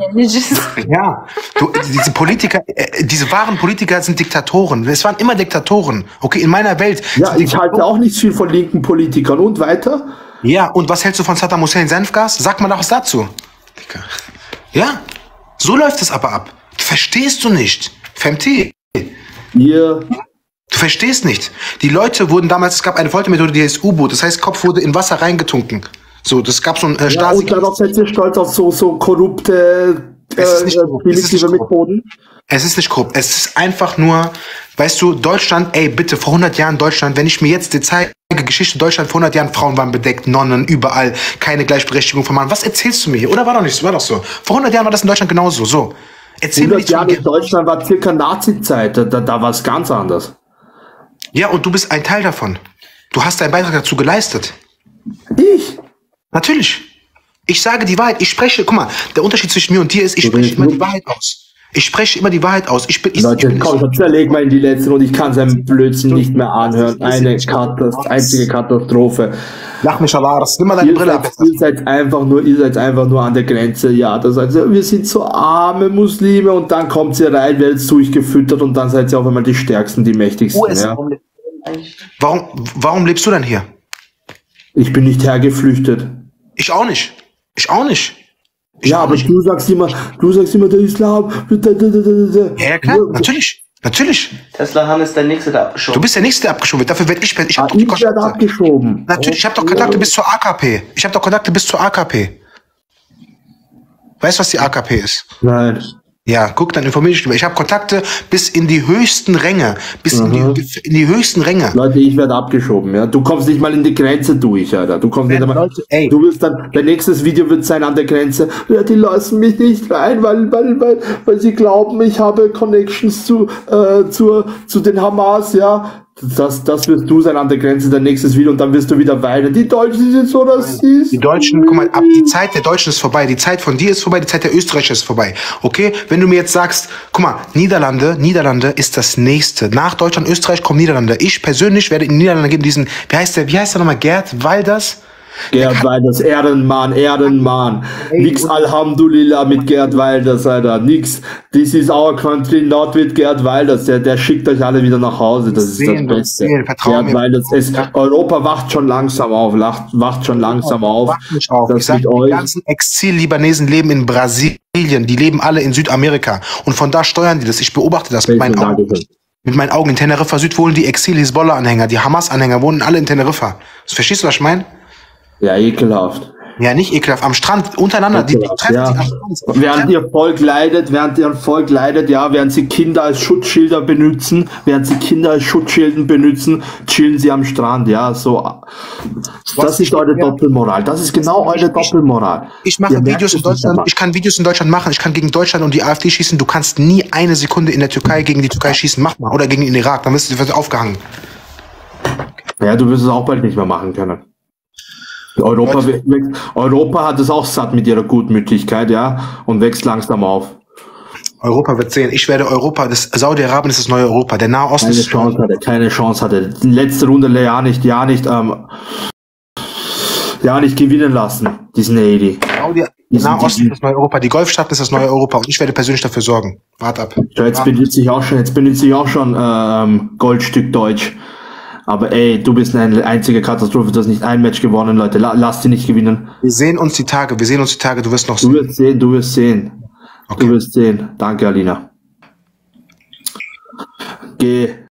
Ja, du, diese Politiker, äh, diese wahren Politiker sind Diktatoren. Es waren immer Diktatoren. Okay, in meiner Welt. Ja, ich halte auch nicht viel von linken Politikern. Und weiter? Ja, und was hältst du von Saddam Hussein Senfgas? Sag mal doch was dazu. Dicker. Ja, so läuft es aber ab. Verstehst du nicht? Femti. Ihr. Du verstehst nicht. Die Leute wurden damals, es gab eine Foltermethode, die heißt U-Boot. Das heißt, Kopf wurde in Wasser reingetunken. So, das gab so ein äh, Ja, Stasi. und darauf seid ihr stolz auf so, so korrupte, äh, Es ist nicht korrupt. Es ist nicht primitive korrupt. Methoden. Es ist nicht korrupt. Es ist einfach nur, weißt du, Deutschland, ey, bitte, vor hundert Jahren Deutschland, wenn ich mir jetzt die zeige, Geschichte Deutschland, vor hundert Jahren Frauen waren bedeckt, Nonnen, überall, keine Gleichberechtigung von Mann. Was erzählst du mir hier? Oder war doch nicht so? War doch so. Vor hundert Jahren war das in Deutschland genauso. So. Erzähl mir hundert nicht Jahre von in Deutschland war circa Nazi-Zeit. Da, da, da war es ganz anders. Ja, und du bist ein Teil davon. Du hast deinen Beitrag dazu geleistet. Ich? Natürlich. Ich sage die Wahrheit. Ich spreche, guck mal, der Unterschied zwischen mir und dir ist, ich spreche immer die Wahrheit aus. Ich spreche immer die Wahrheit aus. Ich bin, ich, Leute, ich bin komm, zerleg mal in die letzte und ich kann seinen Blödsinn nicht mehr anhören. Eine Katastrophe, einzige Katastrophe. Lach mich Allah, nimm mal deine Ihr Brille ab. seid, ihr seid einfach nur, ihr seid einfach nur an der Grenze. Ja, da seid ihr, wir sind so arme Muslime und dann kommt ihr rein, werdet durchgefüttert und dann seid ihr auf einmal die Stärksten, die Mächtigsten. U S A. Ja. Warum, warum lebst du denn hier? Ich bin nicht hergeflüchtet. Ich auch nicht. Ich auch nicht. Ja, aber du sagst immer, du sagst immer, der Islam. Ja, ja klar, natürlich. Natürlich. Tesla Han ist der Nächste, der abgeschoben Du bist der Nächste, der abgeschoben wird. Dafür werde ich. Ich habe doch die Ich werde Kontakte. abgeschoben. Natürlich, ich habe doch Kontakte bis zur A K P. Ich habe doch Kontakte bis zur A K P. Weißt du, was die A K P ist? Nein. Ja, guck, dann informiere dich drüber. Ich habe Kontakte bis in die höchsten Ränge. Bis in, die, in die höchsten Ränge. Leute, ich werde abgeschoben, ja. Du kommst nicht mal in die Grenze durch, Alter. Du kommst nicht einmal. Leute, ey. Du wirst dann, dein nächstes Video wird sein an der Grenze. Ja, die lassen mich nicht rein, weil, weil, weil, weil sie glauben, ich habe Connections zu, äh, zur, zu den Hamas, ja. Das, das wirst du sein an der Grenze, dein nächstes Video, und dann wirst du wieder weinen. Die Deutschen sind so rassistisch. Die Deutschen, guck mal, ab, die Zeit der Deutschen ist vorbei, die Zeit von dir ist vorbei, die Zeit der Österreicher ist vorbei. Okay? Wenn du mir jetzt sagst, guck mal, Niederlande, Niederlande ist das nächste. Nach Deutschland, Österreich kommen Niederlande. Ich persönlich werde in die Niederlande geben diesen, wie heißt der, wie heißt der nochmal, Gerd Wilders? Gerd Wilders, Ehrenmann, Ehrenmann. Nix Alhamdulillah mit Gerd Wilders, Alter. Nix. This is our country, not with Gerd Wilders. Der, der schickt euch alle wieder nach Hause. Das ist Sehen, das Beste. sehen, vertrau Gerd mir. Wilders ist, Europa wacht schon langsam auf, lacht, wacht schon langsam auf. Wacht nicht auf. Das Ich sag, mit die euch. ganzen Exil-Libanesen leben in Brasilien. Die leben alle in Südamerika. Und von da steuern die das. Ich beobachte das mit meinen Augen. Dankeschön. Mit meinen Augen. In Teneriffa Süd wohnen die Exil-Hisbollah-Anhänger. Die Hamas-Anhänger wohnen alle in Teneriffa. Verstehst du, was ich meine? Ja, ekelhaft. Ja, nicht ekelhaft. Am Strand, untereinander, die, die treffen Ja. sich am Strand. Während ihr Volk leidet, während ihr Volk leidet, ja, während sie Kinder als Schutzschilder benutzen, während sie Kinder als Schutzschilden benutzen, chillen sie am Strand, ja, so. Das ist eure Doppelmoral. Das ist genau eure Doppelmoral. Ich mache Ihr merkt Videos in es nicht Deutschland, dabei. ich kann Videos in Deutschland machen, ich kann gegen Deutschland und die AfD schießen, du kannst nie eine Sekunde in der Türkei gegen die Türkei schießen, mach mal. Oder gegen den Irak, dann wirst du wirst du aufgehangen. Ja, du wirst es auch bald nicht mehr machen können. Europa, we- we- Europa hat es auch satt mit ihrer Gutmütigkeit, ja, und wächst langsam auf. Europa wird sehen. Ich werde Europa, das Saudi-Arabien ist das neue Europa. Der Nahe Osten Keine ist Chance hatte, keine Chance hatte. Die letzte Runde ja nicht, ja nicht, ähm, ja nicht gewinnen lassen, diesen Haiti. Saudi, der Nahe Osten ist das neue Europa. Die Golfstaaten ist das neue Europa und ich werde persönlich dafür sorgen. Wart ab. Ja, jetzt benutze ich auch schon, jetzt benutze ich auch schon ähm, Goldstück Deutsch. Aber ey, du bist eine einzige Katastrophe, du hast nicht ein Match gewonnen, Leute. La lass die nicht gewinnen. Wir sehen uns die Tage, wir sehen uns die Tage, du wirst noch Du sehen. wirst sehen, du wirst sehen. Du wirst sehen. Danke, Alina. Geh.